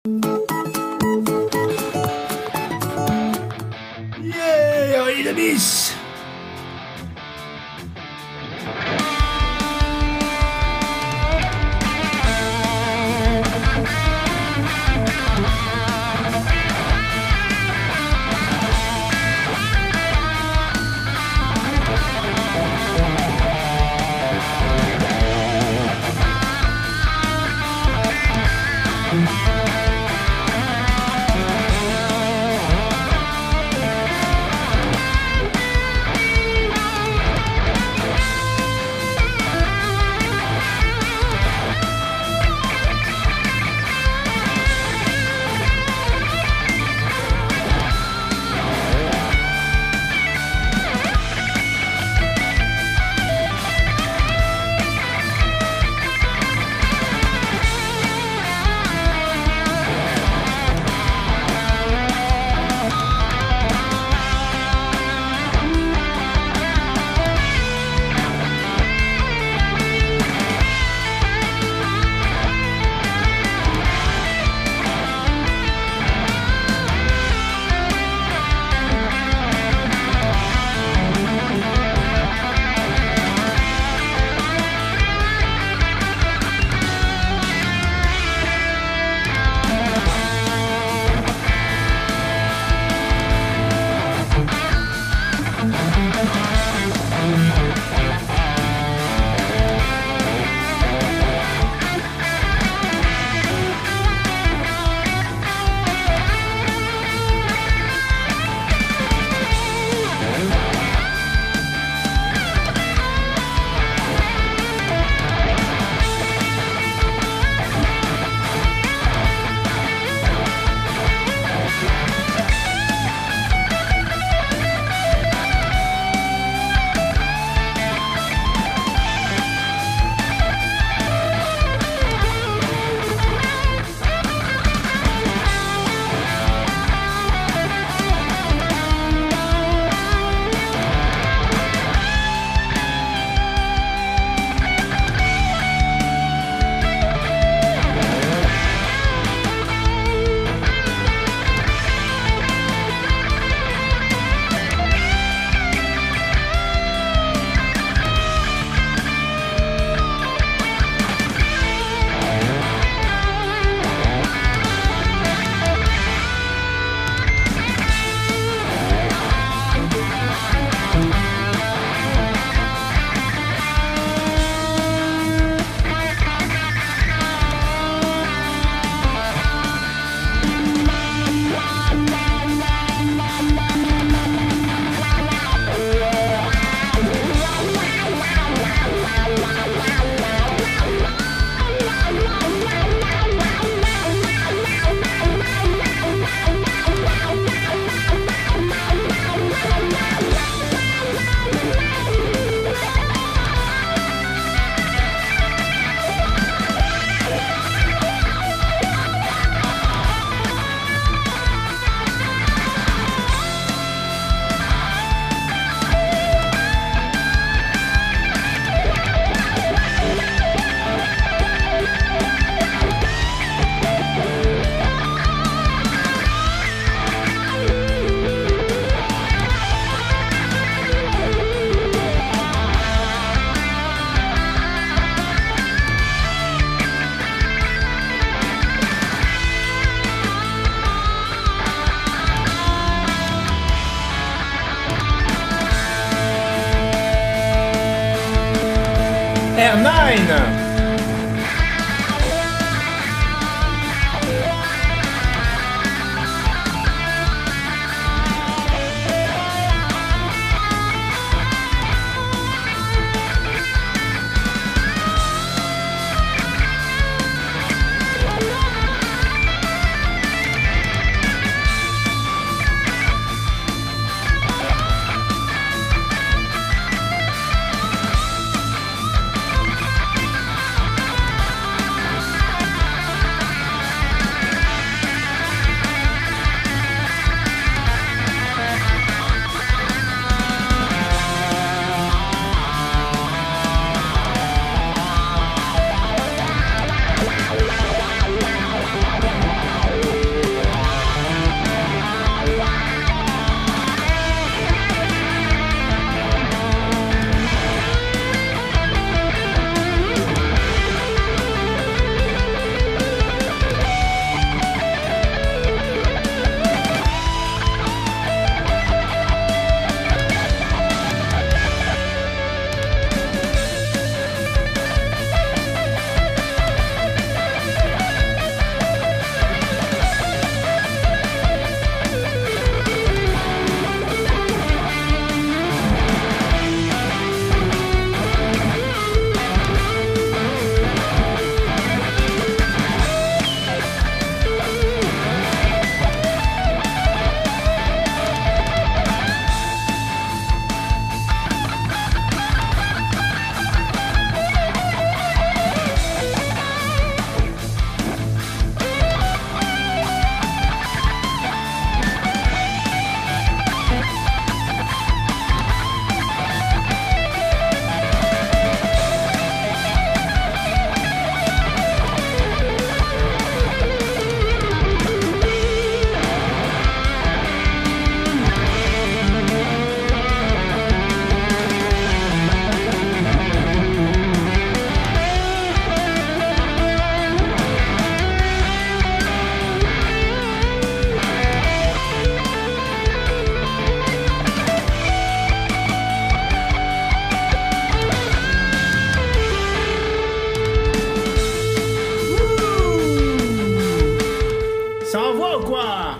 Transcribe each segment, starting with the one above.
Yeah, Aurélie de Nice. R9. Ah.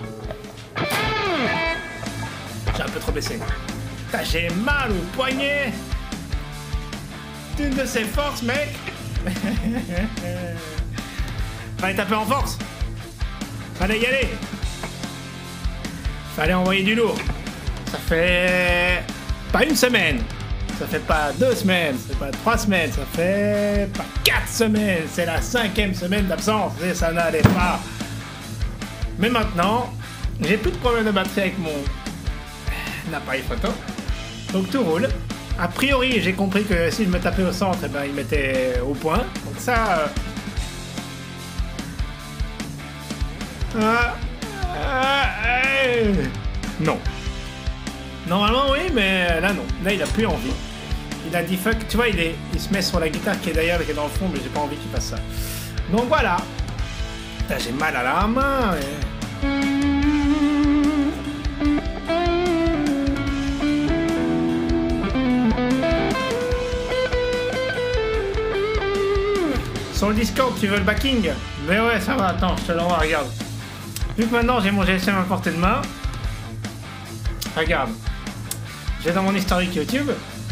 J'ai un peu trop baissé. Putain, j'ai mal au poignet. Une de ses forces, mec. Fallait taper en force. Fallait y aller. Fallait envoyer du lourd. Ça fait pas une semaine. Ça fait pas 2 semaines. Ça fait pas 3 semaines. Ça fait pas 4 semaines. C'est la 5e semaine d'absence. Et ça n'allait pas. Mais maintenant, j'ai plus de problème de batterie avec mon appareil photo. Donc tout roule. A priori, j'ai compris que si je me tapais au centre, eh ben, il mettait au point. Donc ça... Non. Normalement, oui, mais là, non. Là, il a plus envie. Il a dit fuck. Tu vois, il se met sur la guitare qui est derrière, qui est dans le fond, mais j'ai pas envie qu'il fasse ça. Donc voilà. Putain, j'ai mal à la main. Sur le Discord, tu veux le backing? Mais ouais, ça va, attends, je te l'envoie, regarde. Vu que maintenant j'ai mon GSM à portée de main, regarde. J'ai dans mon historique YouTube.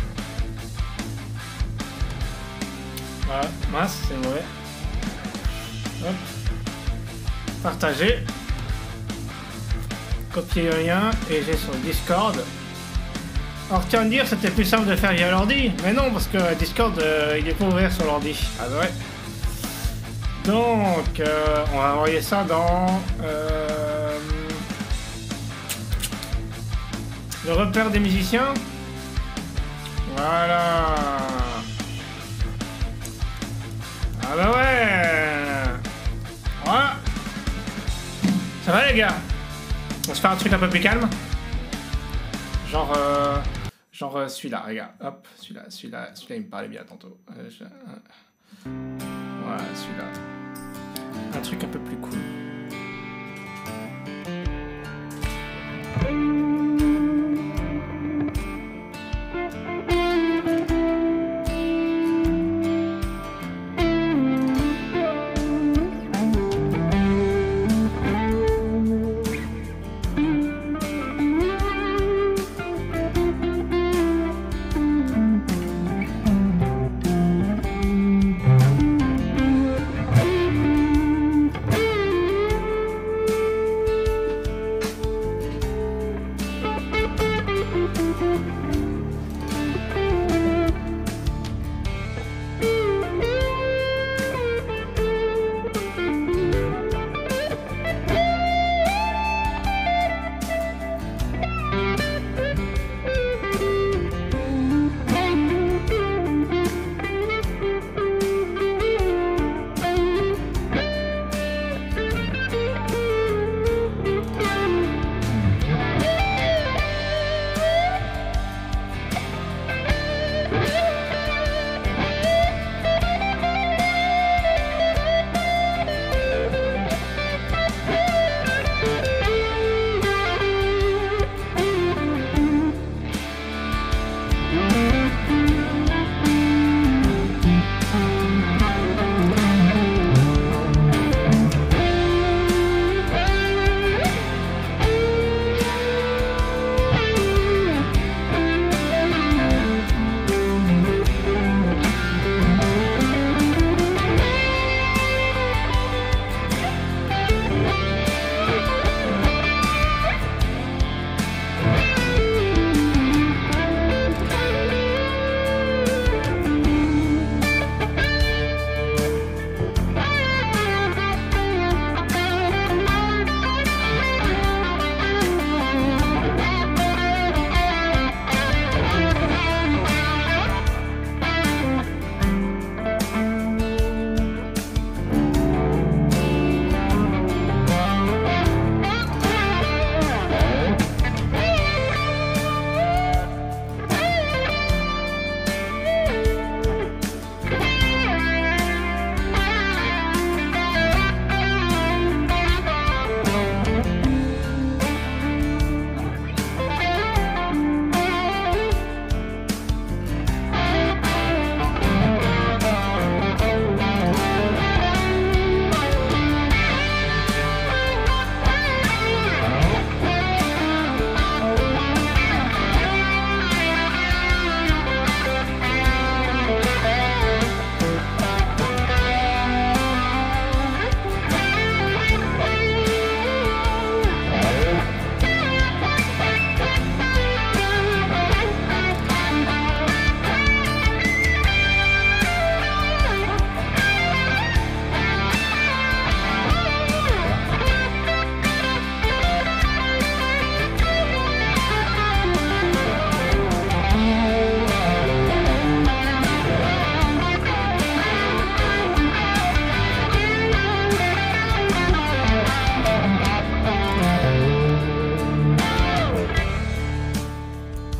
Voilà, mince, c'est mauvais. Hop. Partager. Copier le lien et j'ai sur le Discord. Alors tiens de dire, c'était plus simple de faire via l'ordi. Mais non, parce que Discord, il est pas ouvert sur l'ordi. Ah ouais. Donc, on va envoyer ça dans le repère des musiciens. Voilà. Ah bah ouais. Voilà. Ça va les gars? On se fait un truc un peu plus calme. Genre celui-là, regarde. Hop, celui-là, il me parlait bien tantôt. Voilà, celui-là. Un truc un peu plus cool.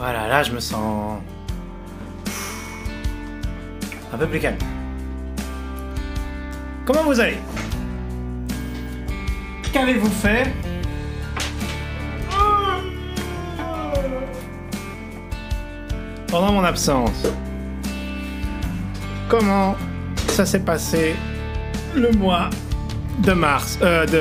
Voilà, là je me sens un peu plus calme. Comment vous allez? Qu'avez-vous fait? Pendant mon absence. Comment ça s'est passé le mois de mars,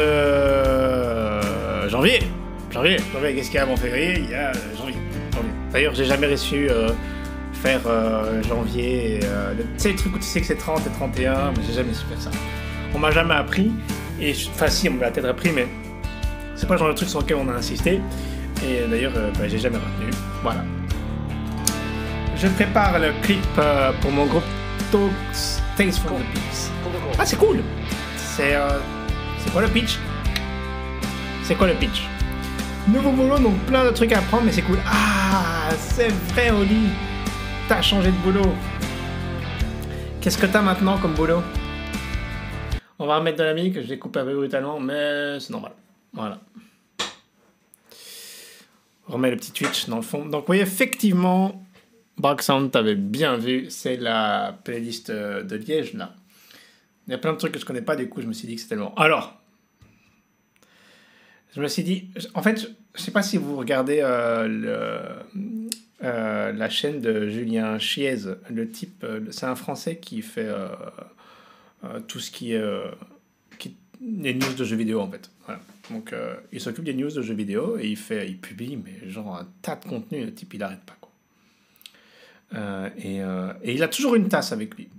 de janvier. Janvier, qu'est-ce qu'il y a avant février? Il y a janvier. D'ailleurs, j'ai jamais reçu faire janvier. Tu sais, le truc où tu sais que c'est 30 et 31, mais j'ai jamais su faire ça. On m'a jamais appris. Enfin, si, on m'a peut-être appris, mais c'est pas le genre de truc sur lequel on a insisté. Et d'ailleurs, j'ai jamais retenu. Voilà. Je prépare le clip pour mon groupe Tales from the Peaks. Ah, c'est cool! C'est quoi le pitch? C'est quoi le pitch? Nouveau boulot, donc plein de trucs à apprendre, mais c'est cool. Ah, c'est vrai, Oli! T'as changé de boulot. Qu'est-ce que t'as maintenant comme boulot? On va remettre de la musique, que je découpe un peu brutalement, mais c'est normal. Voilà. On remet le petit Twitch dans le fond. Donc, oui, effectivement, Braxsound, t'avais bien vu, c'est la playlist de Liège, là. Il y a plein de trucs que je connais pas, du coup, je me suis dit que c'était bon. Alors, je me suis dit... En fait, je sais pas si vous regardez la chaîne de Julien Chiez. Le type, c'est un Français qui fait tout ce qui est... les news de jeux vidéo, en fait. Voilà. Donc, il s'occupe des news de jeux vidéo et il publie, mais genre, un tas de contenu. Le type, il arrête pas, quoi. Et il a toujours une tasse avec lui.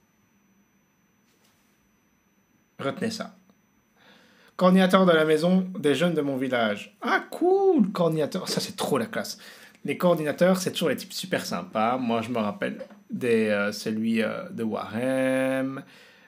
Retenez ça. Coordinateur de la maison des jeunes de mon village. Ah, cool! Coordinateur. Ça, c'est trop la classe. Les coordinateurs, c'est toujours les types super sympas. Moi, je me rappelle celui de Warem.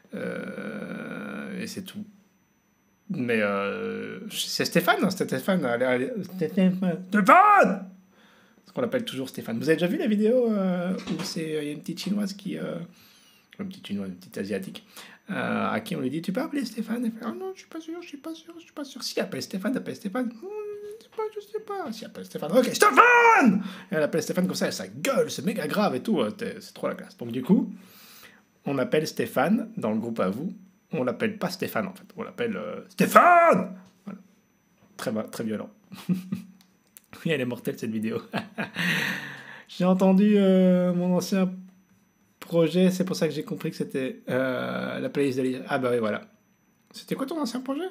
Et c'est tout. Mais c'est Stéphane, hein, Stéphane. Stéphane! Parce qu'on l'appelle toujours Stéphane. Vous avez déjà vu la vidéo où il y a une petite chinoise qui... une petite asiatique, à qui on lui dit, tu peux appeler Stéphane? Elle fait, oh non, je suis pas sûr. Si, appelle Stéphane. Je sais pas. Si, appelle Stéphane. Ok, Stéphane! Et elle appelle Stéphane comme ça, sa gueule, c'est méga grave et tout, c'est trop la classe. Donc du coup, on appelle Stéphane, dans le groupe à vous, on l'appelle pas Stéphane en fait, on l'appelle Stéphane! Voilà. Très violent. Oui, elle est mortelle cette vidéo. J'ai entendu mon ancien projet, c'est pour ça que j'ai compris que c'était la playlist de l'île. Ah bah oui, voilà. C'était quoi ton ancien projet?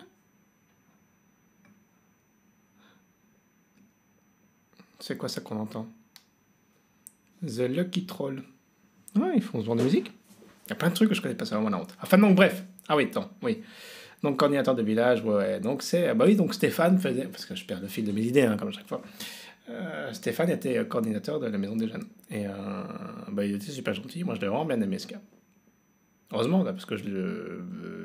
C'est quoi ça qu'on entend? The Lucky Troll. Ouais, ils font ce genre de musique. Il y a plein de trucs que je connais pas, c'est vraiment la honte. Enfin non, bref. Ah oui, attends, oui. Donc coordinateur de village, ouais. Donc c'est... Bah oui, donc Stéphane faisait... Parce que je perds le fil de mes idées, hein, comme à chaque fois. Stéphane était coordinateur de la maison des jeunes. Et il était super gentil. Moi, je l'ai vraiment bien aimé, ce gars. Heureusement, là, parce que je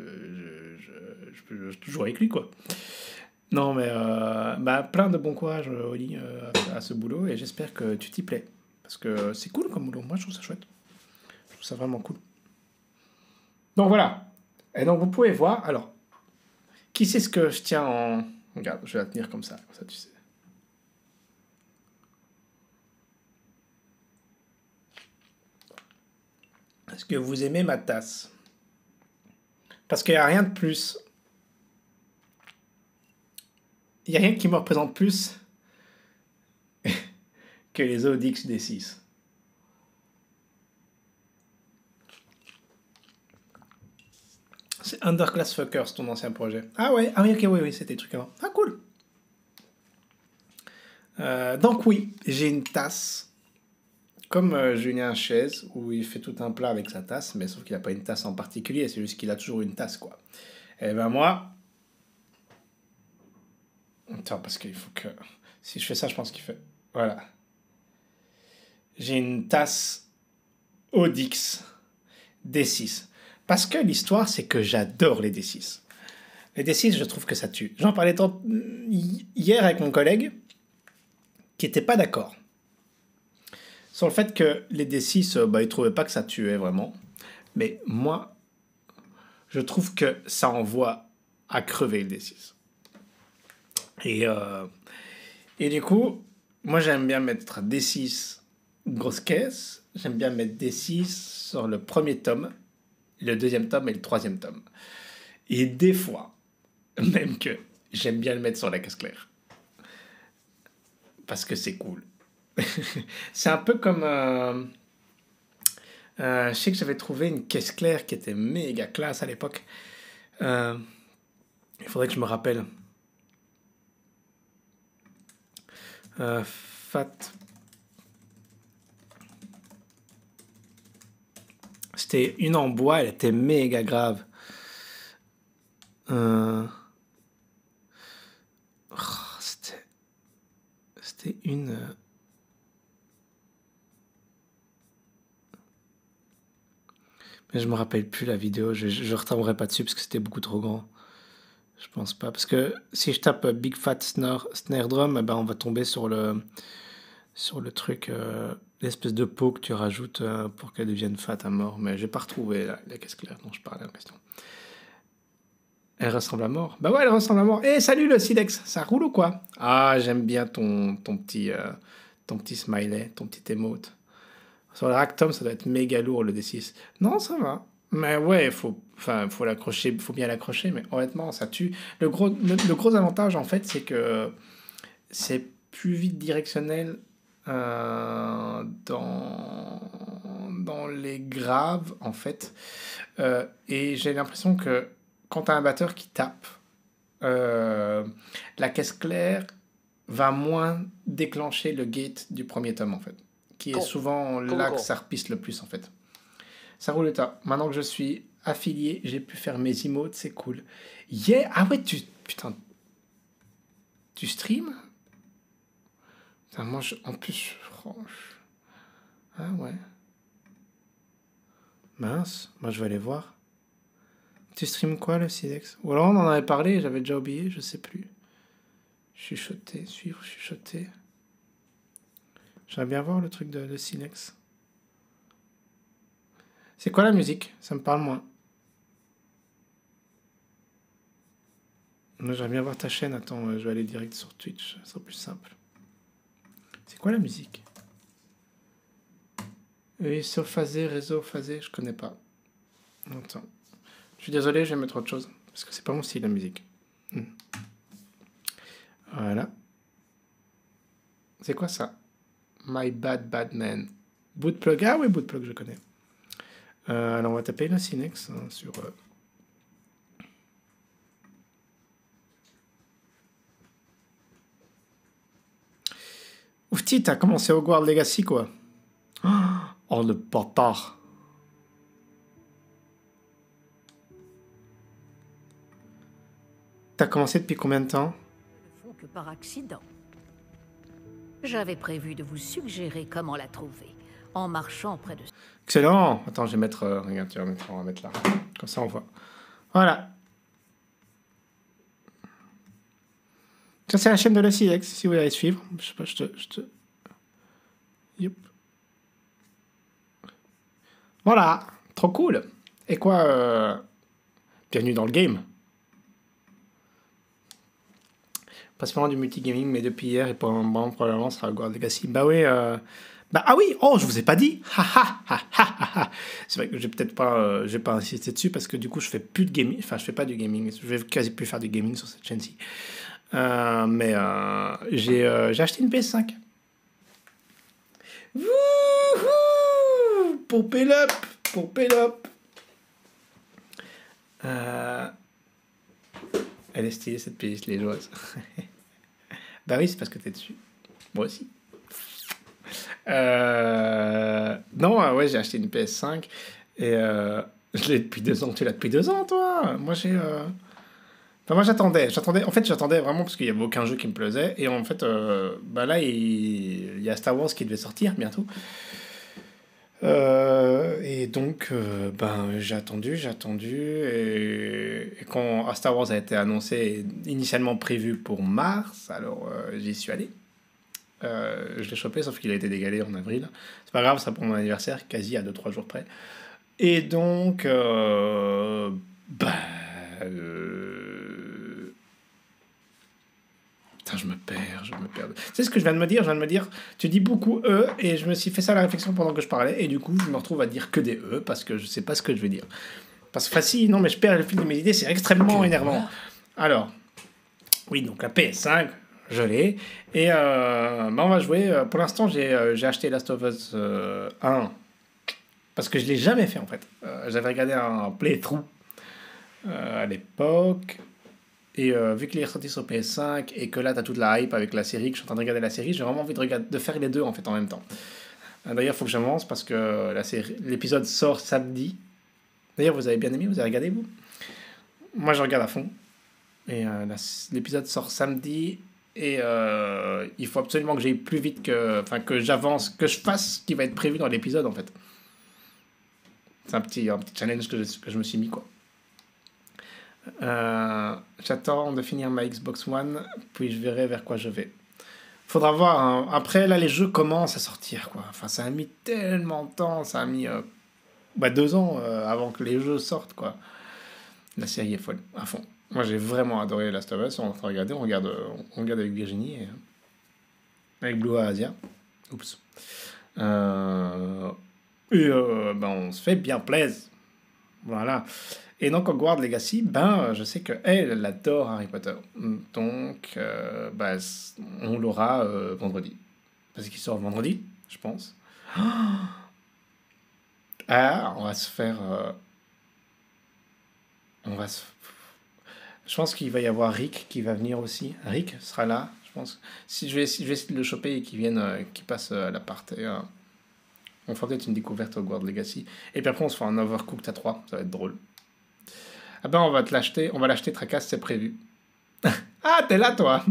peux jouer avec lui, quoi. Non, mais plein de bon courage, Oli, à ce boulot. Et j'espère que tu t'y plais. Parce que c'est cool comme boulot. Moi, je trouve ça chouette. Je trouve ça vraiment cool. Donc, voilà. Et donc, vous pouvez voir. Alors, qui sait ce que je tiens en... Regarde, je vais la tenir comme ça tu sais. Est-ce que vous aimez ma tasse? Parce qu'il n'y a rien de plus. Il n'y a rien qui me représente plus que les Audix D6. C'est Underclass Fuckers, ton ancien projet. Ah ouais, ah oui, ok, oui, c'était des trucs avant. Ah cool. Donc oui, j'ai une tasse. Comme Julien Chaise, où il fait tout un plat avec sa tasse, mais sauf qu'il n'a pas une tasse en particulier, c'est juste qu'il a toujours une tasse, quoi. Et ben moi... Attends, parce qu'il faut que... Si je fais ça, je pense qu'il fait... Voilà. J'ai une tasse Audix D6. Parce que l'histoire, c'est que j'adore les D6. Les D6, je trouve que ça tue. J'en parlais hier avec mon collègue, qui n'était pas d'accord sur le fait que les D6, il trouvait pas que ça tuait vraiment. Mais moi, je trouve que ça envoie à crever le D6. Et du coup, Moi, j'aime bien mettre D6 grosse caisse. J'aime bien mettre D6 sur le premier tome, le deuxième tome et le troisième tome. Et des fois, même que j'aime bien le mettre sur la caisse claire. Parce que c'est cool. C'est un peu comme... je sais que j'avais trouvé une caisse claire qui était méga classe à l'époque. Il faudrait que je me rappelle. Fat. C'était une en bois, elle était méga grave. C'était une. Mais je me rappelle plus la vidéo. Je retomberai pas dessus parce que c'était beaucoup trop grand. Je pense pas. Parce que si je tape Big Fat Snare Drum, ben on va tomber sur le truc, l'espèce de pot que tu rajoutes pour qu'elle devienne fat à mort. Mais j'ai pas retrouvé la caisse claire dont je parlais en question. Elle ressemble à mort. Bah ouais, elle ressemble à mort. Eh, salut le Silex, ça roule ou quoi? Ah, j'aime bien ton petit smiley, ton petit emote. Sur le Ractom, ça doit être méga lourd le D6. Non, ça va. Mais ouais, faut l'accrocher, faut bien l'accrocher, mais honnêtement, ça tue. Le gros avantage, en fait, c'est que c'est plus vite directionnel dans les graves, en fait. Et j'ai l'impression que quand tu as un batteur qui tape, la caisse claire va moins déclencher le gate du premier tome, en fait. Qui est souvent là que ça repisse le plus, en fait. Ça roule le tas. Maintenant que je suis affilié, j'ai pu faire mes emotes, c'est cool. Yeah! Ah ouais, putain. Tu stream? Putain, moi, en plus, ah ouais. Mince, moi je vais aller voir. Tu stream quoi, le Silex? Ou alors on en avait parlé, j'avais déjà oublié, je sais plus. Chuchoter, suivre, chuchoter. J'aimerais bien voir le truc de Silex. C'est quoi la musique? Ça me parle moins. Moi j'aimerais bien voir ta chaîne, attends, je vais aller direct sur Twitch, ça sera plus simple. C'est quoi la musique? Oui, phasé, réseau phasé, je connais pas. Attends. Je suis désolé, je vais mettre autre chose. Parce que c'est pas mon style, la musique. Voilà. C'est quoi ça? My Bad Bad Man. Bootplug. Ah oui, Bootplug, je connais. Alors, on va taper le Sinex sur... Oufti, t'as commencé Hogwarts Legacy, quoi. Oh, le bâtard. T'as commencé depuis combien de temps? Ne font que par accident. J'avais prévu de vous suggérer comment la trouver, en marchant près de... Excellent. Attends, je vais mettre... regarde, on va mettre là. Comme ça, on voit. Voilà. Ça, c'est la chaîne de la Silex, si vous voulez aller suivre. Je sais pas, je te... Yep. Voilà. Trop cool. Et quoi, bienvenue dans le game. Principalement du multigaming, mais depuis hier, et pour un moment, probablement, ça sera Hogwarts Legacy. Bah oui, ah oui, oh, je vous ai pas dit. C'est vrai que j'ai peut-être pas, j'ai pas insisté dessus parce que du coup, je fais plus de gaming. Enfin, je fais pas du gaming. Je vais quasi plus faire du gaming sur cette chaîne-ci. Mais j'ai acheté une PS5. Wouhou! Pour P-Up. Elle est stylée cette playlist liégeoise. Bah oui, c'est parce que t'es dessus. Moi aussi. Non, ouais, j'ai acheté une PS5 et je l'ai depuis 2 ans. Tu l'as depuis 2 ans, toi? Moi, moi, j'attendais. En fait, j'attendais vraiment parce qu'il n'y avait aucun jeu qui me plaisait. Et en fait, bah là, il y a Star Wars qui devait sortir bientôt. Et donc, j'ai attendu. Et quand Star Wars a été annoncé, initialement prévu pour mars, alors j'y suis allé. Je l'ai chopé, sauf qu'il a été décalé en avril. C'est pas grave, ça pour mon anniversaire, quasi à 2-3 jours près. Et donc, Putain, je me perds. Tu sais ce que je viens de me dire? Je viens de me dire, tu dis beaucoup E, et je me suis fait ça la réflexion pendant que je parlais, et du coup, je me retrouve à dire que des E, parce que je sais pas ce que je veux dire. Parce que, si, non, mais je perds le fil de mes idées, c'est extrêmement énervant. Alors, oui, donc la PS5, je l'ai, et on va jouer. Pour l'instant, j'ai acheté Last of Us 1, parce que je l'ai jamais fait, en fait. J'avais regardé un playthrough à l'époque. Et vu qu'il est sorti sur PS5 et que là t'as toute la hype avec la série, que je suis en train de regarder la série, j'ai vraiment envie de faire les deux en fait en même temps. D'ailleurs, il faut que j'avance parce que l'épisode sort samedi. D'ailleurs, vous avez bien aimé, vous avez regardé vous? Moi, je regarde à fond. Et l'épisode sort samedi et il faut absolument que j'aille plus vite que j'avance, que je fasse ce qui va être prévu dans l'épisode en fait. C'est un petit challenge que je me suis mis quoi. J'attends de finir ma Xbox One, puis je verrai vers quoi je vais. Faudra voir. Hein. Après, là, les jeux commencent à sortir, quoi. Enfin, ça a mis tellement de temps, ça a mis 2 ans avant que les jeux sortent, quoi. La série est folle, à fond. Moi, j'ai vraiment adoré Last of Us. On regarde avec Virginie et avec Blue Asia. Oups. On se fait bien plaisir. Voilà. Et donc, Hogwarts Legacy, je sais qu'elle, elle adore Harry Potter. Donc, on l'aura vendredi. Parce qu'il sort vendredi, je pense. On va se faire... Je pense qu'il va y avoir Rick qui va venir aussi. Rick sera là, je pense. Si je vais essayer de le choper et qu'il passe à l'appart. On fera peut-être une découverte Hogwarts Legacy. Et puis après, on se fera un Overcooked à 3. Ça va être drôle. On va l'acheter, Tracasse, c'est prévu. Ah, t'es là, toi.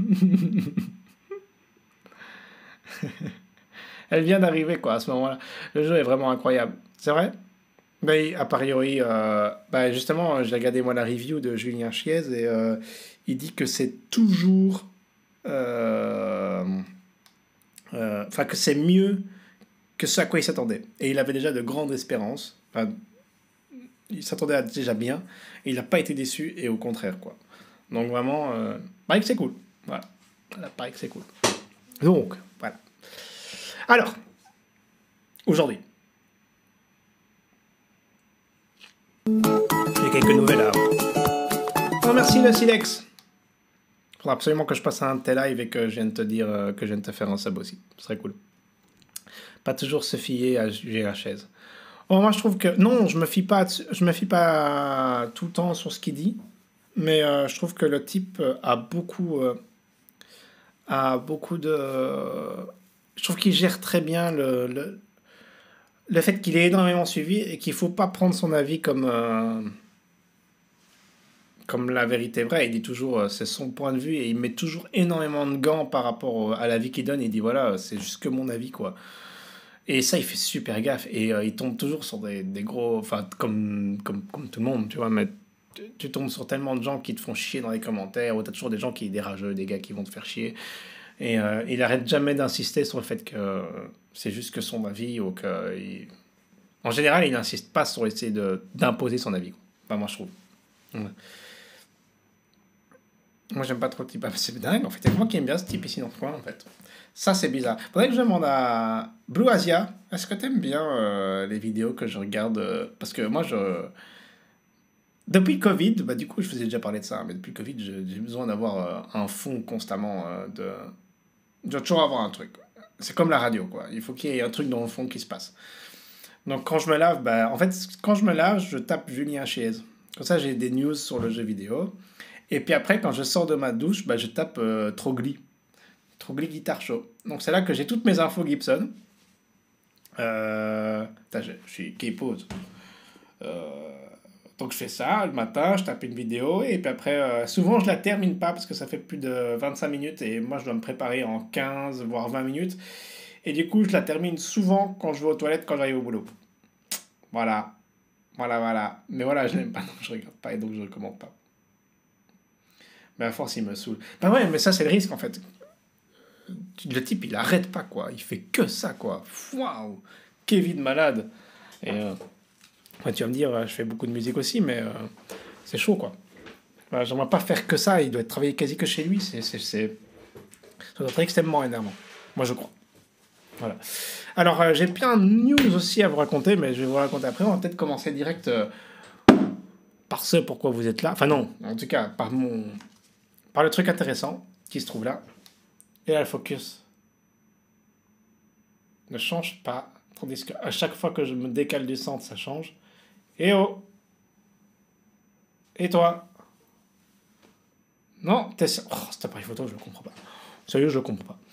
Elle vient d'arriver, quoi, à ce moment-là. Le jeu est vraiment incroyable. C'est vrai? A priori, justement, j'ai regardé, moi, la review de Julien Chiez, et il dit que c'est toujours... que c'est mieux que ce à quoi il s'attendait. Et il avait déjà de grandes espérances. Il s'attendait déjà bien, et il n'a pas été déçu, et au contraire, quoi. Donc vraiment, pareil que c'est cool. Voilà, pareil que c'est cool. Donc, voilà. Alors, aujourd'hui, j'ai quelques nouvelles à... Oh, merci le Silex. Il faudra absolument que je passe un tel live et que je vienne te dire que je vienne te faire un sub aussi. Ce serait cool. Pas toujours se fier à GHS. Oh, moi, je trouve que... Non, je me fie pas tout le temps sur ce qu'il dit, mais je trouve que le type a beaucoup de... Je trouve qu'il gère très bien le fait qu'il est énormément suivi et qu'il faut pas prendre son avis comme la vérité vraie. Il dit toujours, c'est son point de vue, et il met toujours énormément de gants par rapport à l'avis qu'il donne. Il dit, voilà, c'est juste que mon avis, quoi. Et ça, il fait super gaffe. Et il tombe toujours sur des gros... Enfin, comme tout le monde, tu vois. Mais tu tombes sur tellement de gens qui te font chier dans les commentaires, ou t'as toujours des gens qui sont des rageux, des gars qui vont te faire chier. Et il arrête jamais d'insister sur le fait que c'est juste que son avis, ou que... En général, il n'insiste pas sur essayer d'imposer son avis. Enfin, moi, je trouve. Ouais. Moi, j'aime pas trop le type. C'est dingue, en fait. Il y a moi qui aime bien ce type ici dans le coin, en fait. Ça, c'est bizarre. Faudrait que je demande à Blue Asia, est-ce que t'aimes bien les vidéos que je regarde parce que moi, depuis le Covid, du coup, je vous ai déjà parlé de ça, mais depuis le Covid, j'ai besoin d'avoir un fond constamment Je dois toujours avoir un truc. C'est comme la radio, quoi. Il faut qu'il y ait un truc dans le fond qui se passe. Donc, quand je me lave, quand je me lave, je tape Julien Chiez. Comme ça, j'ai des news sur le jeu vidéo. Et puis après, quand je sors de ma douche, je tape Trogli Guitar Show. Donc c'est là que j'ai toutes mes infos Gibson. Je suis K-pose. Donc je fais ça le matin, je tape une vidéo, et puis après, souvent je la termine pas parce que ça fait plus de 25 minutes et moi je dois me préparer en 15 voire 20 minutes. Et du coup je la termine souvent quand je vais aux toilettes, quand j'arrive au boulot. Voilà. Mais voilà, je n'aime pas, donc je regarde pas et donc je recommande pas. Mais à force il me saoule. Ouais, mais ça c'est le risque en fait. Le type, il arrête pas, quoi. Il fait que ça, quoi. Waouh, Kevin malade. Et tu vas me dire, je fais beaucoup de musique aussi, mais c'est chaud, quoi. J'aimerais pas faire que ça. Il doit travailler quasi que chez lui. Ça doit être extrêmement énervant. Moi, je crois. Voilà. Alors, j'ai plein de news aussi à vous raconter, mais je vais vous raconter après. On va peut-être commencer direct par ce pourquoi vous êtes là. Enfin non, en tout cas, par le truc intéressant qui se trouve là. Et là, le focus ne change pas, tandis qu'à chaque fois que je me décale du centre, ça change. Et oh! Et toi? Non, t'es... Oh, cet appareil photo, je le comprends pas. Sérieux, je le comprends pas.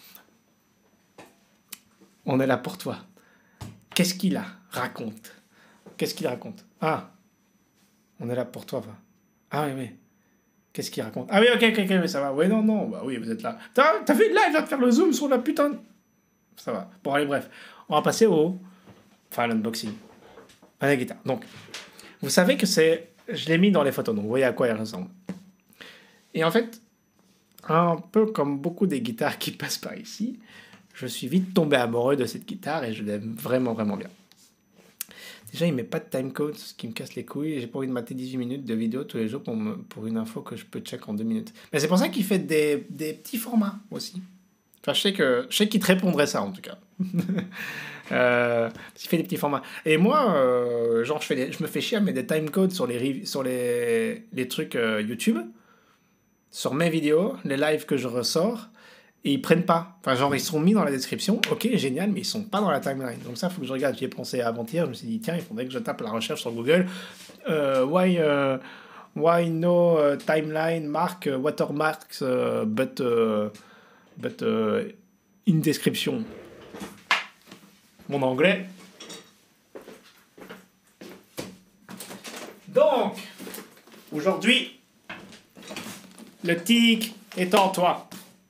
On est là pour toi. Qu'est-ce qu'il a? Raconte. Qu'est-ce qu'il raconte? Ah, on est là pour toi, va. Ah oui, oui. Qu'est-ce qu'il raconte? Ah oui, ok, mais ça va. Oui, non, bah oui, vous êtes là. T'as vu, là, il vient de faire le zoom sur la putain... Ça va. Bon, allez, bref. On va passer Enfin, l'unboxing. À la guitare. Donc, vous savez que c'est... Je l'ai mis dans les photos, donc vous voyez à quoi elle ressemble. Et en fait, un peu comme beaucoup des guitares qui passent par ici, je suis vite tombé amoureux de cette guitare et je l'aime vraiment, vraiment bien. Déjà, il met pas de timecode, ce qui me casse les couilles. Et j'ai pas envie de mater 18 minutes de vidéo tous les jours pour une info que je peux check en 2 minutes. Mais c'est pour ça qu'il fait des petits formats aussi. Enfin, je sais qu'il te répondrait ça, en tout cas. Il fait des petits formats. Et moi, genre, je me fais chier à mettre des timecodes sur les trucs YouTube, sur mes vidéos, les lives que je ressors, et ils prennent pas. Enfin, genre, ils sont mis dans la description, ok, génial, mais ils sont pas dans la timeline. Donc ça, il faut que je regarde. J'y ai pensé avant-hier, je me suis dit, tiens, il faudrait que je tape la recherche sur Google. Why no timeline mark watermarks but in description. Mon anglais. Donc, aujourd'hui, le tic est en toi.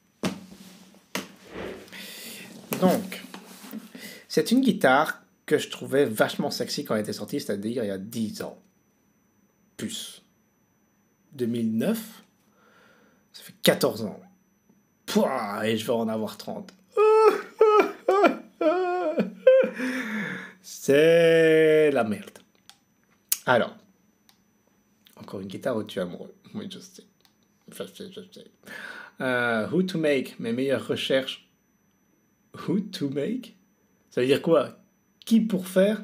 Donc, c'est une guitare que je trouvais vachement sexy quand elle était sortie, c'est-à-dire il y a 10 ans. Plus. 2009, ça fait 14 ans. Pouah, et je vais en avoir 30. C'est la merde. Alors, encore une guitare où tu es amoureux. Oui, je sais. Je sais. Who to make, mes meilleures recherches. Who to make? Ça veut dire quoi? Qui pour faire?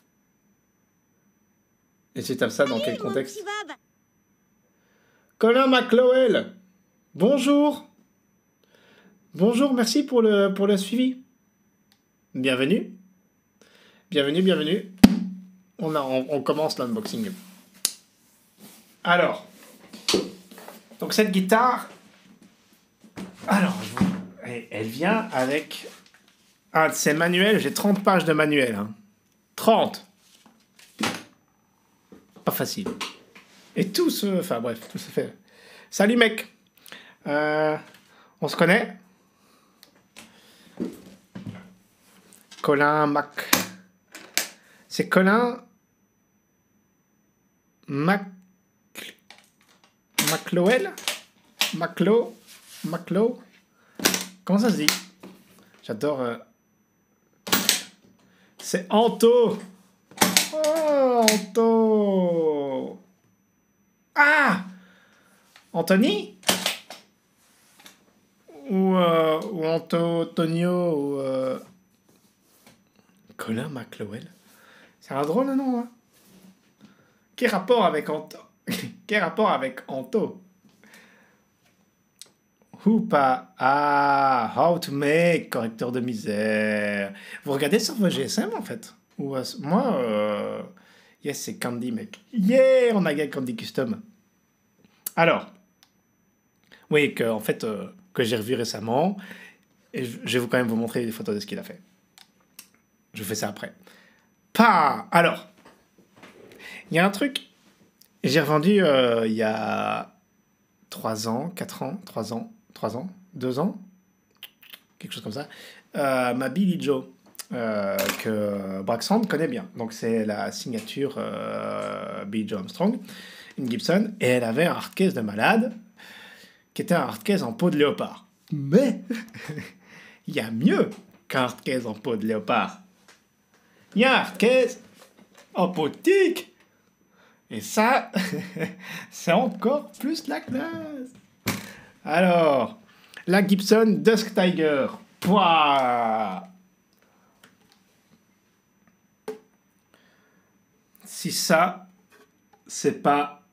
Et tu tapes ça dans quel contexte? Colin McLowell. Bonjour. Bonjour, merci pour le suivi. Bienvenue. Bienvenue. On commence l'unboxing. Alors, donc cette guitare, alors, elle vient avec un de ces manuels. J'ai 30 pages de manuel. Hein. 30. Pas facile. Et tout se fait. Salut mec. On se connaît? Colin C'est Colin McLowell? Maclo? Comment ça se dit? J'adore. C'est Anto! Oh, Anto! Ah! Anthony? Ou Antonio? Ou Colin McLowell? C'est un drôle de nom, hein? Quel rapport avec Anto? Quel rapport avec Anto? Hoopa, how to make, correcteur de misère. Vous regardez sur vos GSM en fait? Ou moi, yes, c'est Candy, mec. Yeah, on a gagné Candy Custom. Alors, oui, que j'ai revu récemment, et je vais quand même vous montrer des photos de ce qu'il a fait. Je fais ça après. Alors, il y a un truc, j'ai revendu il y a 3 ans, 4 ans, 3 ans, 2 ans, quelque chose comme ça, ma Billie Joe, que Braxton connaît bien. Donc c'est la signature Billie Joe Armstrong, une Gibson, et elle avait un hardcase de malade, qui était un hardcase en peau de léopard. Mais, il y a mieux qu'un hardcase en peau de léopard. Il y a un hardcase en peau de tic. Et ça, c'est encore plus la classe. Alors, La Gibson Dusk Tiger. Pouah. Si ça, c'est pas...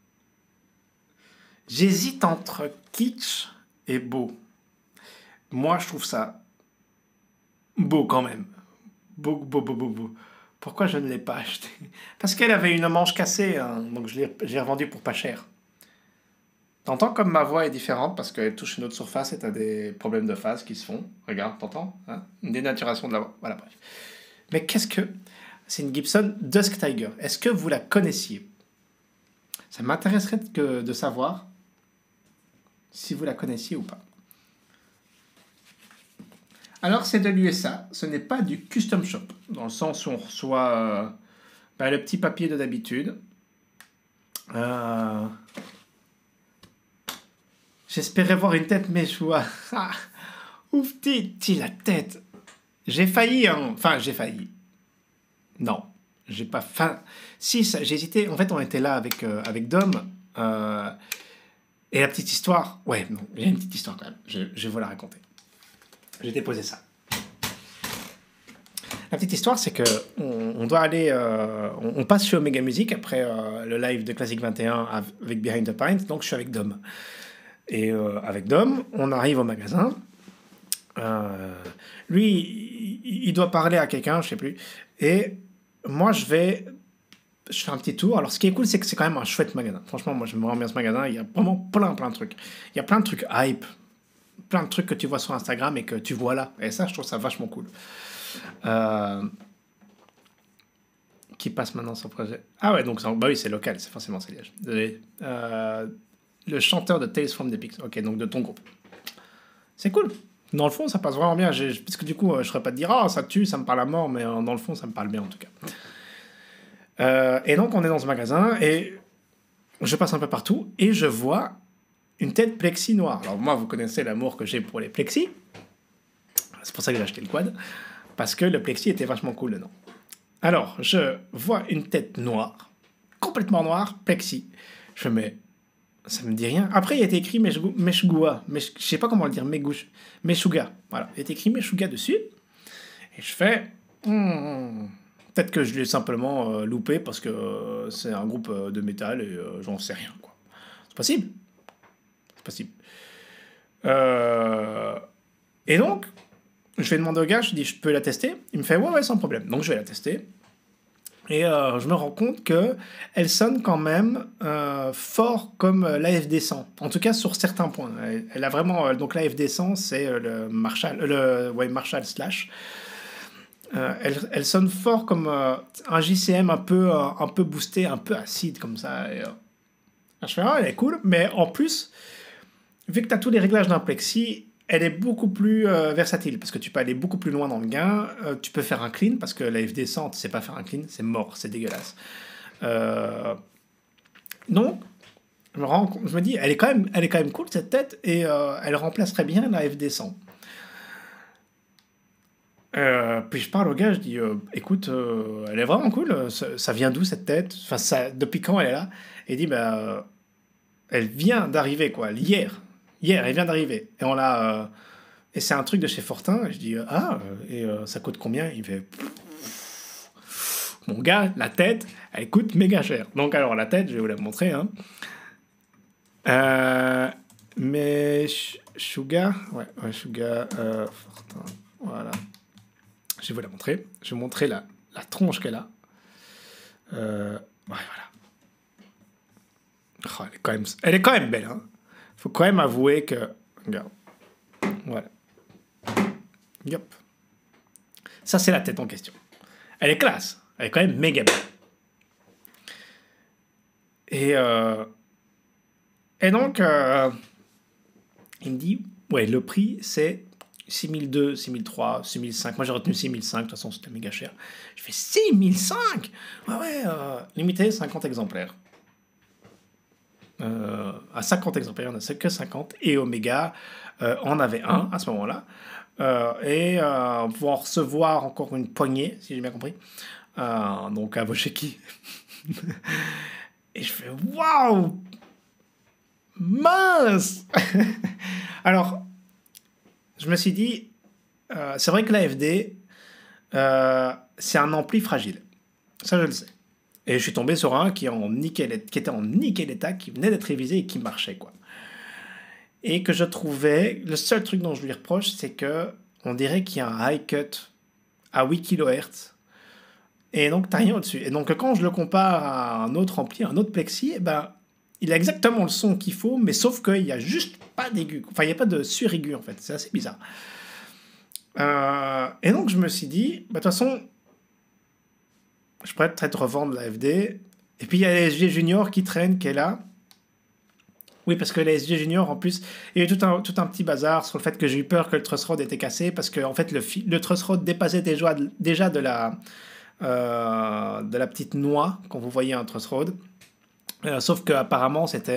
J'hésite entre kitsch et beau. Moi, je trouve ça beau quand même. Beau, beau, beau, beau, beau. Pourquoi je ne l'ai pas acheté? Parce qu'elle avait une manche cassée, hein, donc j'ai revendu pour pas cher. T'entends comme ma voix est différente parce qu'elle touche une autre surface et t'as des problèmes de phase qui se font. Regarde, t'entends, hein? Une dénaturation de la voix. Voilà, bref. Mais qu'est-ce que... C'est une Gibson Dusk Tiger. Est-ce que vous la connaissiez? Ça m'intéresserait de savoir si vous la connaissiez ou pas. Alors, c'est de l'USA. Ce n'est pas du custom shop, dans le sens où on reçoit le petit papier de d'habitude. J'espérais voir une tête, mais je vois... Ouf, la tête. J'ai failli, hein. Enfin, j'ai failli. Non, j'ai pas... Si, j'ai hésité. En fait, on était là avec Dom. Et la petite histoire... Ouais, non, il y a une petite histoire quand même. Je vais vous la raconter. J'ai déposé ça. La petite histoire, c'est que on doit aller... on passe chez Omega Music après le live de Classic 21 avec Behind the Pines. Donc, je suis avec Dom. Et avec Dom, on arrive au magasin. Lui, il doit parler à quelqu'un, je sais plus. Et moi, je fais un petit tour. Alors, ce qui est cool, c'est que c'est quand même un chouette magasin. Franchement, moi, j'aime vraiment bien ce magasin. Il y a vraiment plein de trucs. Il y a plein de trucs hype. Plein de trucs que tu vois sur Instagram et que tu vois là. Et ça, je trouve ça vachement cool. Qui passe maintenant son projet? Ah ouais, donc bah oui, c'est local. C'est forcément c'est Liège. Le chanteur de Tales from the Pix. Ok, donc de ton groupe. C'est cool. Dans le fond, ça passe vraiment bien. Parce que du coup, je ne saurais pas te dire, ça tue, ça me parle à mort, mais dans le fond, ça me parle bien en tout cas. Et donc, on est dans ce magasin et je passe un peu partout et je vois une tête plexi noire. Alors, moi, vous connaissez l'amour que j'ai pour les plexi. C'est pour ça que j'ai acheté le quad. Parce que le plexi était vachement cool dedans. Alors, je vois une tête noire, complètement noire, plexi. Je mets. Ça me dit rien. Après, il a été écrit Meshuga. Je sais pas comment le dire. Meshuga. Voilà. Il a été écrit Meshuga dessus. Et je fais... peut-être que je l'ai simplement loupé parce que c'est un groupe de métal et j'en sais rien, quoi. C'est possible. C'est possible. Et donc, je vais demander au gars, je dis, je peux la tester? Il me fait, ouais, sans problème. Donc, je vais la tester. Et je me rends compte qu'elle sonne quand même fort comme l'AFD 100. En tout cas, sur certains points. Elle a vraiment... donc l'AFD 100, c'est le Marshall Slash. Elle sonne fort comme un JCM un peu boosté, un peu acide comme ça. Et, je fais, elle est cool. Mais en plus, vu que tu as tous les réglages d'un plexi, elle est beaucoup plus versatile parce que tu peux aller beaucoup plus loin dans le gain. Tu peux faire un clean parce que la FD 100, tu sais pas faire un clean, c'est mort, c'est dégueulasse. Donc, je me dis, elle est quand même cool cette tête et elle remplacerait bien la FD 100. Puis je parle au gars, je dis, écoute, elle est vraiment cool. Ça vient d'où cette tête? Enfin, depuis quand elle est là? Et il dit, elle vient d'arriver quoi, hier. Hier, elle vient d'arriver. Et on l'a. Et c'est un truc de chez Fortin. Et je dis, ça coûte combien? Il fait. Mon gars, la tête, elle coûte méga cher. Donc, alors, la tête, je vais vous la montrer. Hein. Mais. Shuga. Ouais, Shuga. Fortin. Voilà. Je vais vous la montrer. Je vais vous montrer la tronche qu'elle a. Voilà. Oh, elle est quand même belle, hein. Faut quand même avouer que... Regarde. Voilà. Yop. Ça, c'est la tête en question. Elle est classe. Elle est quand même méga belle. Et donc, il me dit, ouais, le prix, c'est 6002, 6003, 6005. Moi, j'ai retenu 6005. De toute façon, c'était méga cher. Je fais 6005 Ouais, limité 50 exemplaires. À 50 exemplaires, on n'a que 50. Et Omega en avait un à ce moment-là. Et pour en recevoir encore une poignée, si j'ai bien compris. Donc à Vocheki. Et je fais waouh, mince. Alors, je me suis dit, c'est vrai que l'AFD, c'est un ampli fragile. Ça, je le sais. Et je suis tombé sur un qui était en nickel état, qui venait d'être révisé et qui marchait, quoi. Et que je trouvais, le seul truc dont je lui reproche, c'est que on dirait qu'il y a un high cut à 8 kHz. Et donc, t'as rien au-dessus. Et donc, quand je le compare à un autre ampli, un autre plexi, eh ben, il a exactement le son qu'il faut, mais sauf qu'il n'y a juste pas d'aigu. Enfin, il n'y a pas de suraigu, en fait. C'est assez bizarre. Et donc, je me suis dit, bah, de toute façon, je pourrais peut-être revendre la FD. Et puis, il y a la SG Junior qui traîne, qui est là. Oui, parce que la SG Junior, en plus, il y a eu tout un petit bazar sur le fait que j'ai eu peur que le truss rod était cassé, parce que, en fait, le truss rod dépassait déjà de la petite noix quand vous voyez un truss rod. Sauf qu'apparemment, c'était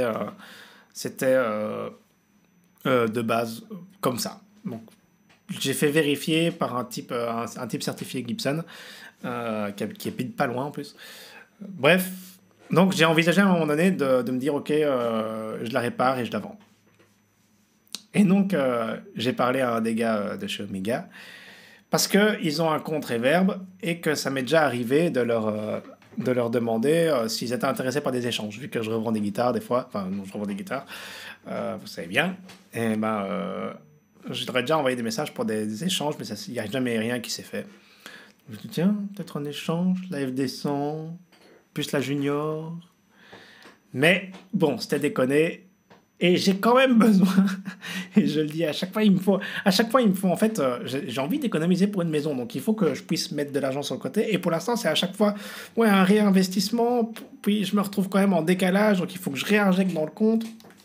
de base comme ça. Donc, j'ai fait vérifier par un type certifié Gibson, qui habite pas loin en plus. Bref, donc j'ai envisagé à un moment donné de me dire, ok, je la répare et je la vends. Et donc, j'ai parlé à un des gars de chez Omega, parce qu'ils ont un compte Reverb et que ça m'est déjà arrivé de leur demander s'ils étaient intéressés par des échanges, vu que je revends des guitares des fois. Enfin, non, je revends des guitares, vous savez bien. Et j'aurais déjà envoyé des messages pour des échanges, mais il n'y a jamais rien qui s'est fait. Je me dis, tiens, peut-être un échange, la FD100, plus la Junior. Mais bon, c'était déconné. Et j'ai quand même besoin, et je le dis, à chaque fois il me faut en fait, j'ai envie d'économiser pour une maison, donc il faut que je puisse mettre de l'argent sur le côté, et pour l'instant c'est à chaque fois un réinvestissement, puis je me retrouve quand même en décalage, donc il faut que je réinjecte dans le compte,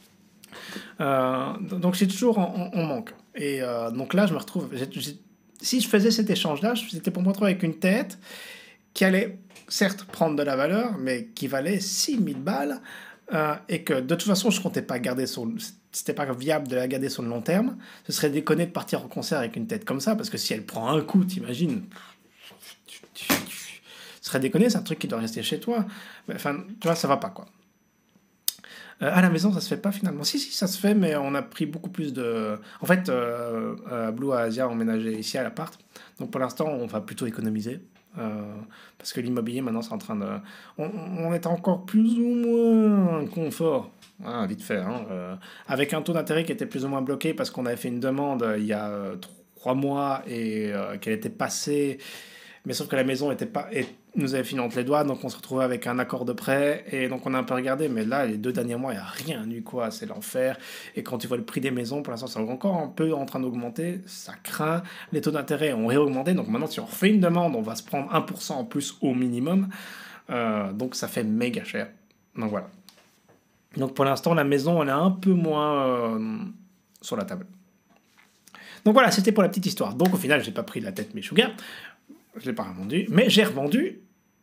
donc c'est toujours en manque. Et donc là je me retrouve, si je faisais cet échange-là, c'était pour me retrouver avec une tête qui allait certes prendre de la valeur, mais qui valait 6000 balles, et que de toute façon je comptais pas garder c'était pas viable de la garder sur le long terme. Ce serait déconné de partir en concert avec une tête comme ça, parce que si elle prend un coup, t'imagines, ce serait déconné, c'est un truc qui doit rester chez toi. Enfin, tu vois, ça va pas, quoi. À la maison, ça se fait pas finalement. Si, ça se fait, mais on a pris beaucoup plus de... En fait, Blue Asia a emménagé ici à l'appart, donc pour l'instant on va plutôt économiser. Parce que l'immobilier maintenant c'est en train de... On est encore plus ou moins confort, vite fait, avec un taux d'intérêt qui était plus ou moins bloqué parce qu'on avait fait une demande il y a 3 mois et qu'elle était passée, mais sauf que la maison nous avait fini entre les doigts, donc on se retrouvait avec un accord de prêt, et donc on a un peu regardé, mais là les 2 derniers mois il n'y a rien eu, quoi, c'est l'enfer. Et quand tu vois le prix des maisons, pour l'instant c'est encore un peu en train d'augmenter, ça craint, les taux d'intérêt ont réaugmenté, donc maintenant si on refait une demande on va se prendre 1% en plus au minimum, donc ça fait méga cher. Donc voilà, donc pour l'instant la maison elle est un peu moins sur la table. Donc voilà, c'était pour la petite histoire. Donc au final j'ai pas pris la tête Meshuggah, je l'ai pas revendu, mais j'ai revendu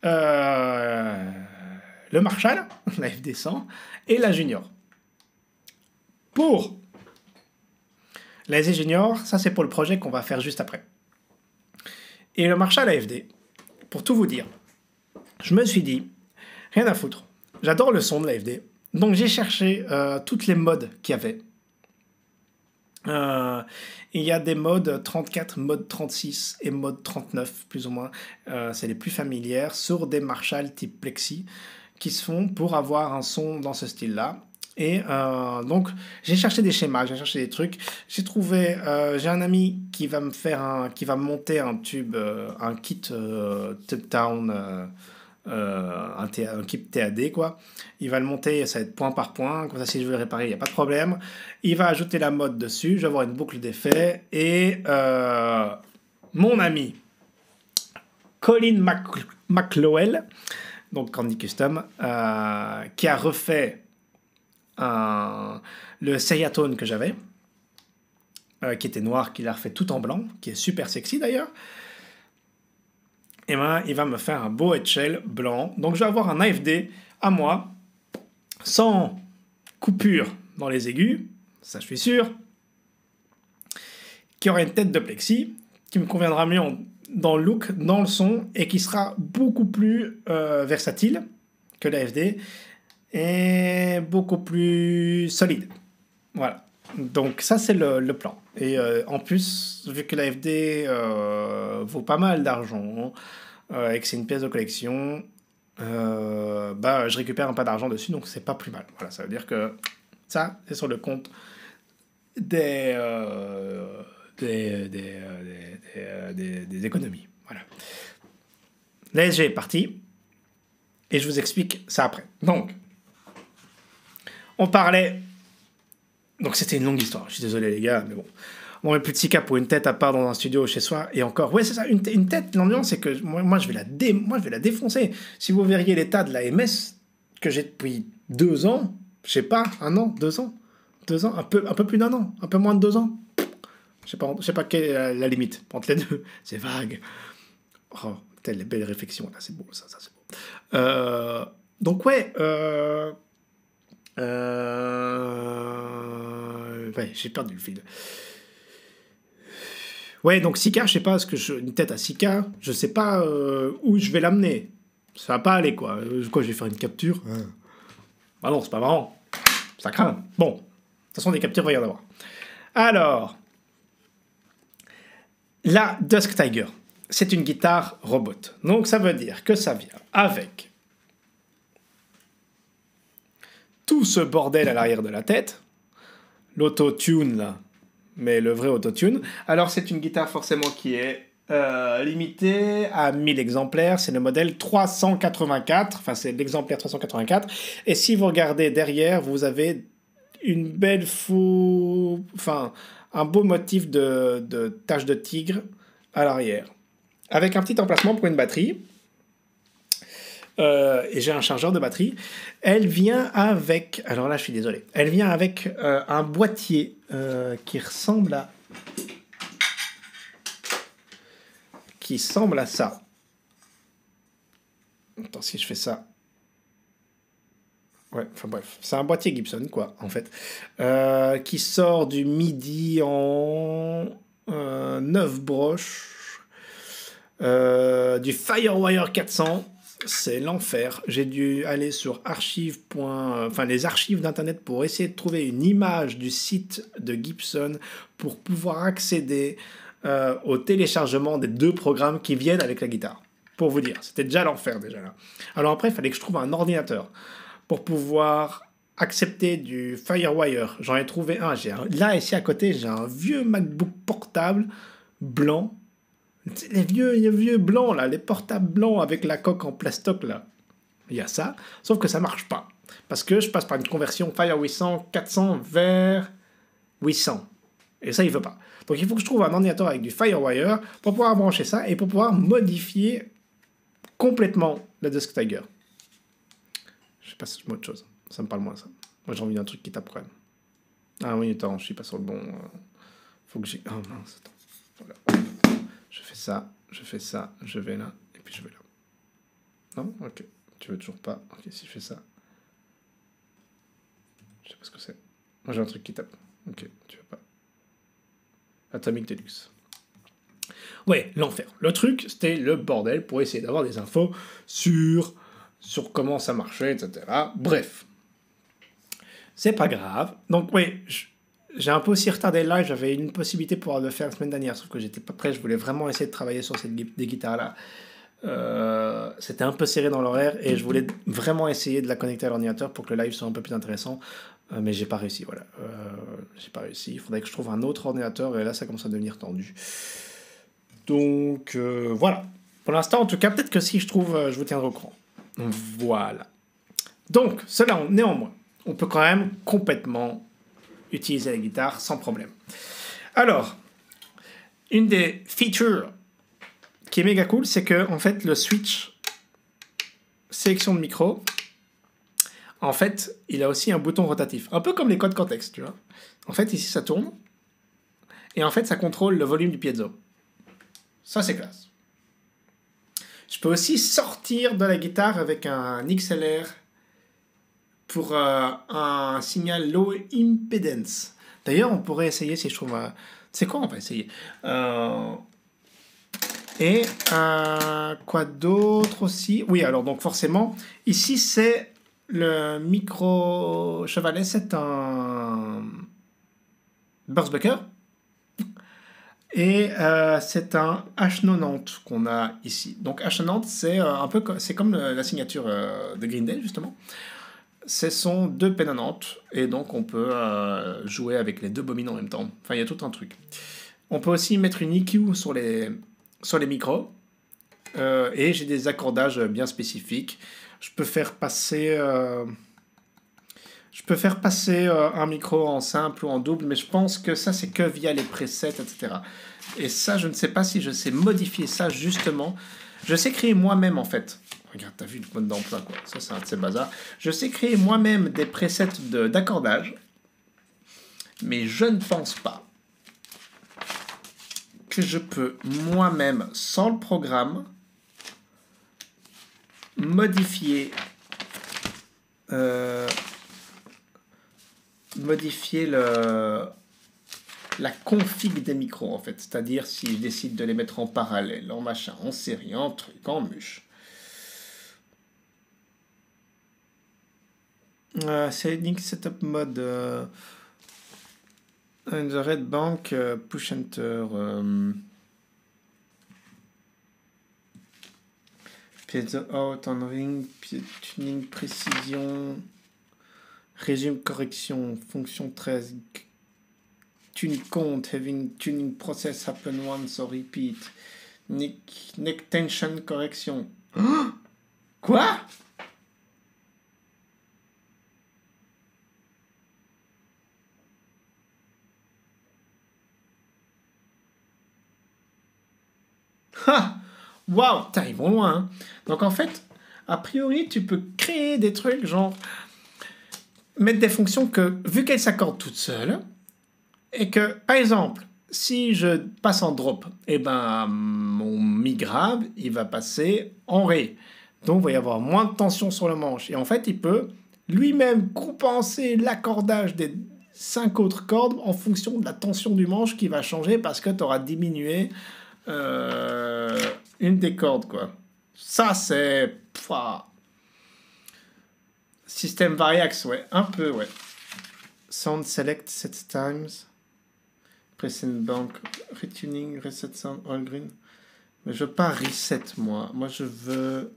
le Marshall, la FD100, et la Junior. Pour la SG Junior, ça c'est pour le projet qu'on va faire juste après. Et le Marshall AFD, pour tout vous dire, je me suis dit, rien à foutre, j'adore le son de l'AFD, donc j'ai cherché toutes les modes qu'il y avait. Il y a des modes 34, mode 36 et mode 39, plus ou moins. C'est les plus familières sur des Marshall type Plexi qui se font pour avoir un son dans ce style-là. Et donc, j'ai cherché des schémas, j'ai cherché des trucs. J'ai trouvé, j'ai un ami qui va me monter un tube, un kit Tubtown, un kit TAD, quoi. Il va le monter, ça va être point par point, comme ça si je veux le réparer il n'y a pas de problème. Il va ajouter la mode dessus, je vais avoir une boucle d'effet, et mon ami Colin McLowell, donc Candy Custom, qui a refait le Seiatone que j'avais, qui était noir, qu'il a refait tout en blanc, qui est super sexy d'ailleurs. Et il va me faire un beau headshell blanc. Donc je vais avoir un AFD à moi, sans coupure dans les aigus, ça je suis sûr, qui aura une tête de plexi, qui me conviendra mieux dans le look, dans le son, et qui sera beaucoup plus versatile que l'AFD, et beaucoup plus solide. Voilà. Donc ça, c'est le plan. Et en plus, vu que l'AFD vaut pas mal d'argent et que c'est une pièce de collection, je récupère un peu d'argent dessus, donc c'est pas plus mal. Voilà, ça veut dire que ça, c'est sur le compte des économies. Voilà. L'ASG est parti, et je vous explique ça après. Donc, on parlait... Donc c'était une longue histoire, je suis désolé les gars, mais bon. On met plus de 6K pour une tête à part dans un studio chez soi, et encore, ouais c'est ça, une tête, l'ambiance c'est que moi je vais la défoncer. Si vous verriez l'état de la MS que j'ai depuis 2 ans, je sais pas, 1 an, 2 ans, un peu plus d'1 an, un peu moins de 2 ans. Je sais pas quelle est la limite entre les deux, c'est vague. Oh, telle belle réflexion, là c'est beau, ça c'est beau. Donc ouais, j'ai perdu le fil. Ouais, donc 6K, je sais pas, une tête à 6K, je sais pas où je vais l'amener. Ça va pas aller, quoi. Quoi, je vais faire une capture Ah non, c'est pas marrant. Ça craint. Bon, de toute façon, des captures, il va y en avoir. Alors, la Dusk Tiger, c'est une guitare robot. Donc, ça veut dire que ça vient avec tout ce bordel à l'arrière de la tête, l'auto-tune, là, mais le vrai autotune. Alors, c'est une guitare forcément qui est limitée à 1000 exemplaires. C'est le modèle 384. Enfin, c'est l'exemplaire 384. Et si vous regardez derrière, vous avez une belle un beau motif de tache de tigre à l'arrière. Avec un petit emplacement pour une batterie. Et j'ai un chargeur de batterie. Elle vient avec... Alors là, je suis désolé. Elle vient avec un boîtier qui ressemble à... Qui semble à ça. Attends, si je fais ça... Ouais, enfin bref. C'est un boîtier Gibson, quoi, en fait. Qui sort du MIDI en 9 broches. Du Firewire 400. C'est l'enfer. J'ai dû aller sur les archives d'internet pour essayer de trouver une image du site de Gibson pour pouvoir accéder au téléchargement des 2 programmes qui viennent avec la guitare. Pour vous dire, c'était déjà l'enfer déjà là. Alors après, il fallait que je trouve un ordinateur pour pouvoir accepter du Firewire. J'en ai trouvé un. Là, ici à côté, j'ai un vieux MacBook portable blanc. Les vieux blancs, là, les portables blancs avec la coque en plastoc, là. Il y a ça, sauf que ça marche pas. Parce que je passe par une conversion Fire 800 400 vers 800. Et ça, il veut pas. Donc il faut que je trouve un ordinateur avec du Firewire pour pouvoir brancher ça et pour pouvoir modifier complètement la Dusk Tiger. Je sais pas si je mets autre chose. Ça me parle moins, ça. Moi, j'ai envie d'un truc qui tape quand même. Ah oui, attends, je suis pas sur le bon... Faut que j'ai... Oh mince, attends. Voilà. Je fais ça, je vais là, et puis je vais là. Non? Ok. Tu veux toujours pas? Ok, si je fais ça. Je sais pas ce que c'est. Moi j'ai un truc qui tape. Ok, tu veux pas. Atomic Deluxe. Ouais, l'enfer. Le truc, c'était le bordel pour essayer d'avoir des infos sur comment ça marchait, etc. Bref. C'est pas grave. Donc, ouais, j'ai un peu aussi retardé le live, j'avais une possibilité pour le faire la semaine dernière, sauf que j'étais pas prêt, je voulais vraiment essayer de travailler sur des guitares-là. C'était un peu serré dans l'horaire et je voulais vraiment essayer de la connecter à l'ordinateur pour que le live soit un peu plus intéressant, mais j'ai pas réussi, voilà. J'ai pas réussi, il faudrait que je trouve un autre ordinateur et là ça commence à devenir tendu. Donc voilà. Pour l'instant, en tout cas, peut-être que si je trouve, je vous tiendrai au courant. Voilà. Donc, cela, néanmoins, on peut quand même complètement utiliser la guitare sans problème. Alors, une des features qui est méga cool, c'est que en fait le switch sélection de micro, en fait, il a aussi un bouton rotatif, un peu comme les codes Cortex, tu vois. En fait, ici ça tourne et en fait ça contrôle le volume du piezo. Ça c'est classe. Je peux aussi sortir de la guitare avec un XLR pour un signal low impedance. D'ailleurs, on pourrait essayer si je trouve... C'est quoi, on va essayer Et quoi d'autre aussi? Oui, alors donc forcément, ici c'est le micro chevalet, c'est un Burzbucker. Et c'est un H90 qu'on a ici. Donc H90, c'est un peu c'est comme la signature de Green Day, justement. Ce sont deux P90, et donc on peut jouer avec les deux bobines en même temps. Enfin, il y a tout un truc. On peut aussi mettre une EQ sur les micros, et j'ai des accordages bien spécifiques. Je peux faire passer un micro en simple ou en double, mais je pense que ça, c'est que via les presets, etc. Et ça, je ne sais pas si je sais modifier ça, justement. Je sais créer moi-même, en fait. Regarde, t'as vu le mode d'emploi, quoi. Ça, c'est un de ces bazars. Je sais créer moi-même des presets d'accordage, mais je ne pense pas que je peux moi-même, sans le programme, modifier la config des micros, en fait. C'est-à-dire si je décide de les mettre en parallèle, en machin, en série, en truc, en mûche. C'est Link Setup Mode. In the Red Bank, push enter. Piezo out on ring, tuning précision. Résume correction, fonction 13. Tune count, having tuning process happen once or repeat. Neck tension correction. Oh, quoi? Ha! Waouh! Ils vont loin, hein. Donc en fait, a priori, tu peux créer des trucs, genre mettre des fonctions que, vu qu'elles s'accordent toutes seules, et que, par exemple, si je passe en drop, eh ben, mon mi grave, il va passer en ré. Donc, il va y avoir moins de tension sur le manche. Et en fait, il peut lui-même compenser l'accordage des 5 autres cordes en fonction de la tension du manche qui va changer parce que tu auras diminué une des cordes, quoi. Ça, c'est... Système variax, ouais. Un peu, ouais. Sound select 7 times. Present bank. Retuning, reset sound, all green. Mais je veux pas reset, moi. Moi, je veux...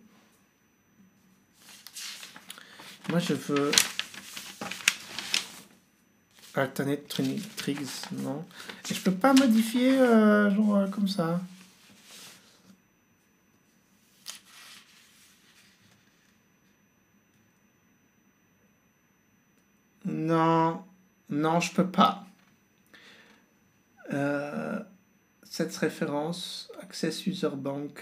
Alternate tuning trigs, non. Et je peux pas modifier, genre, comme ça. Non, non, je peux pas. Cette référence, Access User Bank.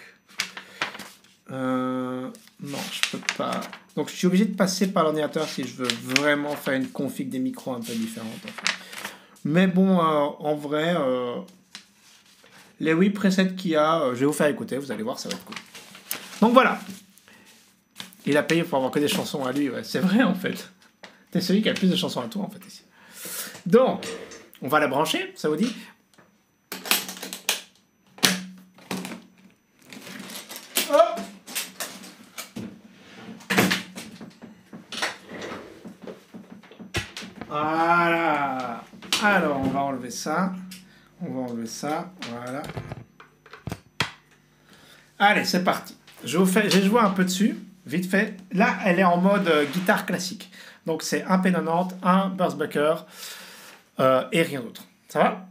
Non, je peux pas. Donc, je suis obligé de passer par l'ordinateur si je veux vraiment faire une config des micros un peu différente. En fait. Mais bon, en vrai, les 8 presets qu'il y a, je vais vous faire écouter, vous allez voir, ça va être cool. Donc voilà. Il a payé pour avoir que des chansons à lui, ouais. C'est vrai en fait. T'es celui qui a le plus de chansons à toi en fait ici. Donc, on va la brancher, ça vous dit? Hop! Voilà. Alors, on va enlever ça. Voilà. Allez, c'est parti. J'ai joué un peu dessus, vite fait. Là, elle est en mode guitare classique. Donc, c'est un P90, un Burzbucker et rien d'autre. Ça va?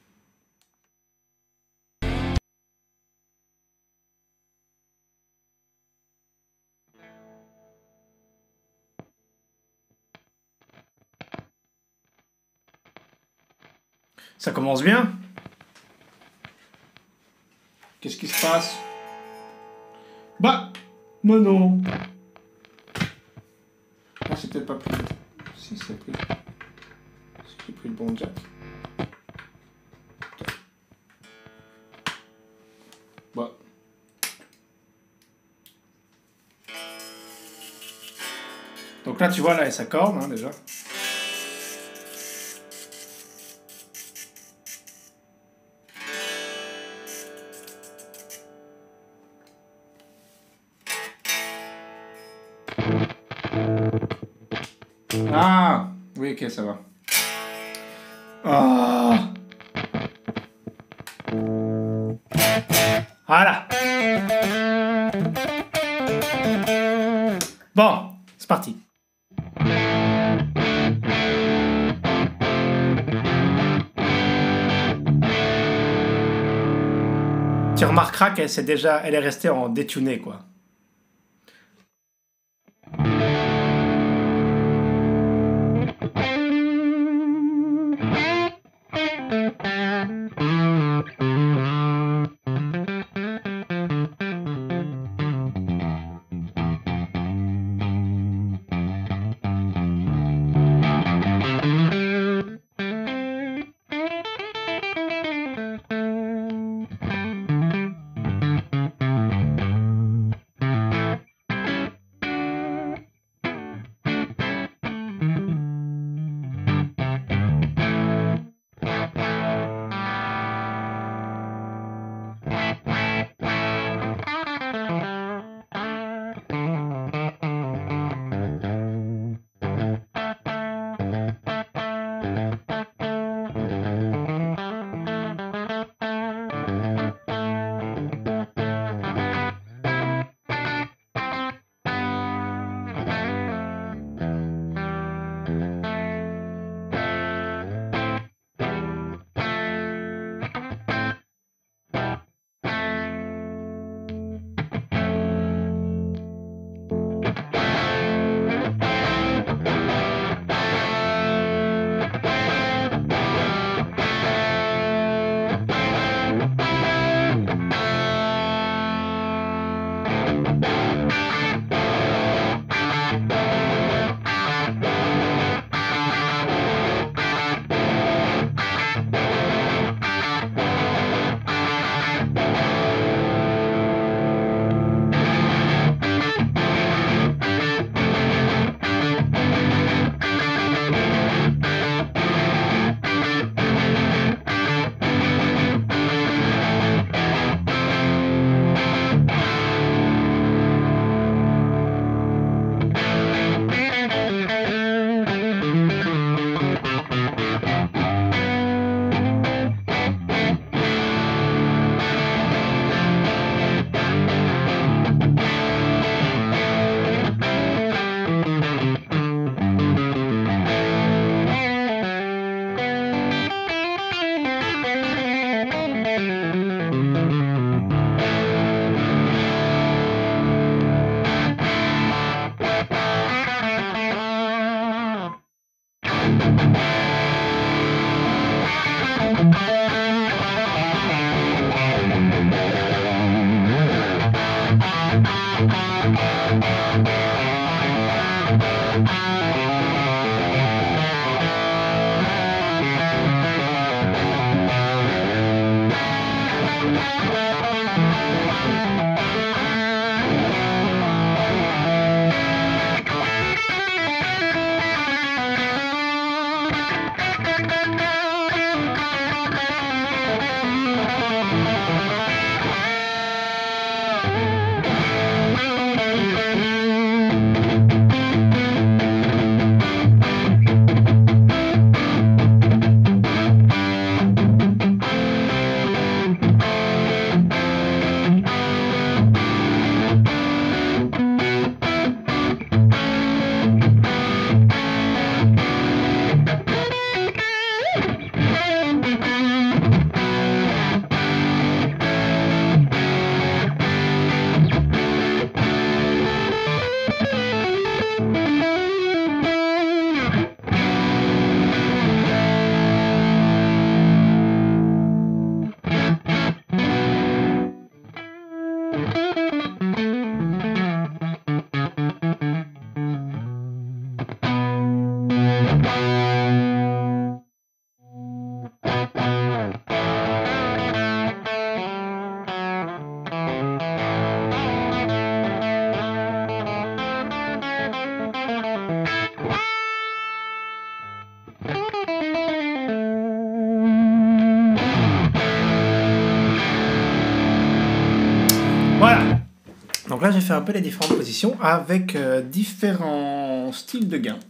Ça commence bien. Qu'est-ce qui se passe? Bah, non. Ah, c'est peut-être pas pris. Si, c'est pris. Est-ce que j'ai pris le bon jack? Bah. Donc là, tu vois, là, elle s'accorde, hein, déjà. Ah, oui, ok, ça va. Ah, Voilà. Bon, c'est parti. Tu remarqueras qu'elle elle est restée en détuné, quoi. Voilà. Donc là, j'ai fait un peu les différentes positions avec différents styles de gain.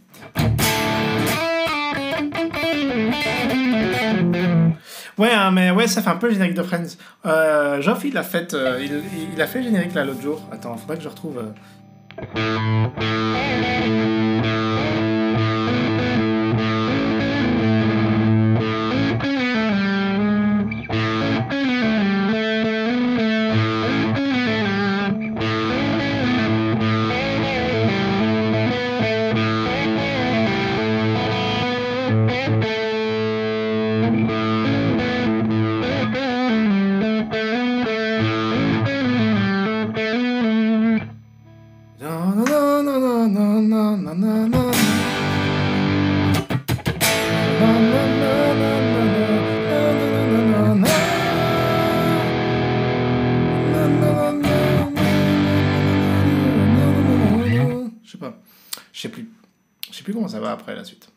Ouais, hein, mais ouais, ça fait un peu le générique de Friends. Geoff, il a fait, il a fait le générique là l'autre jour. Attends, faudrait que je retrouve. Je sais plus comment ça va après la suite.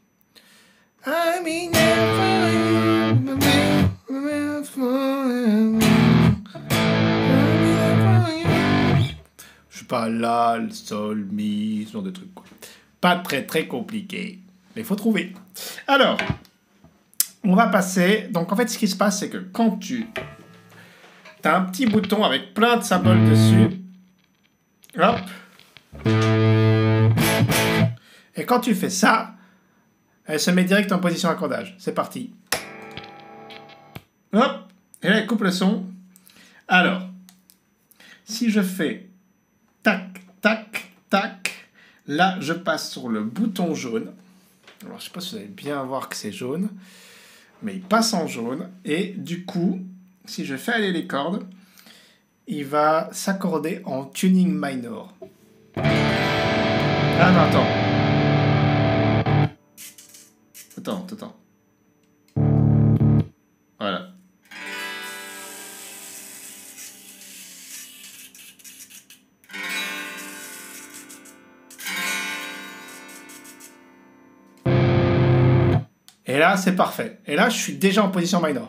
Je suis pas là, le sol, mi, ce genre de trucs, quoi. Pas très compliqué, mais il faut trouver. Alors, on va passer. Donc en fait, ce qui se passe, c'est que quand tu as un petit bouton avec plein de symboles dessus, hop. Et quand tu fais ça, elle se met direct en position accordage. C'est parti. Hop. Et là, elle coupe le son. Alors, si je fais tac, tac, tac, là, je passe sur le bouton jaune. Alors, je ne sais pas si vous allez bien voir que c'est jaune, mais il passe en jaune. Et du coup, si je fais aller les cordes, il va s'accorder en tuning minor. Ah non, attends. Attends. Voilà. Et là, c'est parfait. Et là, je suis déjà en position minor.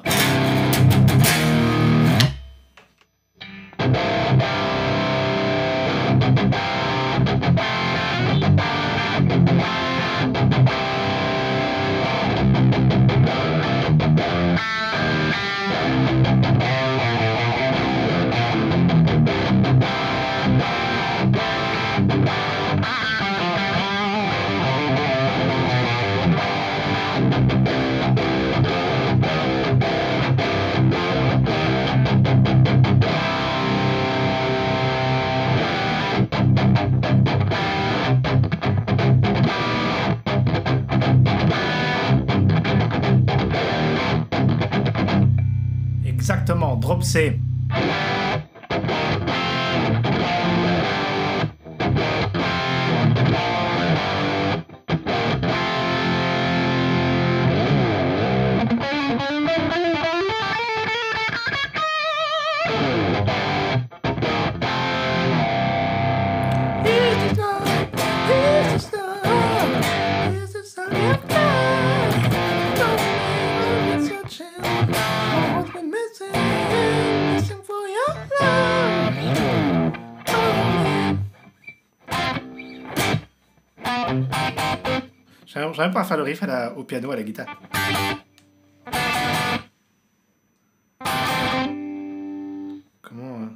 Exactement, drop C. J'arrive pas à faire le riff au piano, à la guitare. Comment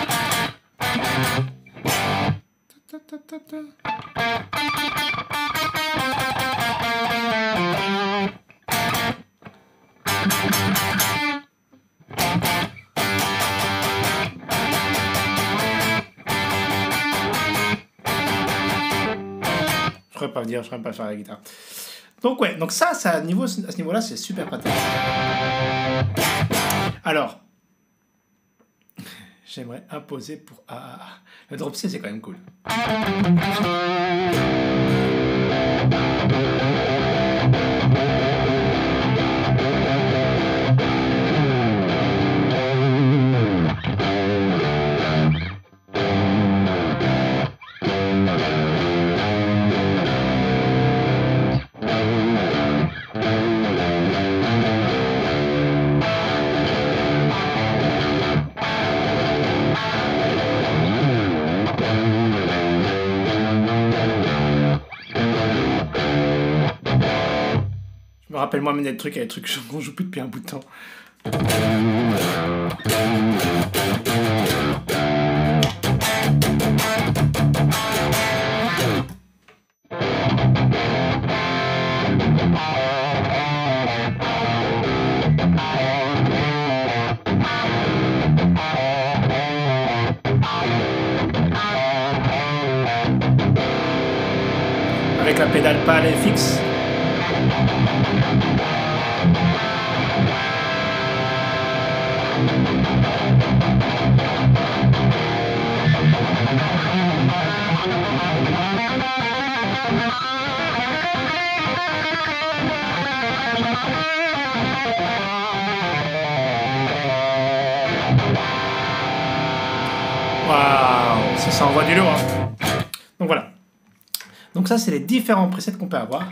Je pourrais pas le dire, je pourrais pas faire la guitare. Donc ouais, donc ça à ce niveau-là, c'est super pratique. Alors, j'aimerais imposer pour le drop C, c'est quand même cool. Rappelle-moi des trucs avec des trucs qu'on joue plus depuis un bout de temps. Avec la pédale pâle et fixe. Waouh, ça envoie du lourd. Hein. Donc voilà. Donc ça, c'est les différents presets qu'on peut avoir.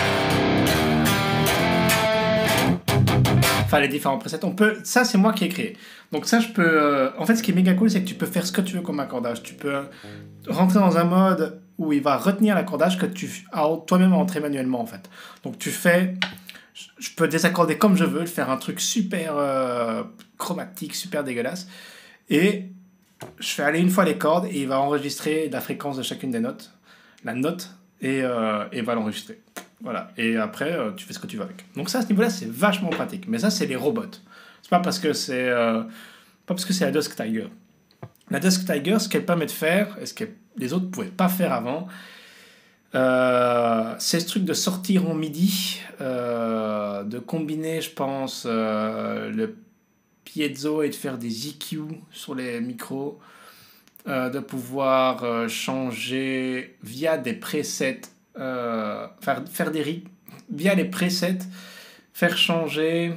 Enfin, les différents presets. On peut... Ça, c'est moi qui ai créé. Donc ça, je peux... En fait, ce qui est méga cool, c'est que tu peux faire ce que tu veux comme accordage. Tu peux rentrer dans un mode où il va retenir l'accordage que tu as toi-même rentré manuellement, en fait. Donc tu fais... Je peux désaccorder comme je veux, faire un truc super chromatique, super dégueulasse. Et je fais aller une fois les cordes et il va enregistrer la fréquence de chacune des notes. La note et va l'enregistrer. Voilà. Et après, tu fais ce que tu veux avec. Donc ça, à ce niveau-là, c'est vachement pratique. Mais ça, c'est les robots. C'est pas parce que c'est la Dusk Tiger. La Dusk Tiger, ce qu'elle permet de faire, et ce que les autres ne pouvaient pas faire avant, c'est ce truc de sortir en MIDI, de combiner, je pense, le piezo et de faire des EQ sur les micros. De pouvoir changer via des presets, faire des via les presets, faire changer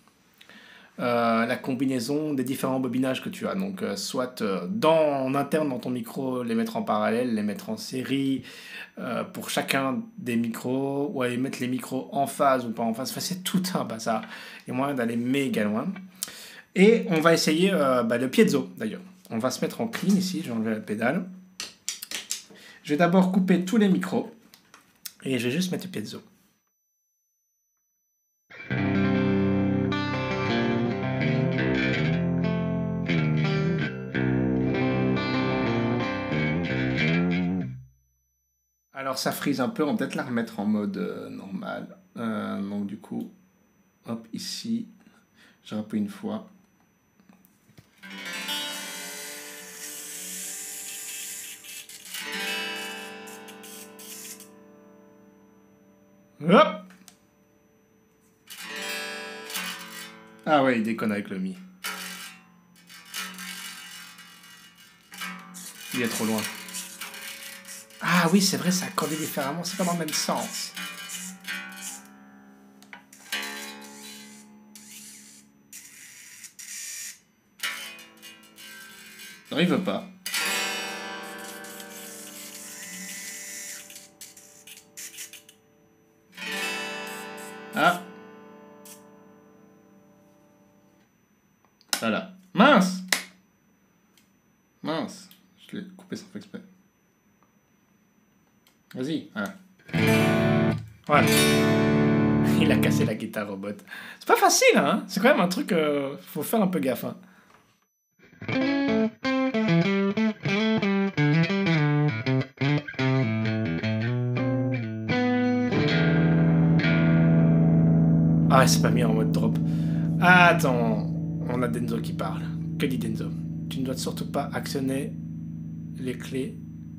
la combinaison des différents bobinages que tu as. Donc, soit en interne dans ton micro, les mettre en parallèle, les mettre en série pour chacun des micros, ou aller mettre les micros en phase ou pas en phase. Enfin, c'est tout un bazar. Il y a moyen d'aller méga loin. Et on va essayer le piezo d'ailleurs. On va se mettre en clean ici, je vais enlever la pédale. Je vais d'abord couper tous les micros et je vais juste mettre le piezo. Alors ça frise un peu, on va peut-être la remettre en mode normal. Donc du coup, hop, ici, je rappuie une fois. Hop. Ah ouais, il déconne avec le mi. Il est trop loin. Ah oui, c'est vrai, c'est accordé différemment, c'est pas dans le même sens. Non, il veut pas. Ah. Voilà. Mince. Mince. Je l'ai coupé sans faire exprès. Vas-y. Voilà. Voilà. Il a cassé la guitare robot. C'est pas facile, hein. C'est quand même un truc... faut faire un peu gaffe, hein. Ah, c'est pas mis en mode drop. Attends, on a Denzo qui parle. Que dit Denzo? Tu ne dois surtout pas actionner les clés.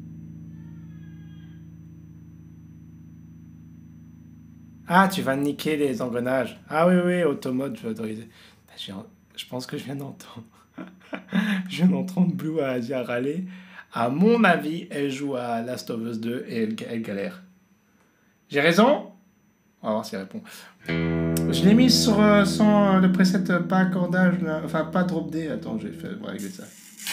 Ah, tu vas niquer les engrenages. Ah oui, oui, automode, je vais autoriser. Je pense que je viens d'entendre. Je viens d'entendre Blue à Asia râler. À mon avis, elle joue à Last of Us 2 et elle galère. J'ai raison? On va voir si elle répond. Je l'ai mis sans le preset pas accordage, là. Enfin pas drop D. Attends, je vais régler ça.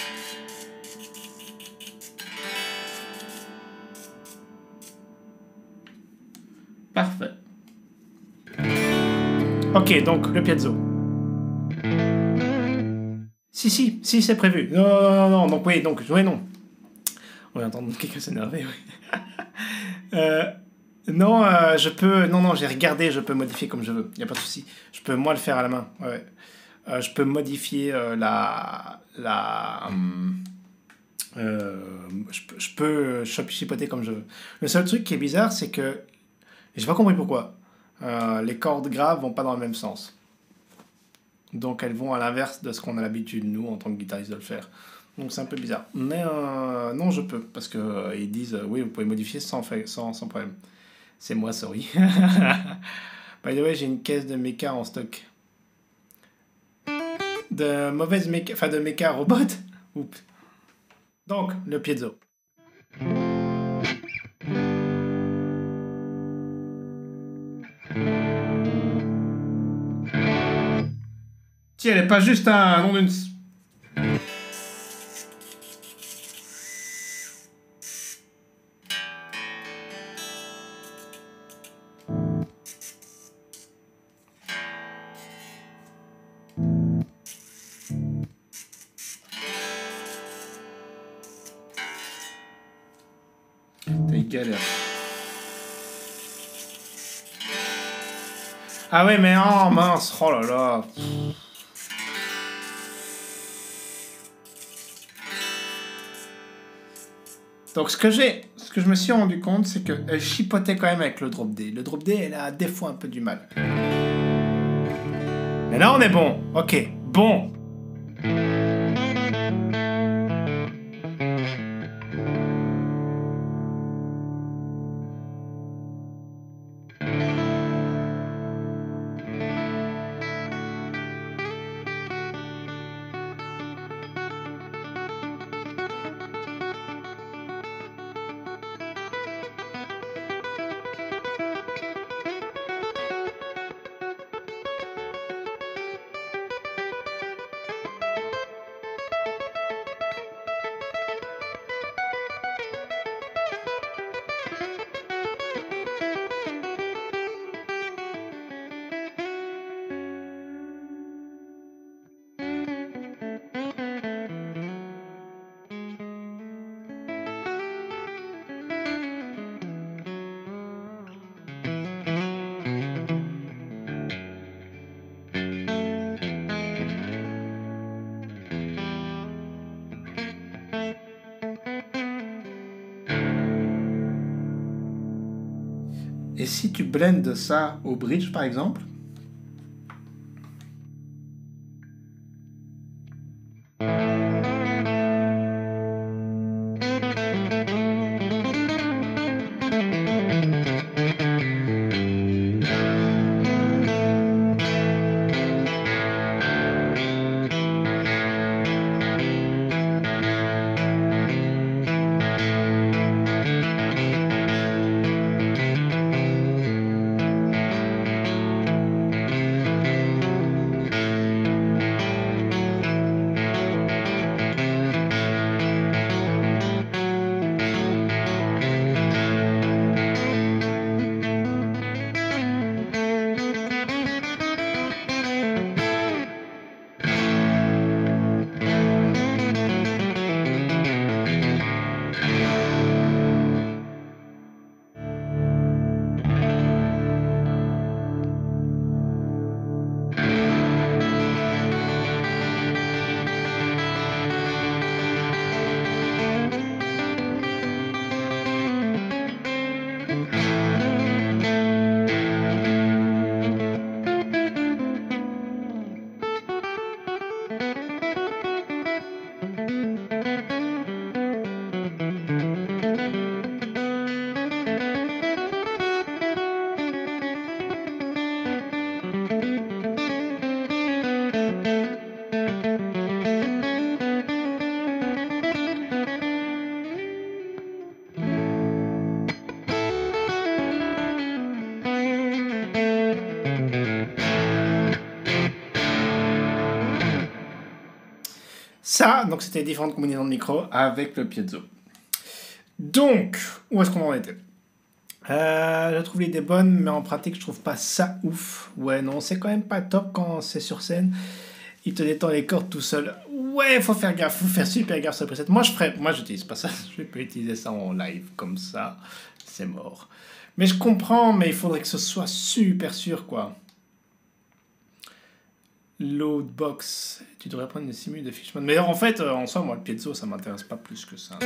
Parfait. Ok, donc le piezo. Si, c'est prévu. Non, donc oui, non. On va entendre quelqu'un s'énerver, oui. Non, je peux... Non, j'ai regardé, je peux modifier comme je veux. Il n'y a pas de souci. Je peux, moi, le faire à la main. Ouais. Je peux modifier je peux chipoter comme je veux. Le seul truc qui est bizarre, c'est que j'ai pas compris pourquoi. Les cordes graves vont pas dans le même sens. Donc elles vont à l'inverse de ce qu'on a l'habitude, nous, en tant que guitariste, de le faire. Donc c'est un peu bizarre. Mais non, je peux. Parce que ils disent, oui, vous pouvez modifier sans problème. C'est moi, sorry. By the way, j'ai une caisse de méca en stock. De mauvaise méca... Enfin, de méca robot. Oups. Donc, le piezo. Tiens, elle est pas juste un nom d'une... T'es galère. Ah ouais, mais oh mince, oh là là. Donc ce que je me suis rendu compte, c'est qu'elle chipotait quand même avec le drop D. Le drop D, elle a des fois un peu du mal. Mais là, on est bon. Ok, bon. Et si tu blendes ça au bridge, par exemple, ça, donc c'était différentes combinaisons de micro avec le piezo. Donc, où est-ce qu'on en était? Je trouve l'idée bonne, mais en pratique, je trouve pas ça ouf. Ouais, non, c'est quand même pas top quand c'est sur scène. Il te détend les cordes tout seul. Ouais, faut faire gaffe, faut faire super gaffe sur le preset. Moi, j'utilise pas ça. Je vais pas utiliser ça en live comme ça. C'est mort. Mais je comprends, mais il faudrait que ce soit super sûr, quoi. Loadbox. Tu devrais prendre une simule de Fishman. Mais en fait, en soi, moi, le piezo, ça m'intéresse pas plus que ça.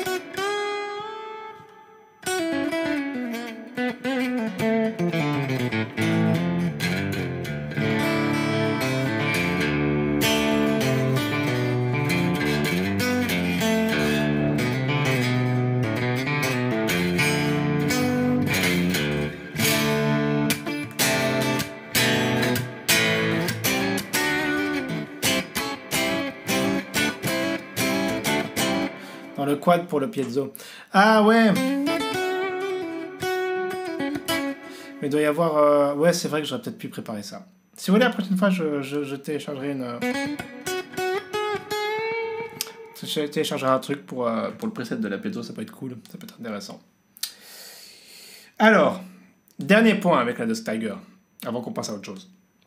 Dans le quad pour le piezo. Ah ouais. Mais il doit y avoir... Ouais, c'est vrai que j'aurais peut-être pu préparer ça. Si vous voulez, la prochaine fois, je téléchargerai une... Je téléchargerai un truc pour le preset de la piezo, ça peut être cool, ça peut être intéressant. Alors, dernier point avec la Dust Tiger, avant qu'on passe à autre chose.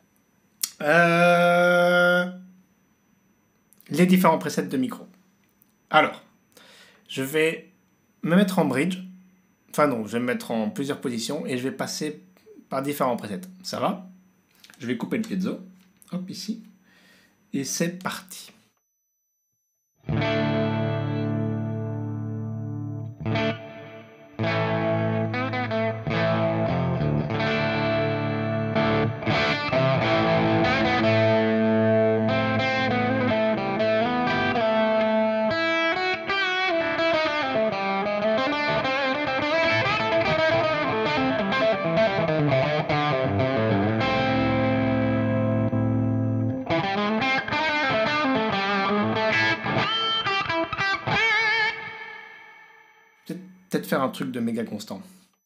Les différents presets de micro. Alors, je vais me mettre en bridge. Enfin non, je vais me mettre en plusieurs positions et je vais passer par différents presets. Ça va? Je vais couper le piezo. Hop, ici. Et c'est parti. Peut-être faire un truc de méga constant.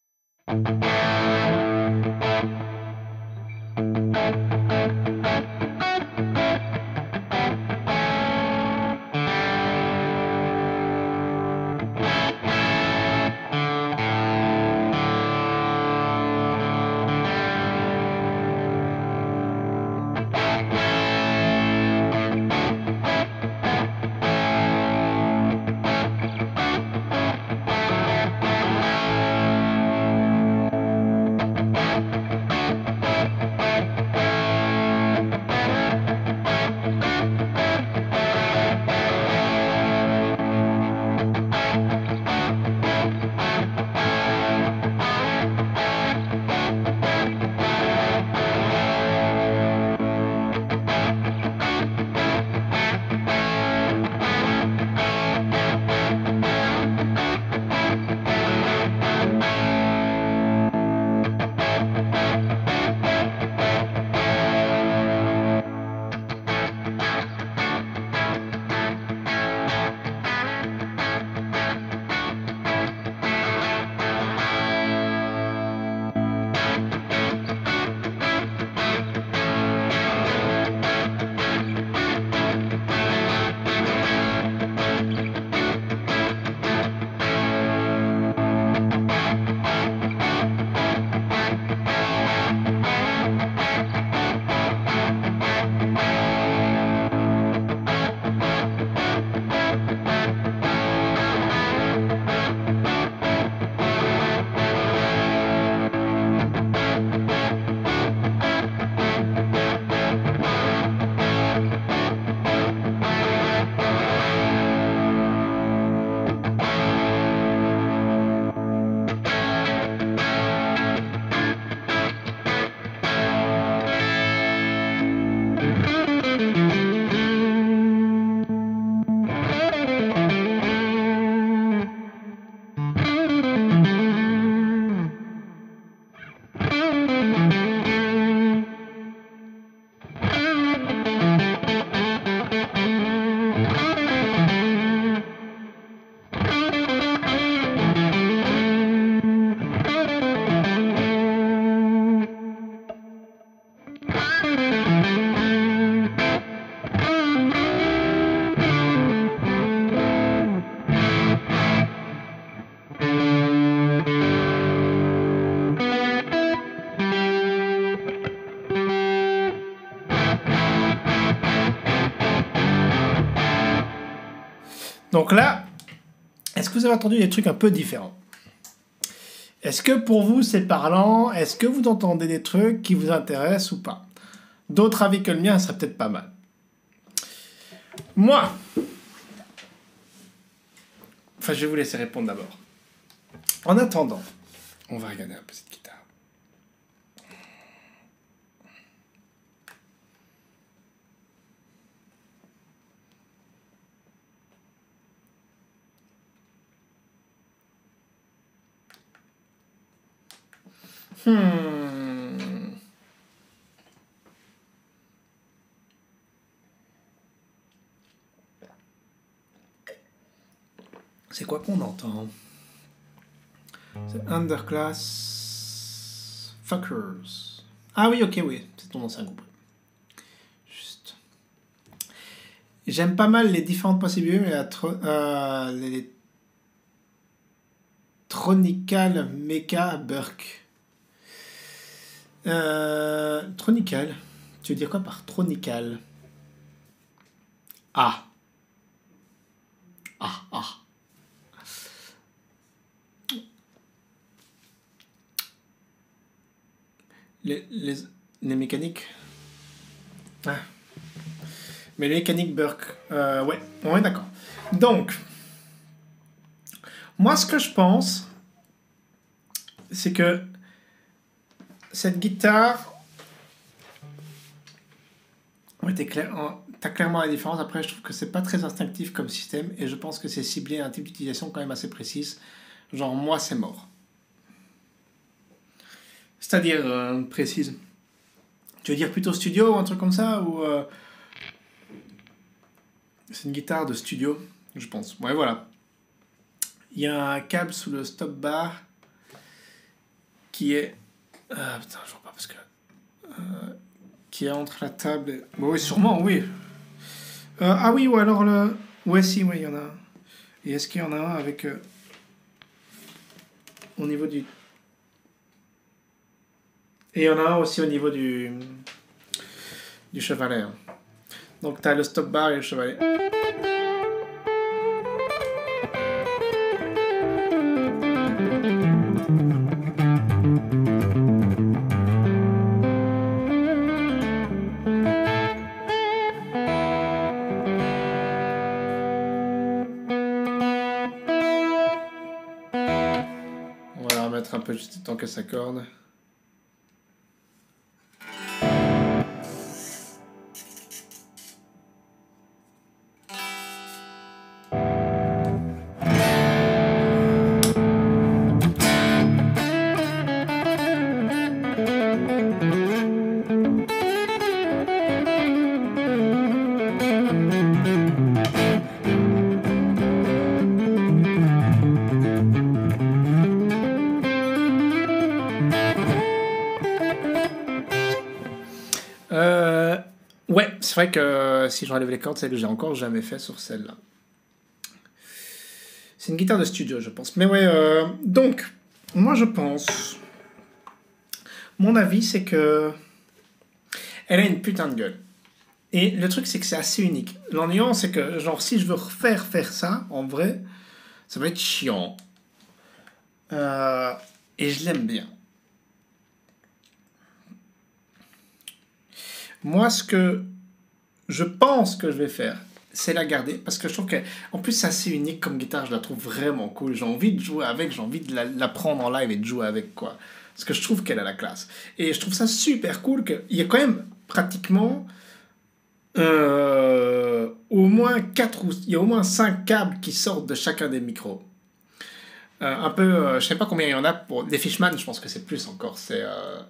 Donc là, est-ce que vous avez entendu des trucs un peu différents? Est-ce que pour vous c'est parlant? Est-ce que vous entendez des trucs qui vous intéressent ou pas? d'autres avis que le mien, ça serait peut-être pas mal. Moi, enfin, je vais vous laisser répondre d'abord. En attendant, on va regarder un peu cette guitare. C'est quoi qu'on entend? C'est Underclass Fuckers. Ah oui, ok, oui. C'est ton ancien groupe. Juste. J'aime pas mal les différentes possibilités, mais les Tronical Mecha Burk. Tronical. Tu veux dire quoi par Tronical? Ah. Ah, ah. Les mécaniques. Ah. Mais les mécaniques Burke. Ouais, d'accord. Donc, moi, ce que je pense, c'est que cette guitare. Ouais, t'as clairement la différence. Après, je trouve que c'est pas très instinctif comme système et je pense que c'est ciblé à un type d'utilisation quand même assez précise. Genre, moi, c'est mort. C'est-à-dire précise. Tu veux dire plutôt studio ou un truc comme ça ou c'est une guitare de studio, je pense. Ouais, voilà. Il y a un câble sous le stop bar qui est... putain, je vois pas parce que... qui est entre la table et... Bon, oui, sûrement, oui. Ah oui, ou alors le... Ouais, si, oui, il y en a un. Et est-ce qu'il y en a un avec... au niveau du... Et il y en a un aussi au niveau du chevalet. Hein. Donc, tu as le stop bar et le chevalet. On va la remettre un peu juste le temps que ça corde. Ouais, c'est vrai que si je relève les cordes, c'est que j'ai encore jamais fait sur celle-là. C'est une guitare de studio, je pense. Mais ouais, donc, moi je pense... Mon avis, c'est que... Elle a une putain de gueule. Et le truc, c'est que c'est assez unique. L'ennuyant, c'est que, genre, si je veux faire ça, en vrai, ça va être chiant. Et je l'aime bien. Moi, ce que je pense que je vais faire, c'est la garder. Parce que je trouve qu'en plus, c'est assez unique comme guitare. Je la trouve vraiment cool. J'ai envie de jouer avec. J'ai envie de la prendre en live et de jouer avec, quoi. Parce que je trouve qu'elle a la classe. Et je trouve ça super cool qu'il y a quand même pratiquement... au moins 4 ou... Il y a au moins 5 câbles qui sortent de chacun des micros. Un peu... je sais pas combien il y en a pour... Les Fishman, je pense que c'est plus encore. C'est...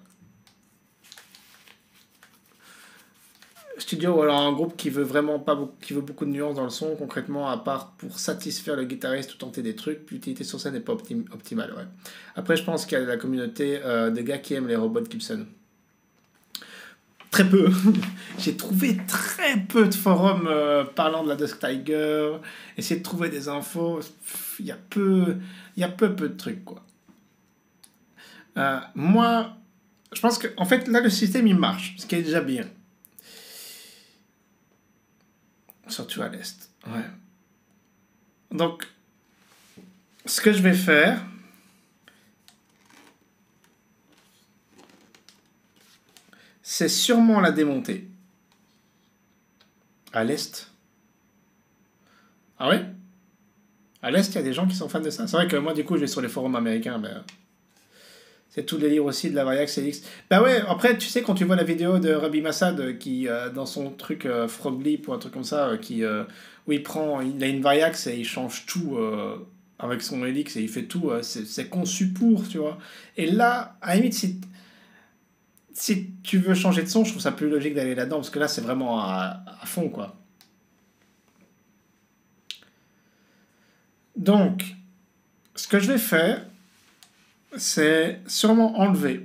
Studio ou alors un groupe qui veut vraiment pas qui veut beaucoup de nuances dans le son, concrètement, à part pour satisfaire le guitariste ou tenter des trucs, l'utilité sur scène n'est pas optimale. Ouais. Après, je pense qu'il y a la communauté de gars qui aiment les robots Gibson. Très peu. J'ai trouvé très peu de forums parlant de la Dusk Tiger. Essayer de trouver des infos. Il y a peu de trucs, quoi. Moi, je pense que, en fait, là, le système, il marche, ce qui est déjà bien. Surtout à l'Est. Ouais. Donc, ce que je vais faire, c'est sûrement la démonter. À l'Est. Ah ouais? À l'Est, il y a des gens qui sont fans de ça. C'est vrai que moi, du coup, je vais sur les forums américains. Ben, c'est tout le délire aussi de la Variax CX. Bah ouais, après, tu sais, quand tu vois la vidéo de Rabbi Massad qui, dans son truc Frog Leap ou un truc comme ça, où il a une Variax et il change tout avec son Helix et il fait tout, c'est conçu pour, tu vois. Et là, à la limite, si tu veux changer de son, je trouve ça plus logique d'aller là-dedans, parce que là, c'est vraiment à fond, quoi. Donc, ce que je vais faire, c'est sûrement enlever.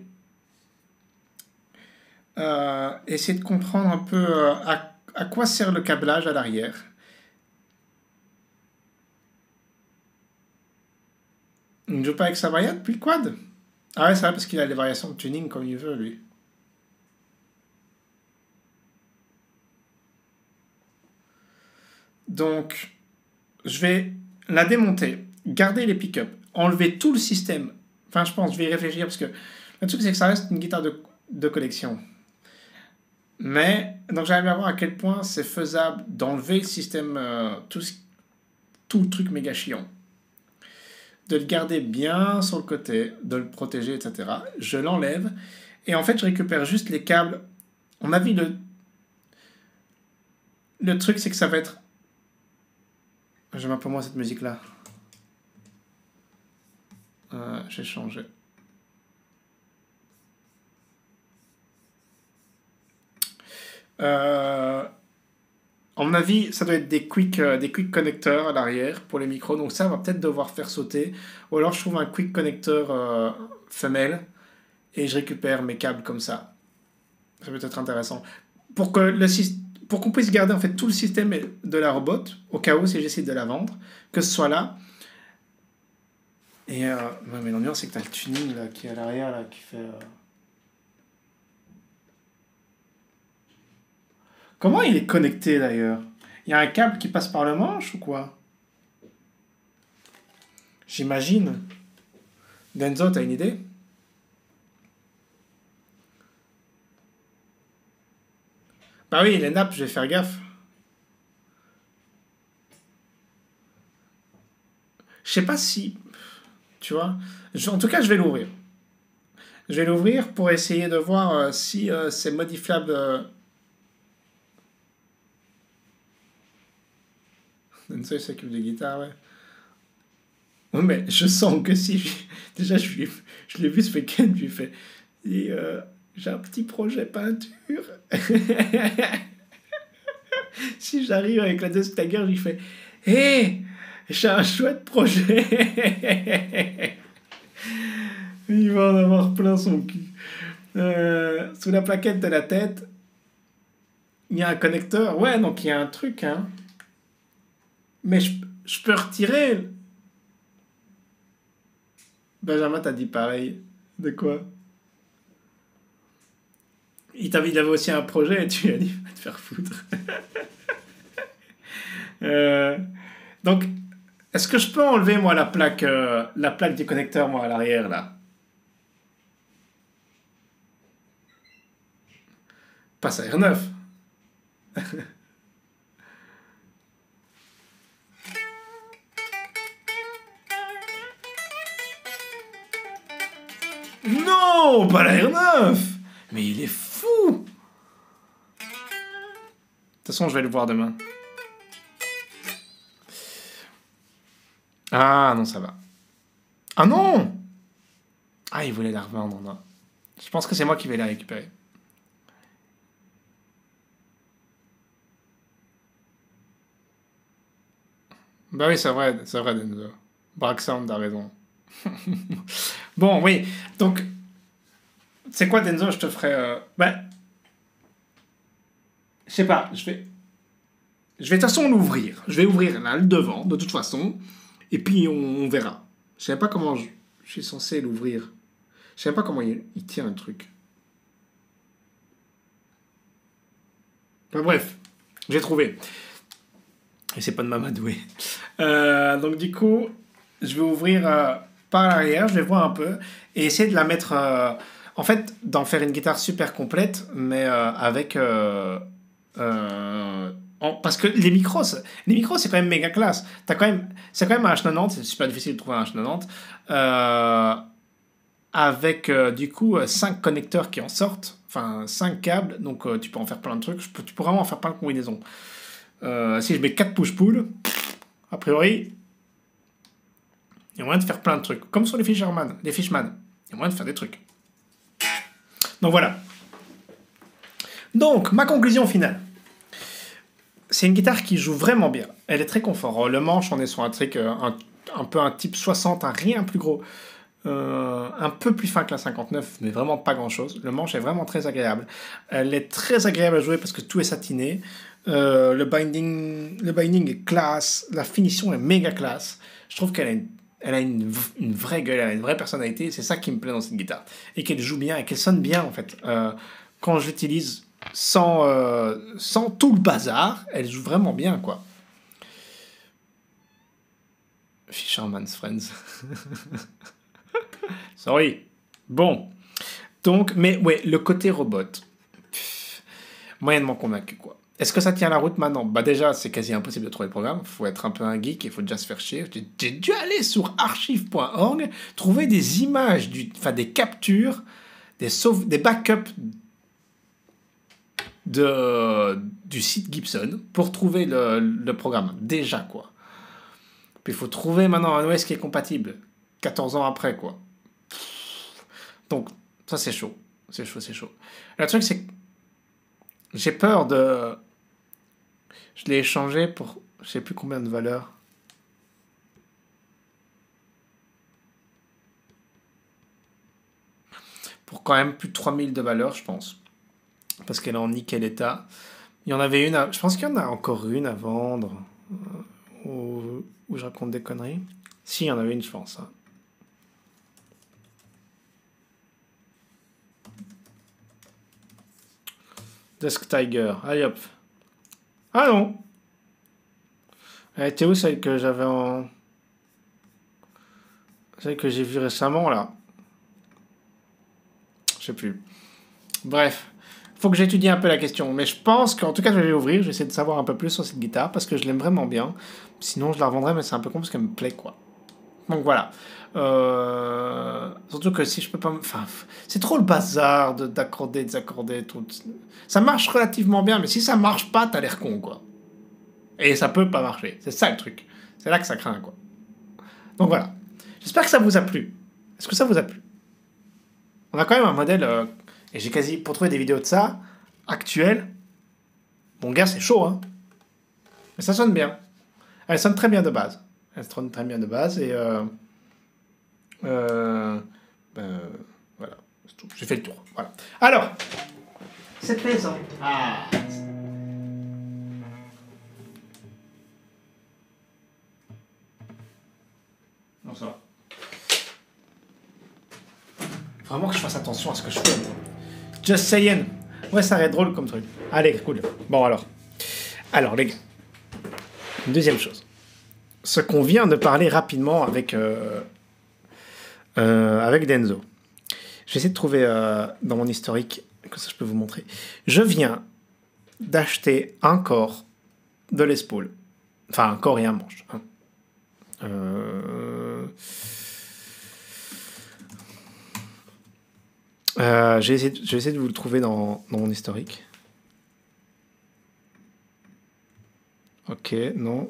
Essayer de comprendre un peu à quoi sert le câblage à l'arrière. Il ne joue pas avec sa variante depuis le quad. Ah ouais, c'est vrai, parce qu'il a les variations de tuning comme il veut, lui. Donc, je vais la démonter, garder les pick-up, enlever tout le système. Enfin, je pense, je vais y réfléchir, parce que le truc, c'est que ça reste une guitare de collection. Mais, donc j'aimerais bien voir à quel point c'est faisable d'enlever le système, tout le truc méga chiant. De le garder bien sur le côté, de le protéger, etc. Je l'enlève, et en fait, je récupère juste les câbles. On a vu le truc, c'est que ça va être... J'aime un peu moins cette musique-là. J'ai changé. À mon avis, ça doit être des quick connecteurs à l'arrière pour les micros. Donc ça, on va peut-être devoir faire sauter. Ou alors je trouve un quick connecteur femelle et je récupère mes câbles comme ça. Ça peut être intéressant. Pour qu'on puisse garder en fait tout le système de la robot, au cas où si j'essaie de la vendre, que ce soit là. Et ouais, mais l'ambiance, c'est que tu as le tuning là, qui est à l'arrière, là, qui fait... Comment il est connecté d'ailleurs? Il y a un câble qui passe par le manche ou quoi? J'imagine. Denzo, t'as une idée? Bah oui, les nappes, je vais faire gaffe. Je sais pas si... Tu vois? En tout cas, je vais l'ouvrir. Je vais l'ouvrir pour essayer de voir si c'est modifiable... Denzo, il s'occupe de guitare, ouais. Oui, mais je sens que si... Déjà, je l'ai vu ce week-end, je lui fais... j'ai un petit projet peinture. Si j'arrive avec la Dust Tiger, je lui fais... Hé, j'ai un chouette projet. Il va en avoir plein son cul. Sous la plaquette de la tête, il y a un connecteur. Ouais, donc il y a un truc, hein. Mais je peux retirer. Benjamin t'a dit pareil. De quoi? Il avait aussi un projet et tu lui as dit va te faire foutre. Donc, est-ce que je peux enlever moi la plaque du connecteur moi à l'arrière là? Passe à R9. Non, pas la R9. Mais il est fou. De toute façon, je vais le voir demain. Ah non, ça va. Ah non. Ah, il voulait la revendre, non. Je pense que c'est moi qui vais la récupérer. Bah oui, c'est vrai, Denzo. Braxand a raison. Bon, oui. Donc, c'est quoi, Denzo? Je te ferai... Bah, je sais pas, je vais de toute façon l'ouvrir. Je vais ouvrir là, le devant, de toute façon. Et puis, on verra. Je sais pas comment je suis censé l'ouvrir. Je sais pas comment il tient le truc. Enfin, bref, j'ai trouvé. Et c'est pas de m'amadouer. Donc du coup, je vais ouvrir par l'arrière, je vais voir un peu, et essayer de la mettre... En fait, d'en faire une guitare super complète, mais avec... parce que les micros, c'est quand même méga classe. C'est quand même un H90, c'est super difficile de trouver un H90. Avec du coup 5 connecteurs qui en sortent, enfin 5 câbles, donc tu peux en faire plein de trucs, tu peux vraiment en faire plein de combinaisons. Si je mets 4 push-pull, a priori, il y a moyen de faire plein de trucs, comme sur les Fishman, il y a moyen de faire des trucs. Donc voilà. Donc, ma conclusion finale. C'est une guitare qui joue vraiment bien. Elle est très confort. Le manche, on est sur un trick un peu un type 60, un rien plus gros. Un peu plus fin que la 59, mais vraiment pas grand chose. Le manche est vraiment très agréable. Elle est très agréable à jouer parce que tout est satiné. Le binding est classe. La finition est méga classe. Je trouve qu'elle a une vraie gueule, elle a une vraie personnalité. C'est ça qui me plaît dans cette guitare. Et qu'elle joue bien et qu'elle sonne bien en fait. Quand je l'utilise sans tout le bazar, elle joue vraiment bien quoi. Fisherman's Friends. Sorry. Bon. Donc, mais ouais, le côté robot. Moyennement convaincu, quoi. Est-ce que ça tient la route maintenant? Bah déjà, c'est quasi impossible de trouver le programme. Il faut être un peu un geek, il faut déjà se faire chier. J'ai dû aller sur archive.org, trouver des images, des captures, des backups du site Gibson pour trouver le programme. Déjà, quoi. Puis il faut trouver maintenant un OS qui est compatible. 14 ans après, quoi. Donc, ça, c'est chaud. C'est chaud. Le truc, c'est que j'ai peur de... Je l'ai échangé pour je sais plus combien de valeurs. Pour quand même plus de 3000 de valeur, je pense. Parce qu'elle est en nickel état. Il y en avait une... Je pense qu'il y en a encore une à vendre. Où je raconte des conneries. Si, il y en avait une, je pense. Hein. Desk Tiger. Allez hop. Ah non. Elle était où celle que j'avais en... Celle que j'ai vue récemment là. Je sais plus. Bref. Faut que j'étudie un peu la question. Mais je pense qu'en tout cas je vais l'ouvrir. Je vais essayer de savoir un peu plus sur cette guitare. Parce que je l'aime vraiment bien. Sinon je la revendrai mais c'est un peu con parce qu'elle me plaît quoi. Donc voilà. Surtout que si je peux pas... Enfin, c'est trop le bazar d'accorder, désaccorder, tout. Ça marche relativement bien, mais si ça marche pas, t'as l'air con, quoi. Et ça peut pas marcher. C'est ça le truc. C'est là que ça craint, quoi. Donc voilà. J'espère que ça vous a plu. Est-ce que ça vous a plu? On a quand même un modèle... et j'ai quasi... Pour trouver des vidéos de ça, actuel, mon gars, c'est chaud, hein. Mais ça sonne bien. Elle sonne très bien de base. Elle sonne très bien de base et... voilà, c'est tout. J'ai fait le tour. Voilà. Alors, cette maison. Ah. Non, ça va. Vraiment que je fasse attention à ce que je fais. Just saying. Ouais, ça va être drôle comme truc. Allez, cool. Bon, alors les gars. Deuxième chose. Ce qu'on vient de parler rapidement avec Denzo. Je vais essayer de trouver dans mon historique, que ça je peux vous montrer. Je viens d'acheter un corps de Les Paul. Enfin, un corps et un manche. Hein. Je vais essayer de vous le trouver dans mon historique. Ok, non.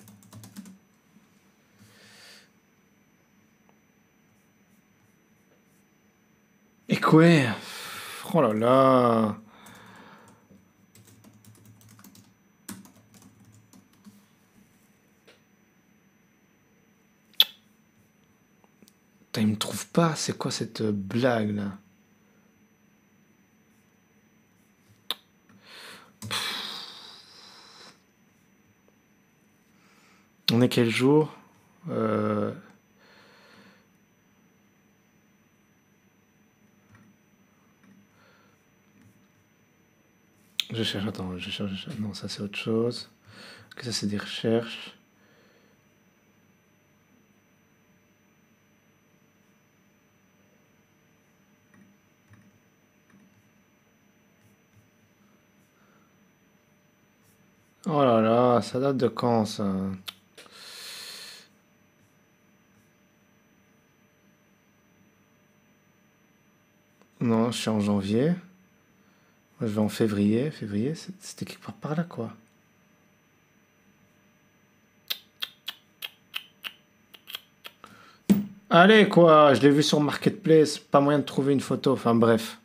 Et quoi? Oh là là. Putain, il me trouve pas. C'est quoi cette blague là? On est quel jour? Je cherche, attends, je cherche. Non, ça c'est autre chose. Que ça c'est des recherches. Oh là là, ça date de quand ça? Non, je suis en janvier. Moi, je vais en février. Février, c'était quelque part par là, quoi. Allez, quoi, je l'ai vu sur Marketplace. Pas moyen de trouver une photo. Enfin, bref.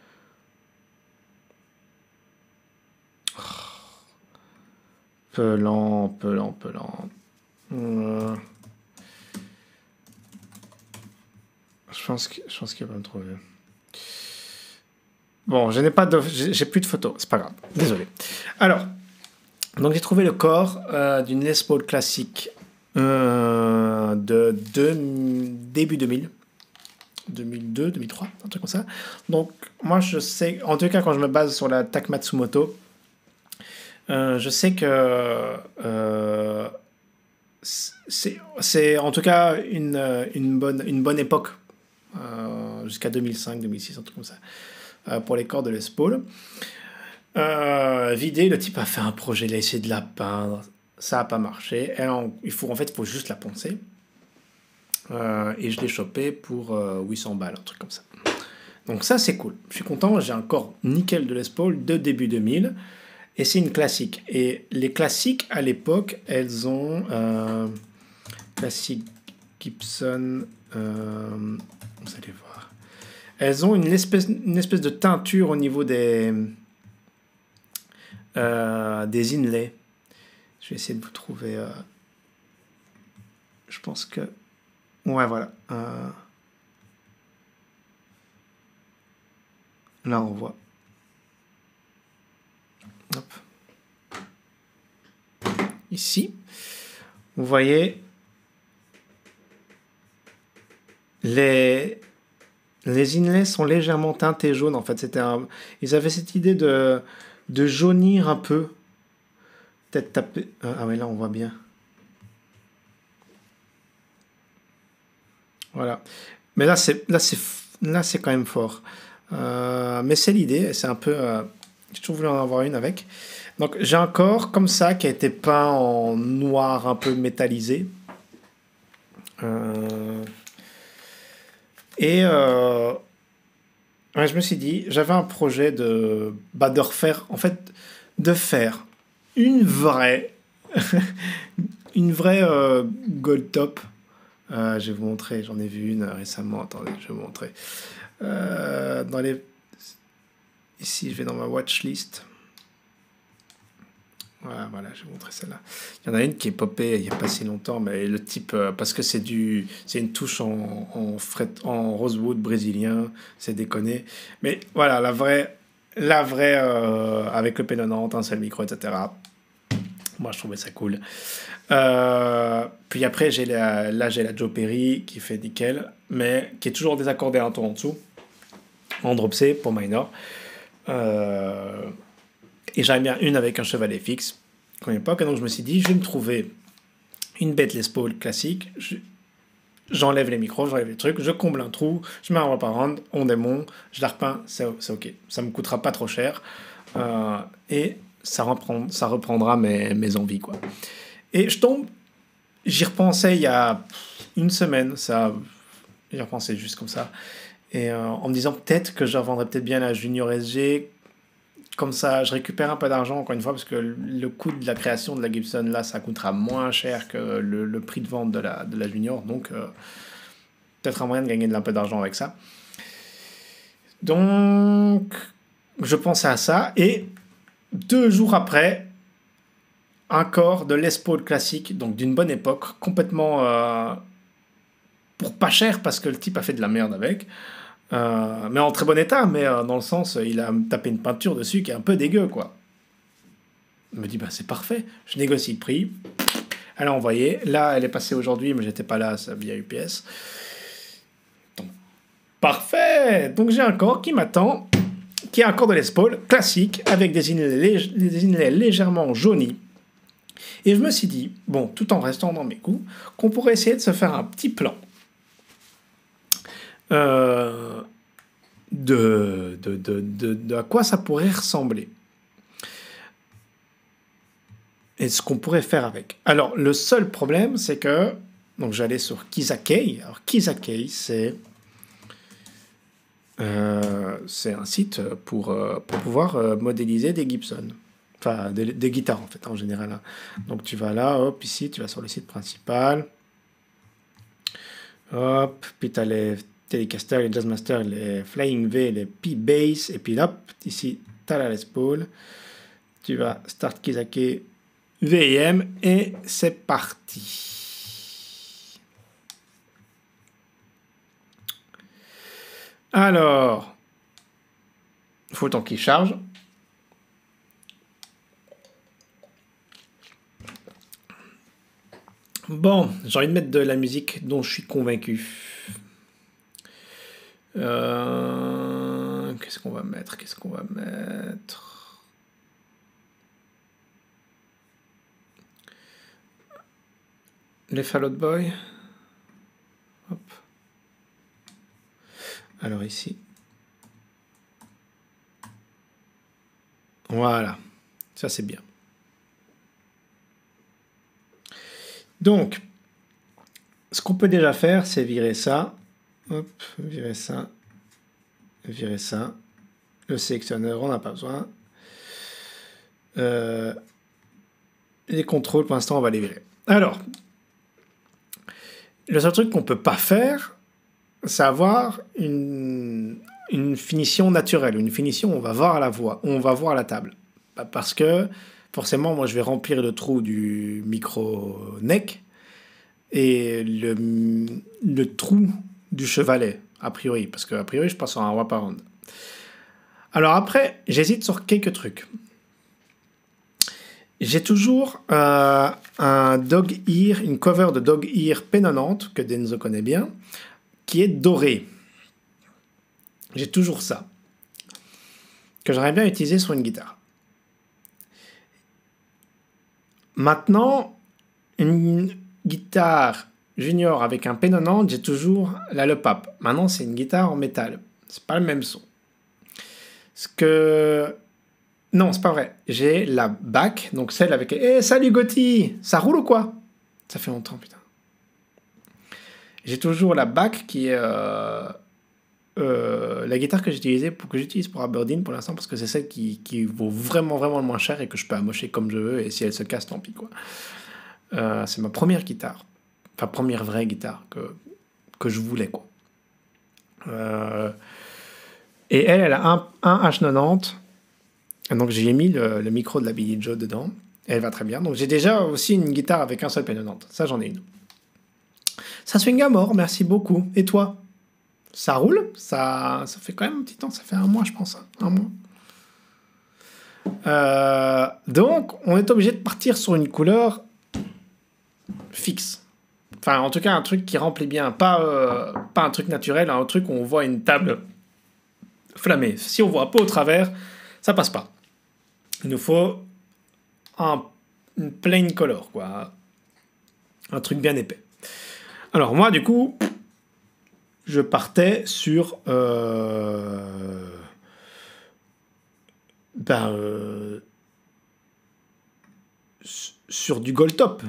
Peu lent, peu lent, peu lent. Je pense qu'il va me trouver. Bon, j'ai plus de photos, c'est pas grave. Désolé. Alors, donc j'ai trouvé le corps d'une Les Paul classique de début 2000. 2002, 2003, un truc comme ça. Donc, moi, je sais, en tout cas, quand je me base sur la Tak Matsumoto, je sais que c'est en tout cas une bonne époque, jusqu'à 2005, 2006, un truc comme ça, pour les corps de Les Paul. Vidé, le type a fait un projet, il a essayé de la peindre, ça n'a pas marché. Il faut juste la poncer. Et je l'ai chopé pour 800 balles, un truc comme ça. Donc ça, c'est cool. Je suis content, j'ai un corps nickel de Les Paul de début 2000. Et c'est une classique. Et les classiques, à l'époque, elles ont... classique Gibson... vous allez voir. Elles ont une espèce de teinture au niveau des inlays. Je vais essayer de vous trouver... je pense que... Ouais, voilà. Là, on voit. Hop. Ici, vous voyez les inlays sont légèrement teintés jaunes. En fait, ils avaient cette idée de jaunir un peu. Peut-être taper. Ah oui, là, on voit bien. Voilà. Mais là, c'est quand même fort. Mais c'est l'idée. C'est un peu. J'ai toujours voulu en avoir une avec. Donc, j'ai un corps comme ça qui a été peint en noir un peu métallisé. Et ouais, je me suis dit, j'avais un projet de refaire, en fait, de faire une vraie, une vraie gold top. Je vais vous montrer, j'en ai vu une récemment. Attendez, je vais vous montrer. Ici, je vais dans ma watchlist. Voilà, je vais vous montrer celle-là. Il y en a une qui est popée il n'y a pas si longtemps, mais le type, parce que c'est une touche en rosewood brésilien, c'est déconné. Mais voilà, la vraie, avec le P90, un seul micro, etc. Moi, je trouvais ça cool. Puis après, j'ai la Joe Perry qui fait nickel, mais qui est toujours désaccordée un ton en dessous, en drop C pour minor. Et j'avais bien une avec un chevalet fixe, à l'époque, et donc je me suis dit, je vais me trouver une bête Les Paul classique, j'enlève les micros, j'enlève les trucs, je comble un trou, je mets un wraparound, on démonte, je la repeins, c'est ok. Ça me coûtera pas trop cher, et ça reprendra mes envies, quoi. Et j'y repensais il y a une semaine, j'y repensais juste comme ça, et en me disant peut-être que je revendrais peut-être bien la Junior SG. Comme ça, je récupère un peu d'argent, encore une fois, parce que le coût de la création de la Gibson, là, ça coûtera moins cher que le prix de vente de la Junior. Donc, peut-être un moyen de gagner un peu d'argent avec ça. Donc, je pensais à ça. Et 2 jours après, un corps de Les Paul classique, donc d'une bonne époque, complètement... pour pas cher, parce que le type a fait de la merde avec... mais en très bon état, mais dans le sens, il a tapé une peinture dessus qui est un peu dégueu, quoi. Je me dis, bah, c'est parfait. Je négocie le prix. Elle a envoyé. Là, elle est passée aujourd'hui, mais j'étais pas là, ça via UPS. Donc, parfait. Donc, j'ai un corps qui m'attend, qui est un corps de Les Paul classique, avec des inlays légèrement jaunis. Et je me suis dit, bon, tout en restant dans mes coups, qu'on pourrait essayer de se faire un petit plan. De à quoi ça pourrait ressembler. et ce qu'on pourrait faire avec. Alors, le seul problème, c'est que... Donc, j'allais sur Kizakei. Alors, Kizakei, c'est un site pour pouvoir modéliser des Gibson. Enfin, des guitares, en fait, en général. Hein. Donc, tu vas là, hop, ici, tu vas sur le site principal. Hop, puis tu as les Telecaster, les Jazzmaster, les Flying V, les P-Bass. Et puis, hop, ici, tu as la Les Paul. Tu vas Start Kizakei VIM et c'est parti. Alors, il faut le temps qu'il charge. Bon, j'ai envie de mettre de la musique dont je suis convaincu. Qu'est-ce qu'on va mettre? Les Fall Out Boy. Hop. Alors ici. Voilà. Ça, c'est bien. Donc, ce qu'on peut déjà faire, c'est virer ça. Hop, virer ça. Virer ça. Le sélectionneur, on n'a pas besoin. Les contrôles, pour l'instant, on va les virer. Alors, le seul truc qu'on ne peut pas faire, c'est avoir une finition naturelle, une finition où on va voir la voix, où on va voir la table. Parce que, forcément, moi, je vais remplir le trou du micro neck et le trou du chevalet, a priori. Parce que, a priori, je passe sur un wraparound. Alors après, j'hésite sur quelques trucs. J'ai toujours un dog ear, une cover de dog ear P90 que Denzo connaît bien, qui est dorée. J'ai toujours ça, que j'aimerais bien utiliser sur une guitare. Maintenant, une guitare junior avec un P90, j'ai toujours la Le Pape. Maintenant, c'est une guitare en métal. C'est pas le même son. Non, c'est pas vrai. J'ai la back, donc celle avec... Salut Gotti! Ça roule ou quoi? Ça fait longtemps, putain. J'ai toujours la back qui est... la guitare que j'utilise pour Aberdeen pour l'instant, parce que c'est celle qui vaut vraiment, vraiment le moins cher et que je peux amocher comme je veux, et si elle se casse, tant pis, quoi. C'est ma première guitare. Enfin, première vraie guitare que je voulais, quoi. Et elle a un H90. Donc j'ai mis le micro de la Billie Joe dedans. Elle va très bien. Donc j'ai déjà aussi une guitare avec un seul P90. Ça, j'en ai une. Ça swing à mort, merci beaucoup. Et toi? Ça roule? Ça fait quand même un petit temps. Ça fait un mois, je pense. Un mois. Donc, on est obligé de partir sur une couleur fixe. Enfin, en tout cas, un truc qui remplit bien. Pas un truc naturel, un truc où on voit une table flammée. Si on voit pas au travers, ça passe pas. Il nous faut une plain color, quoi. Un truc bien épais. Alors, moi, du coup, je partais sur... sur du gold top.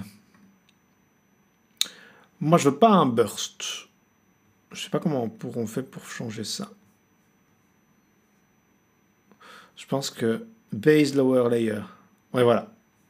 Moi, je veux pas un burst. Je sais pas comment on fait pour changer ça. Je pense que base lower layer. Ouais, voilà.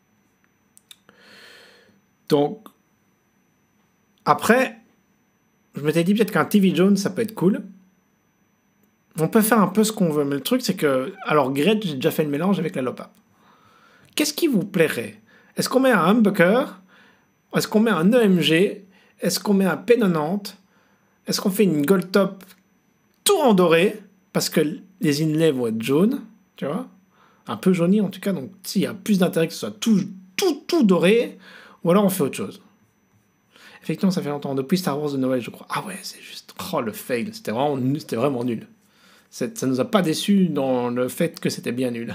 Donc, après, je m'étais dit peut-être qu'un TV Jones, ça peut être cool. On peut faire un peu ce qu'on veut, mais le truc, c'est que... Alors, Gretsch, j'ai déjà fait le mélange avec la Lopa. Qu'est-ce qui vous plairait? Est-ce qu'on met un humbucker? Est-ce qu'on met un EMG? Est-ce qu'on met un P90? Est-ce qu'on fait une gold top tout en doré? Parce que les inlays vont être jaunes, tu vois? Un peu jauni en tout cas, donc s'il y a plus d'intérêt que ce soit tout doré, ou alors on fait autre chose. Effectivement, ça fait longtemps, depuis Star Wars de Noël, je crois. Ah ouais, c'est juste... Oh, le fail, c'était vraiment nul. Ça nous a pas déçus dans le fait que c'était bien nul.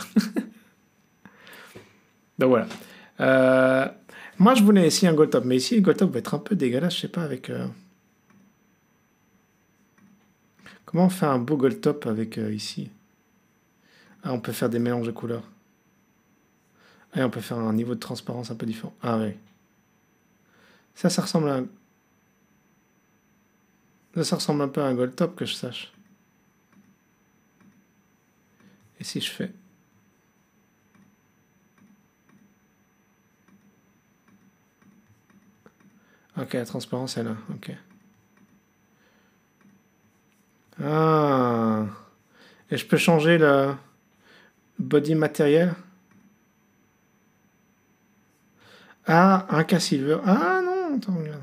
Donc voilà. Moi, je voulais essayer un gold top, mais ici, le gold top va être un peu dégueulasse, je sais pas, avec... Comment on fait un beau gold top avec ici? Ah, on peut faire des mélanges de couleurs. Et on peut faire un niveau de transparence un peu différent. Ah oui. Ça ressemble à un... Ça ressemble un peu à un gold top, que je sache. Et si je fais... Ok, la transparence est là. Ok. Ah. Et je peux changer le body matériel. Ah, un cas silver. Ah non, attends, regarde.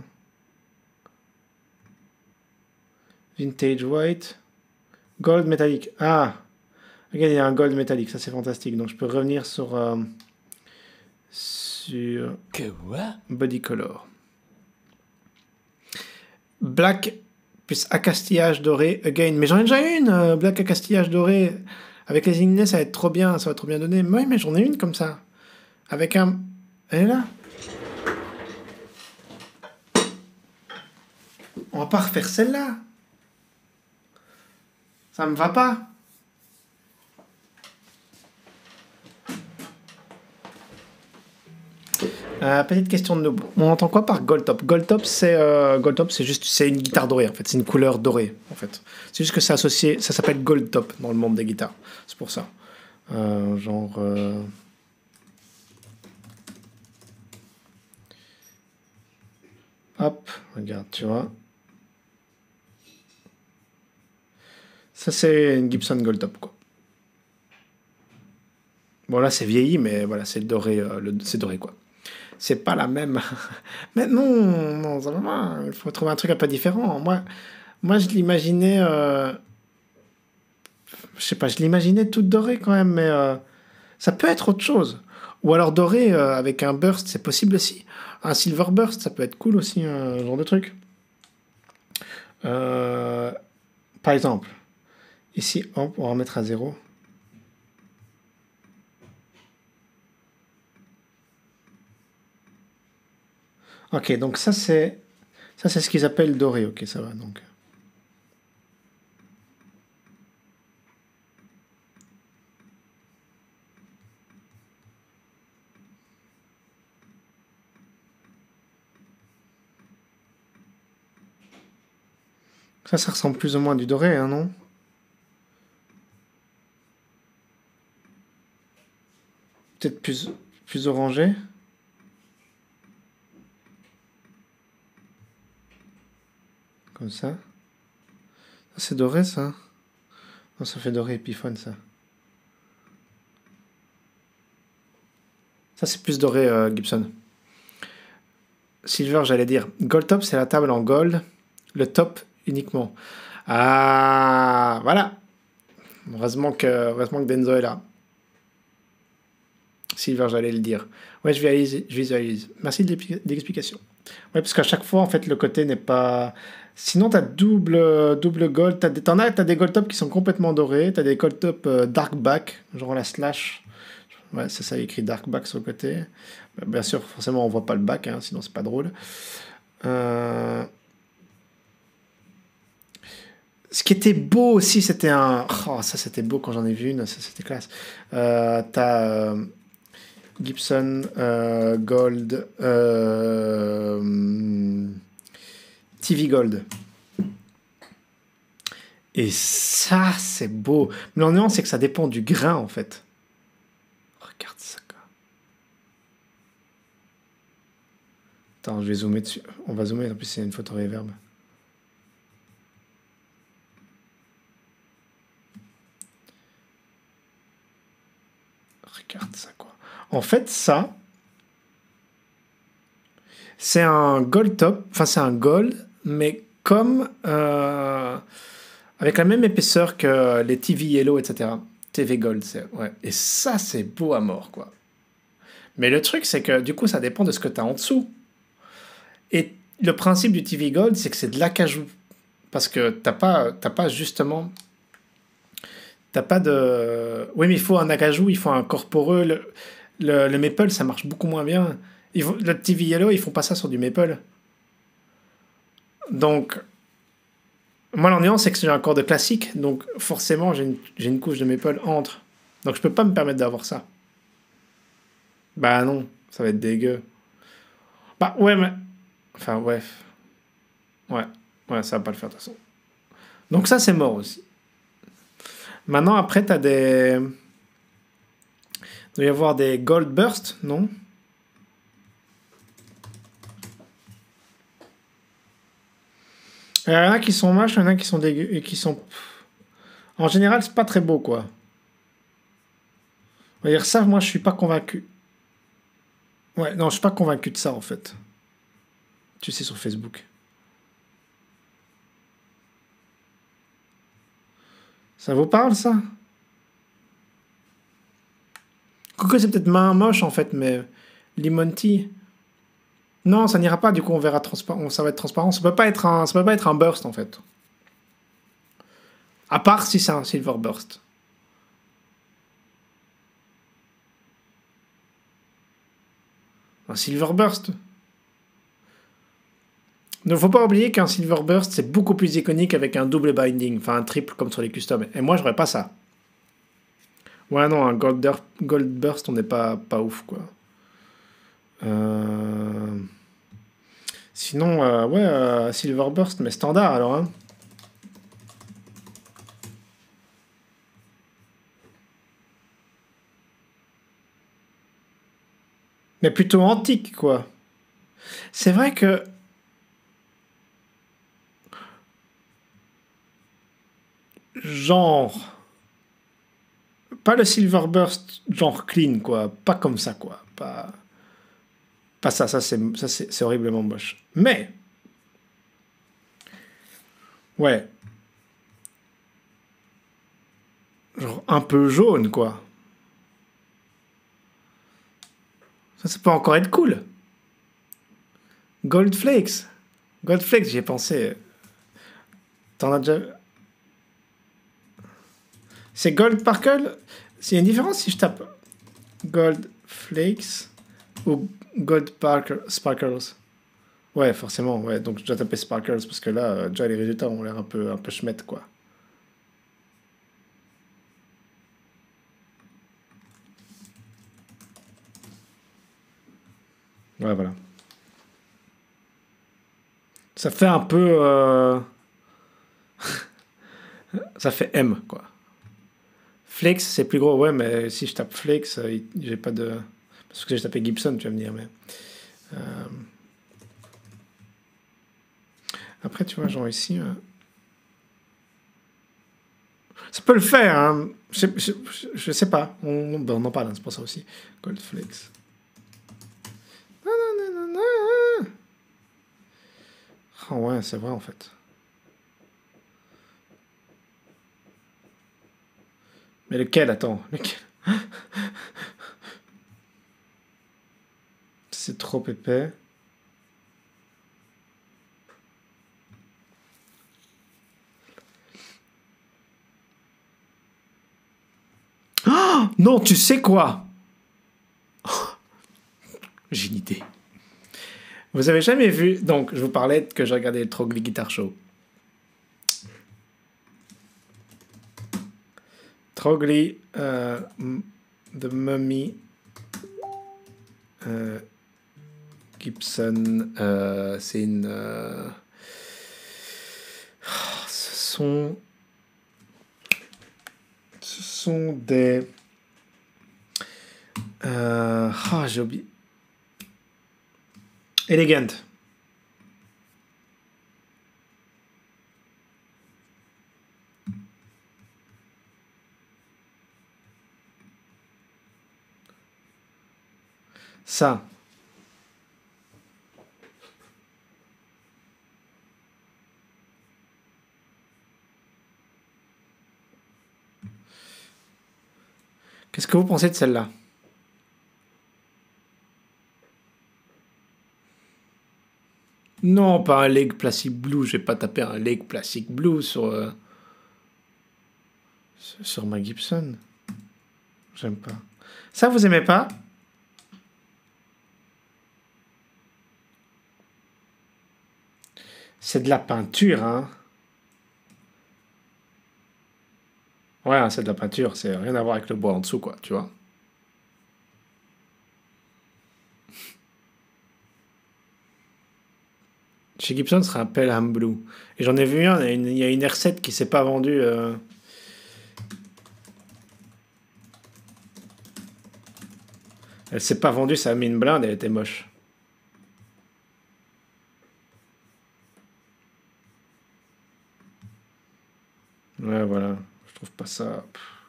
Vintage white. Gold métallique. Ah. Regarde, il y a un gold métallique. Ça, c'est fantastique. Donc, je peux revenir sur... sur... Body color. Black plus accastillage doré again. Mais j'en ai déjà une, black accastillage doré. Avec les inlays, ça va être trop bien. Ça va trop bien donner. Oui, mais j'en ai une comme ça. Avec un... Elle est là. On va pas refaire celle-là. Ça me va pas. Petite question de noob. On entend quoi par gold top? Gold top, c'est juste, c'est une guitare dorée en fait. C'est une couleur dorée en fait. C'est juste que c'est associé, ça s'appelle gold top dans le monde des guitares. C'est pour ça. Genre. Hop, regarde, tu vois. Ça c'est une Gibson gold top quoi. Bon là c'est vieilli, mais voilà c'est doré, c'est doré quoi. C'est pas la même. Mais non, ça va pas. Il faut trouver un truc un peu différent. Moi je l'imaginais. Je sais pas, je l'imaginais toute dorée quand même, mais ça peut être autre chose. Ou alors doré avec un burst, c'est possible aussi. Un silver burst, ça peut être cool aussi, un genre de truc. Par exemple, ici, hop, on va remettre à 0. Ok, donc ça c'est ce qu'ils appellent doré. Ok, ça va donc. Ça ressemble plus ou moins à du doré, hein, non? Peut-être plus orangé. Comme ça. Ça c'est doré ça? Non, ça fait doré épiphone ça. Ça c'est plus doré Gibson. Silver, j'allais dire. Gold top, c'est la table en gold. Le top uniquement. Ah, voilà. Heureusement que Denzo est là. Silver, j'allais le dire. Ouais, je visualise. Merci de l'explication. Ouais, parce qu'à chaque fois, en fait, le côté n'est pas... Sinon, tu as double gold. T'as des gold top qui sont complètement dorés. Tu as des gold top dark back, genre la slash. Ouais, c'est ça, écrit dark back sur le côté. Bien sûr, forcément, on voit pas le back, hein, sinon c'est pas drôle. Ce qui était beau aussi, c'était un... Oh, ça, c'était beau quand j'en ai vu une. Ça, c'était classe. T'as Gibson Gold... TV Gold. Et ça, c'est beau. Mais l'ennuyant, c'est que ça dépend du grain, en fait. Regarde ça, quoi. Attends, je vais zoomer dessus. On va zoomer, en plus, c'est une photo reverb. Regarde ça, quoi. En fait, ça, c'est un gold top. Enfin, c'est un gold, mais comme... avec la même épaisseur que les TV Yellow, etc. TV Gold, ouais. Et ça, c'est beau à mort, quoi. Mais le truc, c'est que du coup, ça dépend de ce que tu as en dessous. Et le principe du TV Gold, c'est que c'est de l'acajou. Parce que t'as pas justement... T'as pas de... Oui, mais il faut un acajou, il faut un corporeux. Le maple, ça marche beaucoup moins bien. Le TV Yellow, ils font pas ça sur du maple. Donc... Moi, l'ennuyant, c'est que j'ai un corps de classique, donc forcément, j'ai une couche de maple entre. Donc, je peux pas me permettre d'avoir ça. Bah non, ça va être dégueu. Bah ouais, mais... Enfin, ouais. Ouais, ouais, ça va pas le faire de toute façon. Donc ça, c'est mort aussi. Maintenant, après, t'as des... Il doit y avoir des Gold Burst, non? Il y en a qui sont moches, il y en a qui sont dégueux et qui sont... En général, c'est pas très beau, quoi. On va dire ça, moi, je suis pas convaincu. Ouais, non, je suis pas convaincu de ça, en fait. Tu sais, sur Facebook. Ça vous parle, ça? Coco, c'est peut-être main moche, en fait, mais... Lemon Tea... Non, ça n'ira pas, du coup, on verra transparent. Ça va être transparent. Ça peut pas être un burst, en fait. À part si c'est un silver burst. Un silver burst. Ne faut pas oublier qu'un silver burst, c'est beaucoup plus iconique avec un double binding, enfin un triple comme sur les customs. Et moi, j'aurais pas ça. Ouais, non, un gold burst, on n'est pas ouf, quoi. Euh... Sinon, ouais, silver burst, mais standard, alors, hein. Mais plutôt antique, quoi. C'est vrai que... Genre... Pas le silver burst, genre clean, quoi. Pas comme ça, quoi. Pas ça, c'est horriblement moche. Mais... Ouais. Genre un peu jaune, quoi. Ça peut encore être cool. Gold Flakes. Gold Flakes, j'y ai pensé. T'en as déjà... C'est Gold Sparkle. C'est une différence si je tape Gold Flakes ou Gold Sparkles. Ouais, forcément, ouais. Donc je dois taper Sparkles parce que là, déjà les résultats ont l'air un peu schmettes, quoi. Ouais, voilà. Ça fait un peu... ça fait M, quoi. Flex, c'est plus gros, ouais, mais si je tape Flex, j'ai pas de... Parce que j'ai tapé Gibson, tu vas me dire, mais... Après, tu vois, genre ici... Ça peut le faire, hein. Je sais pas. On en parle, hein, c'est pour ça aussi. Goldflex. Ah ouais, c'est vrai, en fait. Mais lequel, attends, lequel? C'est trop épais. Oh non, tu sais quoi? J'ai une idée. Vous avez jamais vu... Donc, je vous parlais que j'ai regardé le Trogly Guitar Show. Trogly, The Mummy, Gibson, c'est une... Ce sont des... j'ai oublié. Elegant. Ça. Qu'est-ce que vous pensez de celle-là? Non, pas un Leg Plastic Blue. Je vais pas taper un Leg Plastic Blue sur ma Gibson. J'aime pas. Ça, vous aimez pas? C'est de la peinture, hein. Ouais, c'est de la peinture. C'est rien à voir avec le bois en dessous, quoi, tu vois. Chez Gibson, ce serait un Pelham Blue. Et j'en ai vu un, il y a une R7 qui s'est pas vendue. Elle s'est pas vendue, ça a mis une blinde, elle était moche. Ouais, voilà. Je trouve pas ça.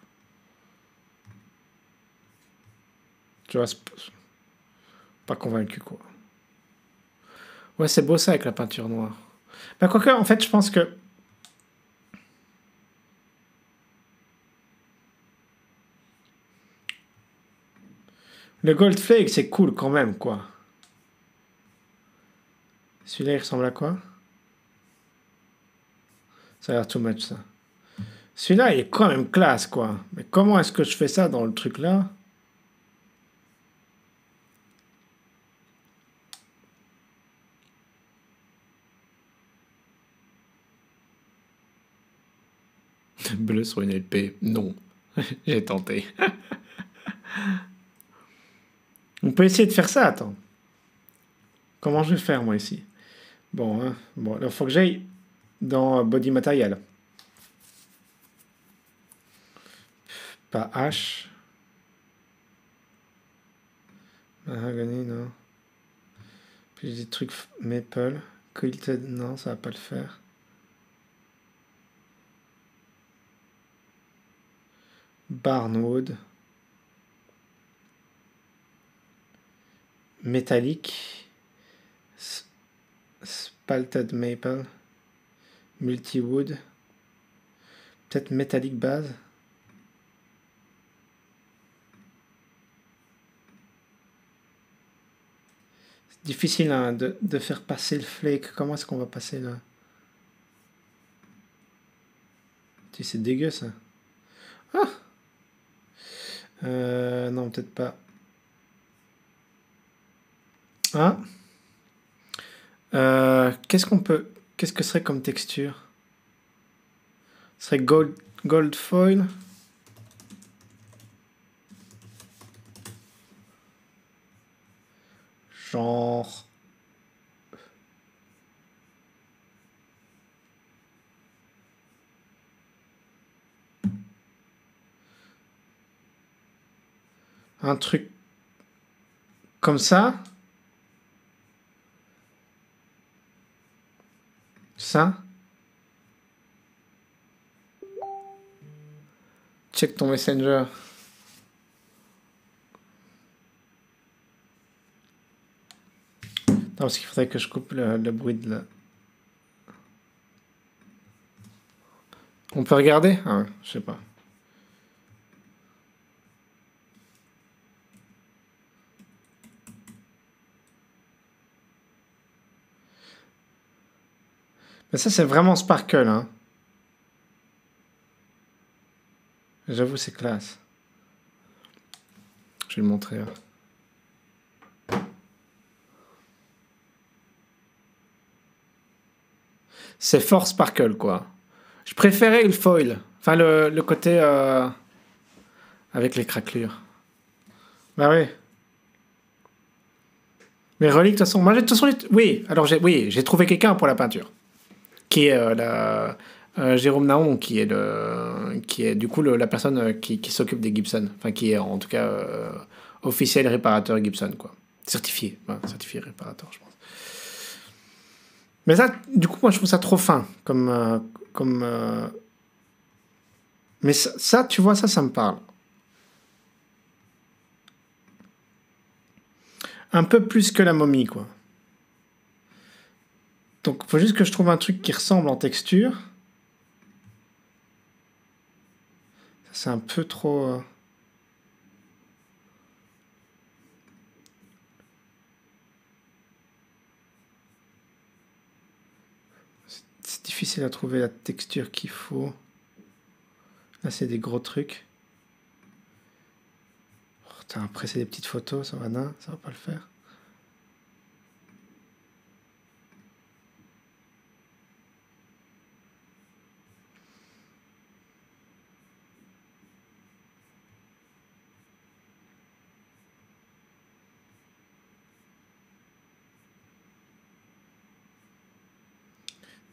Tu vois, c'est pas convaincu, quoi. Ouais, c'est beau ça avec la peinture noire. Bah, quoique, en fait, je pense que. Le Gold Flake, c'est cool quand même, quoi. Celui-là, il ressemble à quoi? Ça a l'air too much, ça. Celui-là, il est quand même classe, quoi. Mais comment est-ce que je fais ça dans le truc là? Bleu sur une LP. Non. J'ai tenté. On peut essayer de faire ça, attends. Comment je vais faire, moi, ici? Bon, hein. Bon, il faut que j'aille dans Body Material. Pas H. Mahogany, non. Puis j'ai des trucs Maple. Quilted, non, ça va pas le faire. Barnwood. Métallique. Spalted Maple. Multiwood. Peut-être métallique base. C'est difficile hein, de faire passer le flake. Comment est-ce qu'on va passer là? C'est dégueu ça. Ah non, peut-être pas. Ah qu'est-ce qu'on peut. Qu'est-ce que serait comme texture? Ce serait gold foil. Genre. Un truc comme ça. Ça. Check ton messenger. Non, parce qu'il faudrait que je coupe le bruit de la... On peut regarder? Ah ouais, je sais pas. Mais ça, c'est vraiment sparkle, hein. J'avoue, c'est classe. Je vais le montrer. Hein. C'est fort sparkle, quoi. Je préférais le foil. Enfin, le côté avec les craquelures. Bah oui. Mais reliques, de toute façon. Moi, de toute façon, oui. Alors, j'ai trouvé quelqu'un pour la peinture. Qui est Jérôme Naon, qui est du coup la personne qui s'occupe des Gibson. Enfin, qui est en tout cas officiel réparateur Gibson, quoi. Certifié. Ouais, certifié réparateur, je pense. Mais ça, du coup, moi, je trouve ça trop fin. Mais ça, tu vois, ça me parle. Un peu plus que la momie, quoi. Donc, il faut juste que je trouve un truc qui ressemble en texture. C'est un peu trop... C'est difficile à trouver la texture qu'il faut. Là, c'est des gros trucs. Oh, après, c'est des petites photos, ça va pas le faire.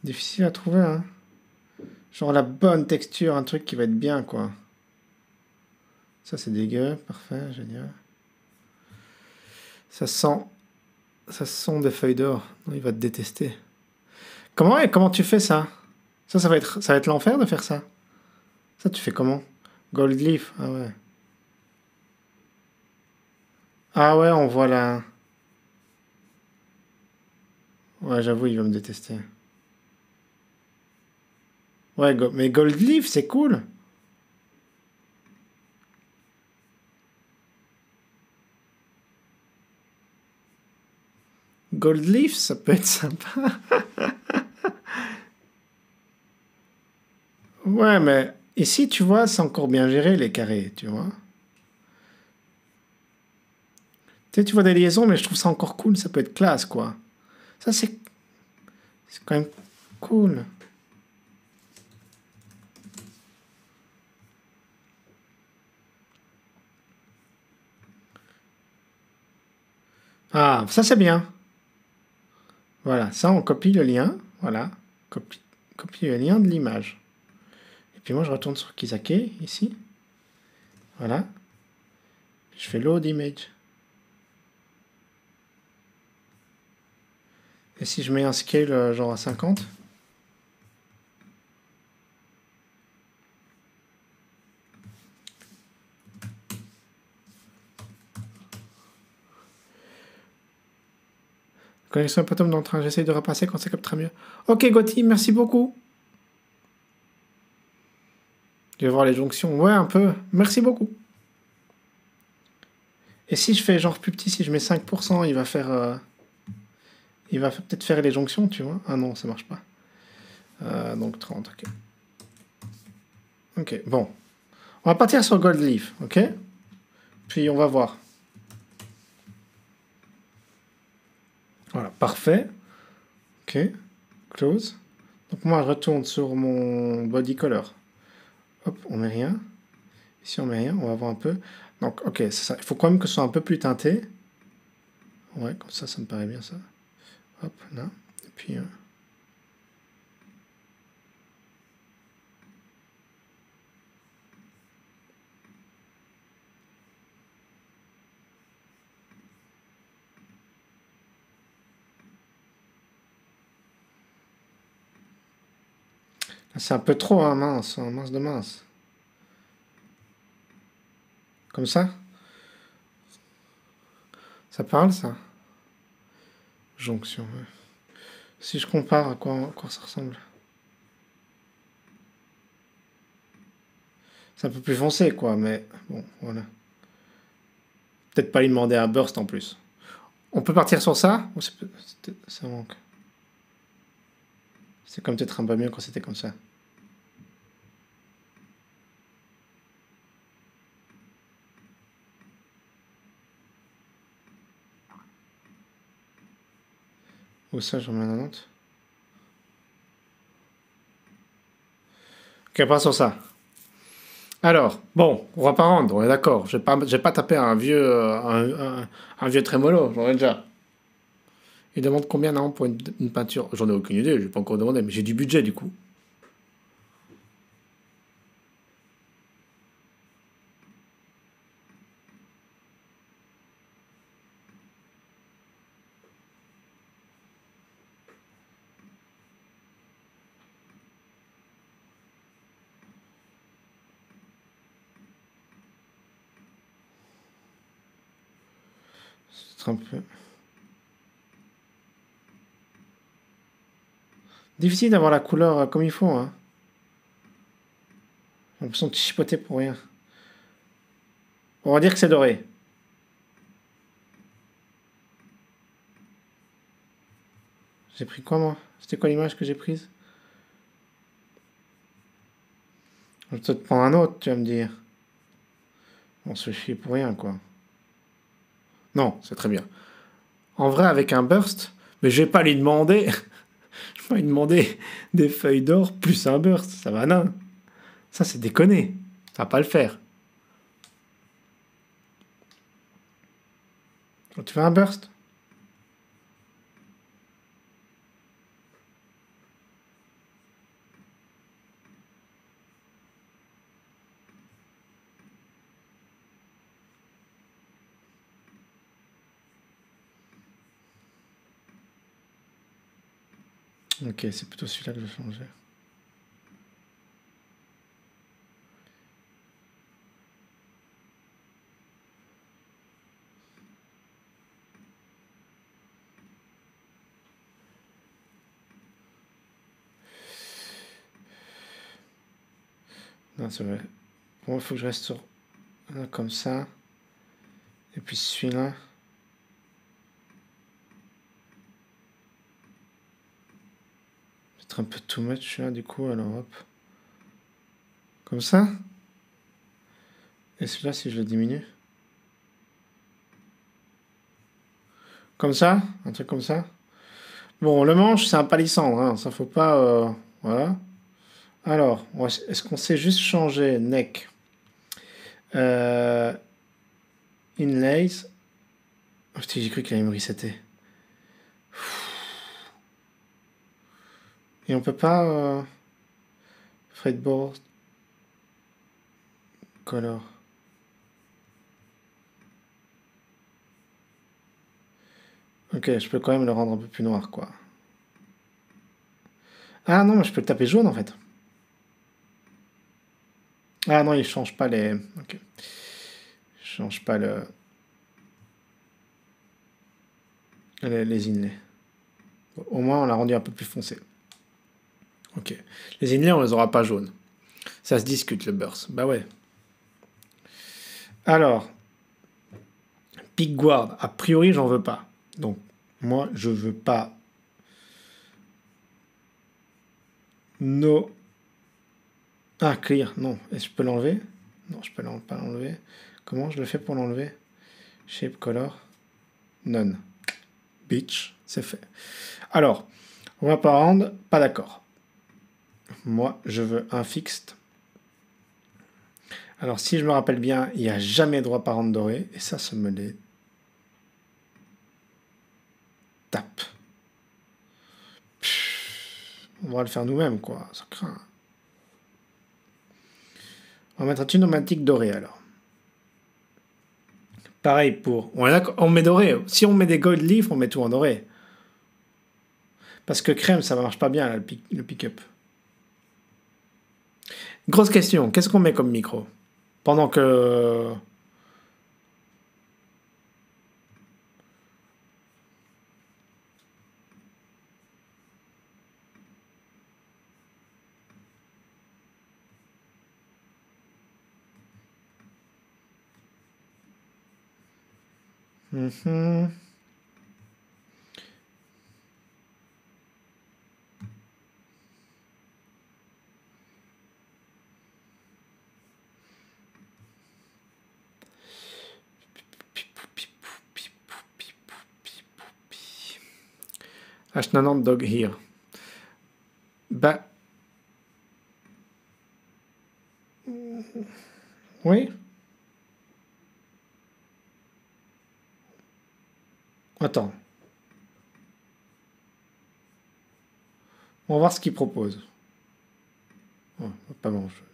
Difficile à trouver, hein. Genre la bonne texture, un truc qui va être bien, quoi. Ça, c'est dégueu. Parfait, génial. Ça sent... Ça sent des feuilles d'or. Non, il va te détester. Comment tu fais ça? Ça va être l'enfer de faire ça. Ça, tu fais comment? Gold leaf, ah ouais. Ah ouais, on voit la... Ouais, j'avoue, il va me détester. Ouais, mais gold leaf, c'est cool. Gold leaf, ça peut être sympa. Ouais, mais ici, tu vois, c'est encore bien géré, les carrés, tu vois. Tu vois des liaisons, mais je trouve ça encore cool, ça peut être classe, quoi. Ça, c'est quand même cool. Ah, ça, c'est bien. Voilà, ça, on copie le lien. Voilà, copie le lien de l'image. Et puis moi, je retourne sur Kisake, ici. Voilà. Je fais load image. Et si je mets un scale genre à 50, connexion Atom dans le train, j'essaye de repasser quand ça captera mieux. Ok, Gotti, merci beaucoup. Je vais voir les jonctions. Ouais, un peu. Merci beaucoup. Et si je fais genre plus petit, si je mets 5%, il va faire... il va peut-être faire les jonctions, tu vois. Ah non, ça marche pas. Donc 30, ok. Ok, bon. On va partir sur Gold Leaf, ok? Puis on va voir. Voilà, parfait. Ok, close. Donc moi, je retourne sur mon body color. Hop, on met rien. Ici, on met rien, on va voir un peu. Donc, ok, c'est ça. Il faut quand même que ce soit un peu plus teinté. Ouais, comme ça me paraît bien, ça. Hop, là. Et puis... c'est un peu trop, hein, mince, hein, mince de mince. Comme ça? Ça parle, ça? Jonction, ouais. Si je compare à quoi ça ressemble. C'est un peu plus foncé, quoi, mais bon, voilà. Peut-être pas lui demander un burst en plus. On peut partir sur ça? Ou ça manque. C'est comme peut-être un peu mieux quand c'était comme ça. Ou ça, j'en mets un autre. Ok, on part sur ça. Alors, bon, on va pas rendre, on est d'accord. Je vais pas taper un vieux trémolo, j'en ai déjà. Il demande combien non pour une peinture? J'en ai aucune idée, je vais pas encore demander, mais j'ai du budget du coup. C'est un peu... difficile d'avoir la couleur comme il faut, hein. J'ai l'impression de chipoter pour rien. On va dire que c'est doré. J'ai pris quoi, moi? C'était quoi l'image que j'ai prise? Je vais peut-être prendre un autre, tu vas me dire. On se fait chier pour rien, quoi. Non, c'est très bien. En vrai, avec un burst, mais je vais pas lui demander... je vais pas lui demander des feuilles d'or plus un burst. Ça va, non. Ça, c'est déconné. Ça va pas le faire. Tu fais un burst? Ok, c'est plutôt celui-là que je vais changer. Non, c'est vrai. Bon, il faut que je reste sur un comme ça. Et puis celui-là. Peut-être un peu too much là, du coup, alors hop. Comme ça. Et celui-là, si je le diminue. Comme ça, un truc comme ça. Bon, le manche, c'est un palissandre, hein, ça faut pas... voilà. Alors, est-ce qu'on sait juste changer neck inlays. Oh, putain, j'ai cru qu'il allait me resetter. Et on peut pas... fretboard color. Ok, je peux quand même le rendre un peu plus noir, quoi. Ah non, mais je peux le taper jaune, en fait. Ah non, il change pas les... Ok. Il change pas les inlays. Bon, au moins, on l'a rendu un peu plus foncé. Ok. Les inlays, on les aura pas jaunes. Ça se discute, le burst. Bah ouais. Alors, pick guard. A priori, j'en veux pas. Donc, moi, je veux pas... No... Ah, clear. Non. Est-ce que je peux l'enlever? Non, je peux pas l'enlever. Comment je le fais pour l'enlever? Shape color. None. Bitch. C'est fait. Alors, on va pas rendre. Pas d'accord. Moi, je veux un fixed. Alors, si je me rappelle bien, il n'y a jamais droit par rendre doré. Et ça me les tape. On va le faire nous-mêmes, quoi. Ça craint. On va mettre un pneumatique doré, alors. Pareil pour... On met doré. Si on met des gold leaf, on met tout en doré. Parce que crème, ça ne marche pas bien, là, le pick-up. Grosse question. Qu'est-ce qu'on met comme micro? Pendant que... H90 dog here. Bah... Oui. Attends. On va voir ce qu'il propose. Oh, pas grand-chose.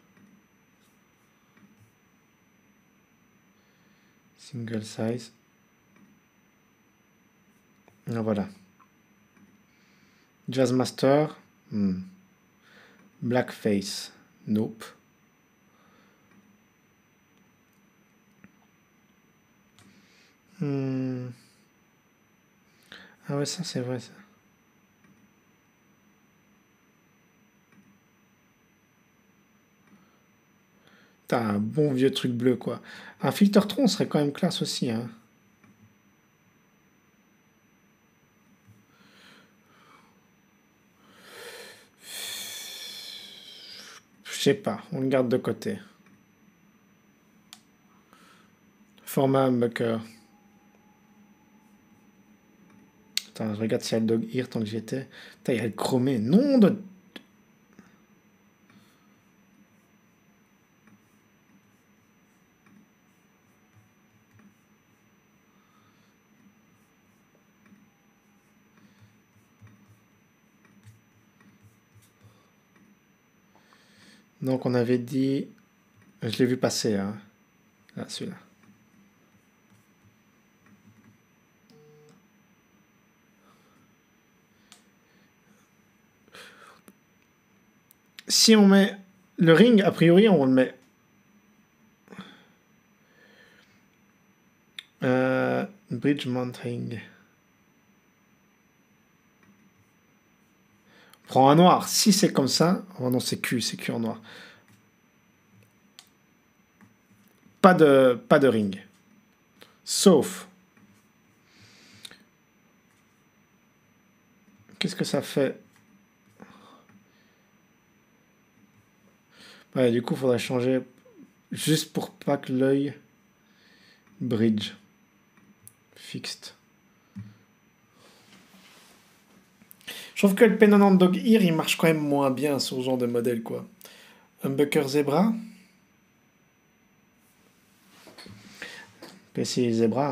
Single size. Ah, voilà. Jazzmaster. Blackface. Nope. Ah ouais, ça c'est vrai ça. T'as un bon vieux truc bleu, quoi. Un filtre-tron serait quand même classe aussi, hein. Je sais pas, on le garde de côté. Format humbucker. Attends, je regarde s'il y a le dog ear tant que j'y étais. Putain, il y a le chromé. Non de... Donc on avait dit... Je l'ai vu passer, hein. Là, celui-là. si on met le ring, a priori, on le met. Bridge Mount Ring. On prend un noir. Si c'est comme ça. Oh non, c'est Q en noir. Pas de ring. Sauf. Qu'est-ce que ça fait? Ouais, du coup, il faudrait changer. Juste pour pas que l'œil. Bridge. Fixed. Je trouve que le P90 Dog Ear, il marche quand même moins bien sur ce genre de modèle, quoi. Humbucker Zebra. PC Zebra.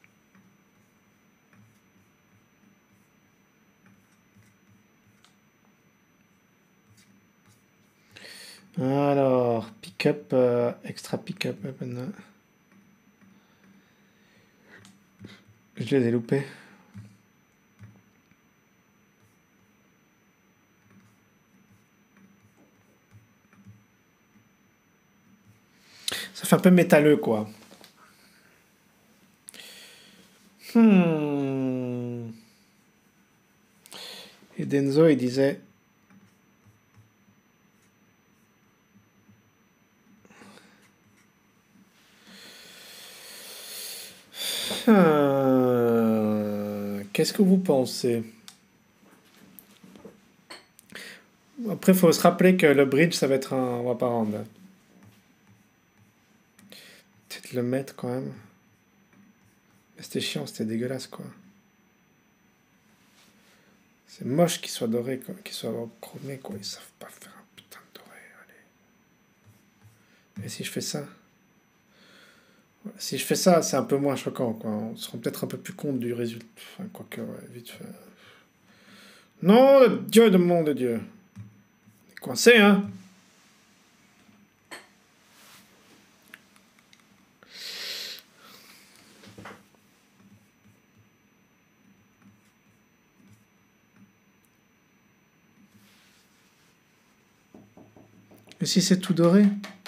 Alors, pick-up, extra pick-up. Je les ai loupés. Ça fait un peu métalleux, quoi. Et Denzo, il disait... Qu'est-ce que vous pensez? Après, il faut se rappeler que le bridge, ça va être un... On va pas rendre. Peut-être le mettre quand même. C'était chiant, c'était dégueulasse, quoi. C'est moche qu'il soit doré, quoi. Qu'il soit chromé, quoi. Ils savent pas faire un putain de doré, allez. Et si je fais ça? Si je fais ça, c'est un peu moins choquant, quoi. On se rend peut-être un peu plus compte du résultat. Enfin, quoique, ouais, vite fait. Non, le Dieu de mon de Dieu. On est coincé, hein? Et si c'est tout doré?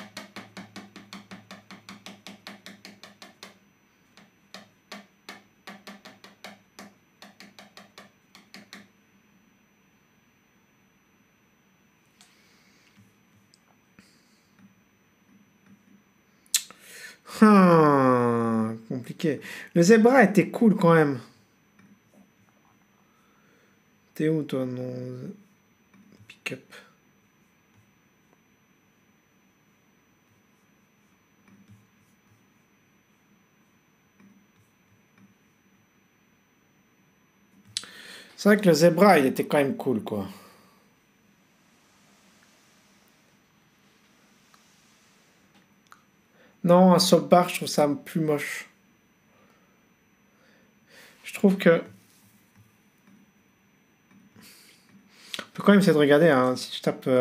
Compliqué. Le zebra était cool quand même. T'es où toi, non? Pick-up. C'est vrai que le zebra, il était quand même cool, quoi. Non, un soap bar, je trouve ça plus moche. Je trouve que... On peut quand même essayer de regarder, hein. Si je tape...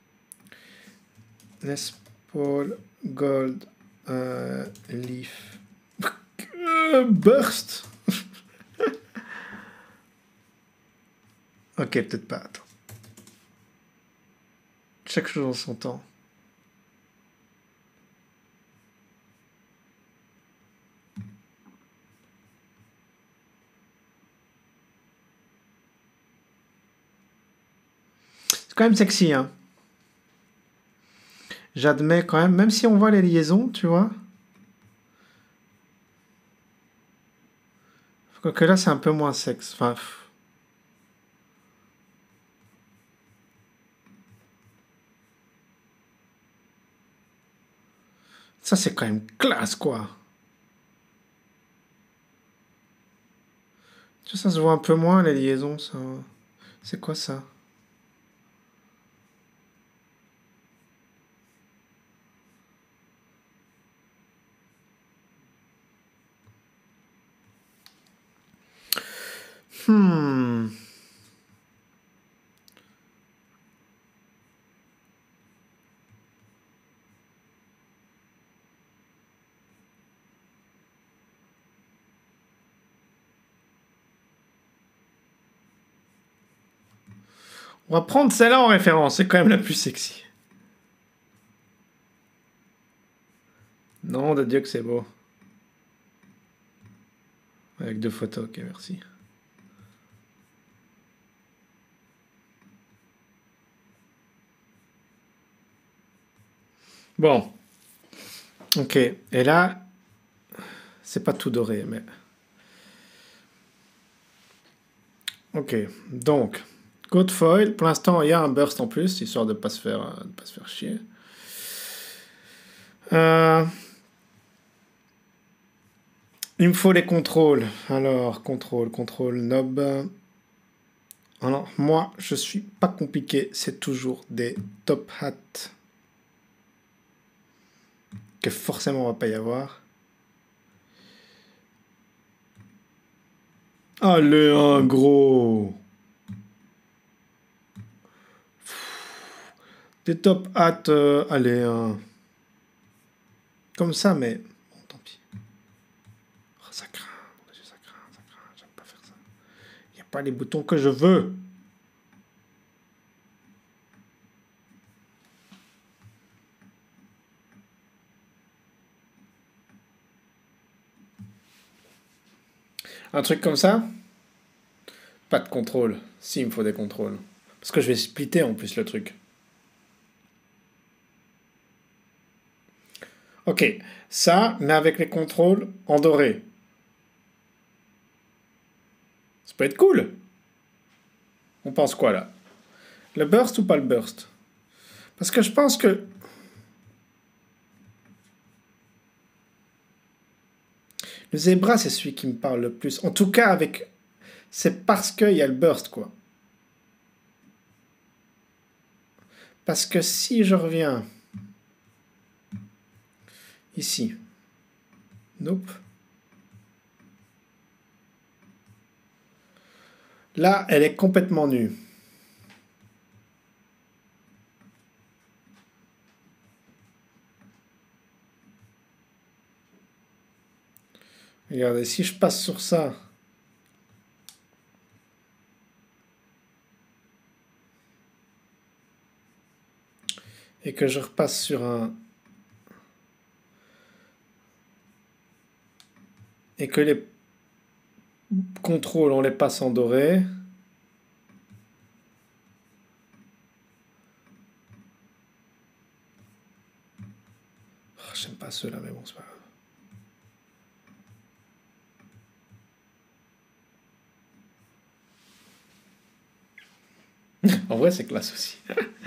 Les Paul Gold Leaf... Burst. Ok, peut-être pas, attends. Chaque chose en son temps. C'est quand même sexy, hein. J'admets quand même, même si on voit les liaisons, tu vois. Quoique là, c'est un peu moins sexe. Enfin... Ça, c'est quand même classe, quoi. Tu vois, ça se voit un peu moins, les liaisons, ça. C'est quoi, ça? On va prendre celle-là en référence, c'est quand même la plus sexy. Non, de Dieu que c'est beau. Avec 2 photos, ok, merci. Bon. Ok, et là, c'est pas tout doré, mais... Ok, donc, code foil, pour l'instant, il y a un burst en plus, histoire de ne pas se faire chier. Il me faut les contrôles. Alors, contrôle, knob. Alors, moi, je suis pas compliqué, c'est toujours des top hats. Que forcément, on va pas y avoir. Allez, un gros. Des top hats, allez, un. Comme ça, mais bon, tant pis. Oh, ça craint, mon Dieu, ça craint, j'aime pas faire ça. Il n'y a pas les boutons que je veux. Un truc comme ça, pas de contrôle. Si, il me faut des contrôles. Parce que je vais splitter en plus le truc. Ok, ça, mais avec les contrôles en doré. Ça peut être cool. On pense quoi là? Le burst ou pas le burst? Parce que je pense que... Le zébra, c'est celui qui me parle le plus. En tout cas, avec... c'est parce qu'il y a le burst, quoi. Parce que si je reviens... ici... Nope. Là, elle est complètement nue. Regardez, si je passe sur ça... et que je repasse sur un... et que les contrôles, on les passe en doré... Oh, j'aime pas ceux-là, mais bon, c'est pas grave. En vrai, c'est classe aussi.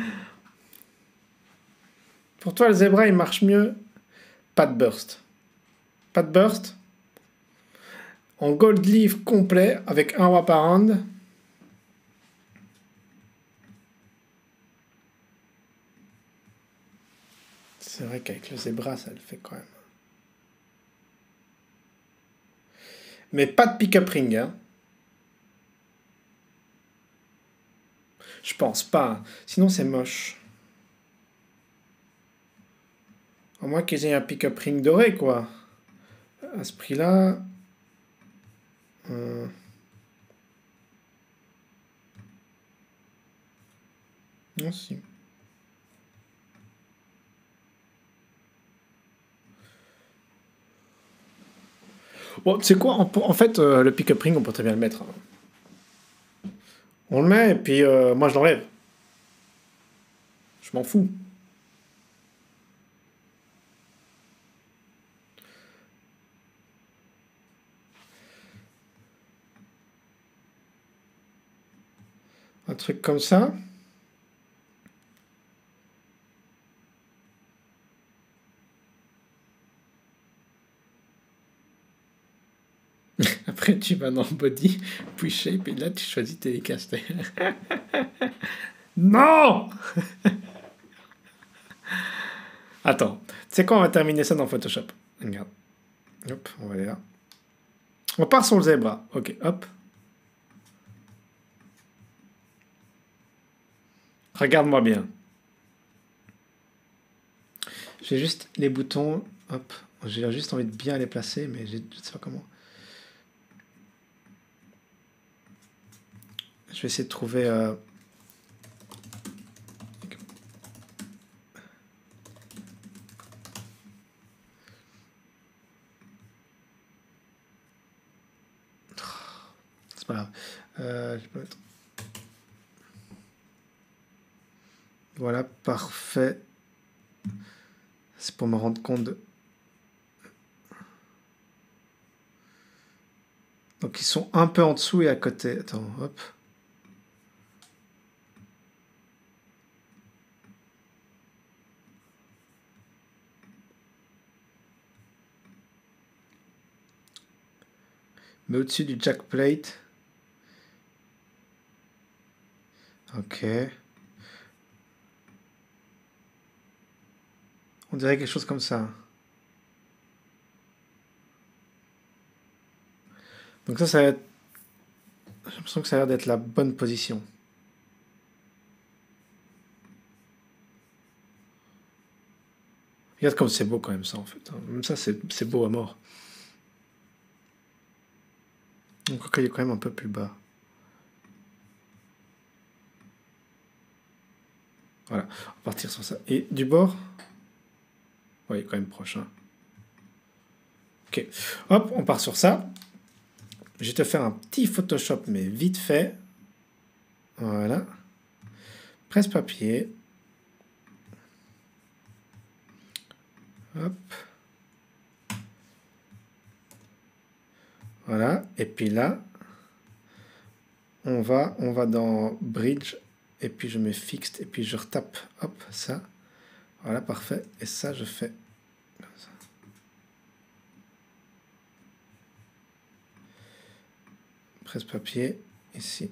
Pour toi, le zébra, il marche mieux. Pas de burst. Pas de burst. En gold leaf complet, avec un wraparound. C'est vrai qu'avec le zébra, ça le fait quand même. Mais pas de pick-up ring, hein. Je pense pas. Sinon, c'est moche. À moins qu'ils aient un pick-up ring doré, quoi. À ce prix-là... Non, si. Bon, tu sais quoi, en fait, le pick-up ring, on peut très bien le mettre. Hein. On le met, et puis moi, je l'enlève. Je m'en fous. Un truc comme ça. Après, tu vas dans Body, puis Shape, et là, tu choisis Telecaster. Non. Attends. Tu sais quoi, on va terminer ça dans Photoshop. Regarde. Hop, on va aller là. On part sur le zébra. Ok, hop. Regarde-moi bien. J'ai juste les boutons. Hop. J'ai juste envie de bien les placer, mais je ne sais pas comment. Je vais essayer de trouver C'est pas grave. Je peux mettre... Voilà, parfait. C'est pour me rendre compte de... Donc ils sont un peu en dessous et à côté. Attends, hop. Mais au-dessus du jack plate. Ok. On dirait quelque chose comme ça. Donc ça va être... J'ai l'impression que ça a l'air d'être la bonne position. Regarde comme c'est beau quand même ça en fait. Même ça c'est beau à mort. Donc il est quand même un peu plus bas. Voilà, on va partir sur ça. Et du bord? Oui, il est quand même proche. Hein. Ok, hop, on part sur ça. Je vais te faire un petit Photoshop, mais vite fait. Voilà. Presse-papier. Hop. Voilà. Et puis là, on va dans Bridge. Et puis je mets Fixed. Et puis je retape. Hop, ça. Voilà, parfait. Et ça, je fais comme ça. Presse-papier. Ici.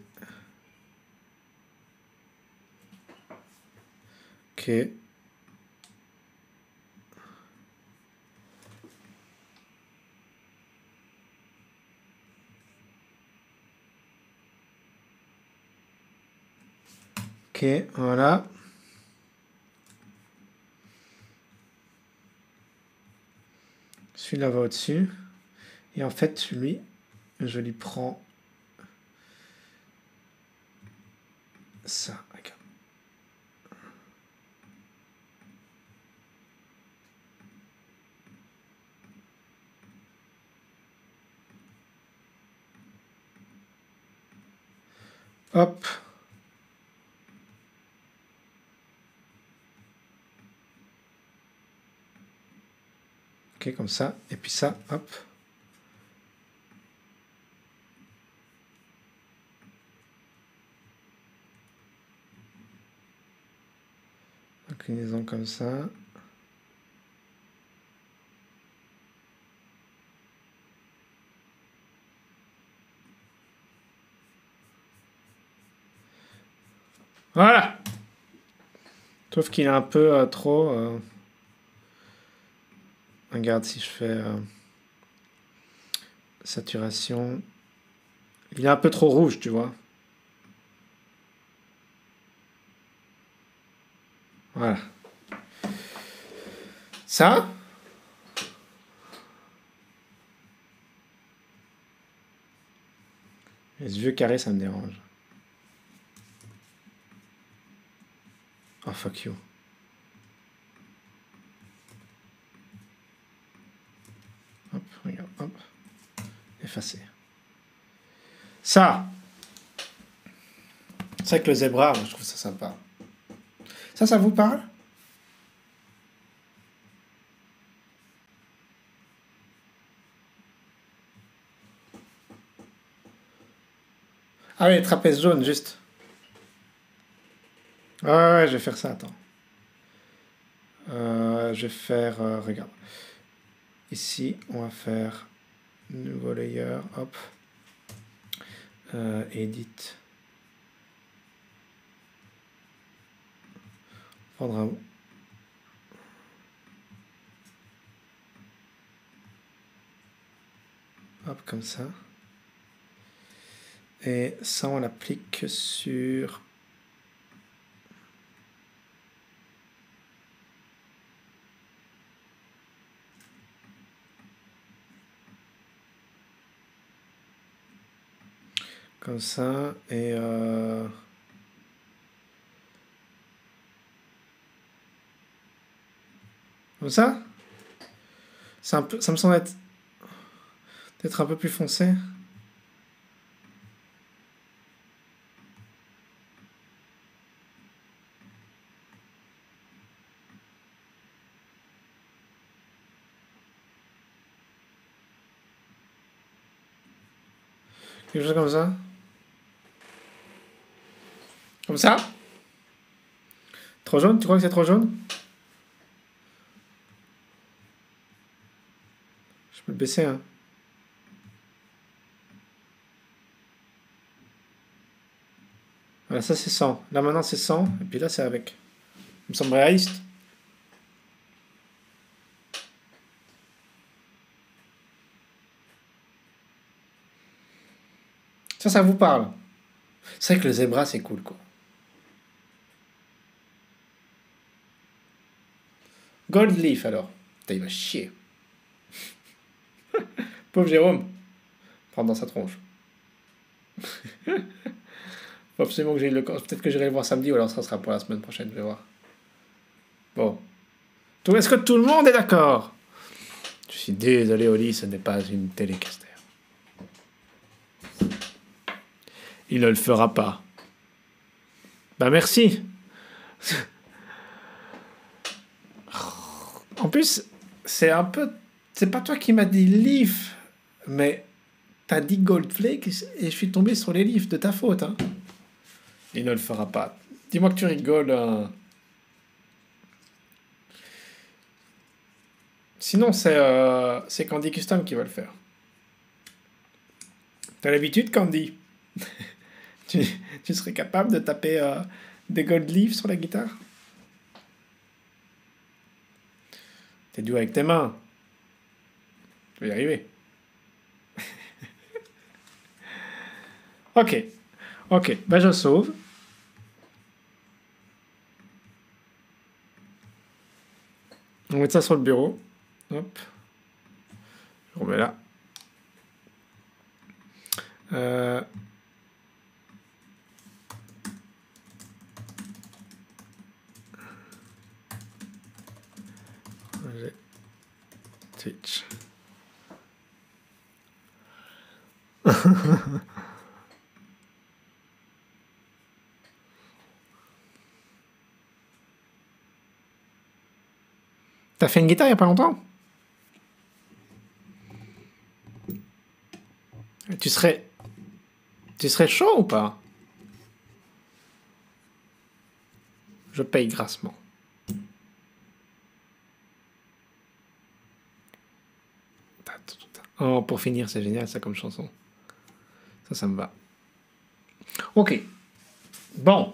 Ok. Ok, voilà. Celui-là va au-dessus. Et en fait, celui, je lui prends ça. Regarde. Hop. Ok, comme ça. Et puis ça, hop. Inclinaison comme ça. Voilà. Je trouve qu'il est un peu trop... Regarde si je fais saturation. Il est un peu trop rouge, tu vois. Voilà. Ça. Et ce vieux carré, ça me dérange. Oh, fuck you. Hop, regarde, hop. Effacer. Ça. C'est avec le zébra, je trouve ça sympa. Ça vous parle? Ah oui, trapèze jaune, juste. Ouais, je vais faire ça, attends. Je vais faire, regarde. Ici, on va faire nouveau layer, hop. Edit. Prendre un... Hop, comme ça. Et ça, on l'applique sur... Comme ça, et... Comme ça. Ça me semble être un peu plus foncé. Quelque chose comme ça. Comme ça? Trop jaune? Tu crois que c'est trop jaune? Je peux le baisser, hein. Voilà, ça c'est 100. Là maintenant c'est 100. Et puis là c'est avec. Ça me semble réaliste. Ça vous parle. C'est vrai que le zebra c'est cool quoi. Gold Leaf alors. Putain, il va chier. Pauvre Jérôme. Prendre dans sa tronche. Faut absolument que j'aille le... Peut-être que j'irai le voir samedi ou alors ça sera pour la semaine prochaine, je vais voir. Bon. Est-ce que tout le monde est d'accord? Je suis désolé Oli, ce n'est pas une télécaster. Il ne le fera pas. Bah merci. En plus, c'est un peu... C'est pas toi qui m'as dit Leaf, mais t'as dit Goldflake et je suis tombé sur les Leafs de ta faute. Hein. Il ne le fera pas. Dis-moi que tu rigoles. Sinon, c'est Candy Custom qui va le faire. T'as l'habitude, Candy? tu serais capable de taper des Gold Leaf sur la guitare? T'es doux avec tes mains. Tu vas y arriver. Ok. Ok. Ben je sauve. On met ça sur le bureau. Hop. Je remets là. Twitch. T'as fait une guitare il y a pas longtemps? Tu serais chaud ou pas? Je paye grassement. Oh, pour finir, c'est génial ça comme chanson. Ça me va. Ok. Bon.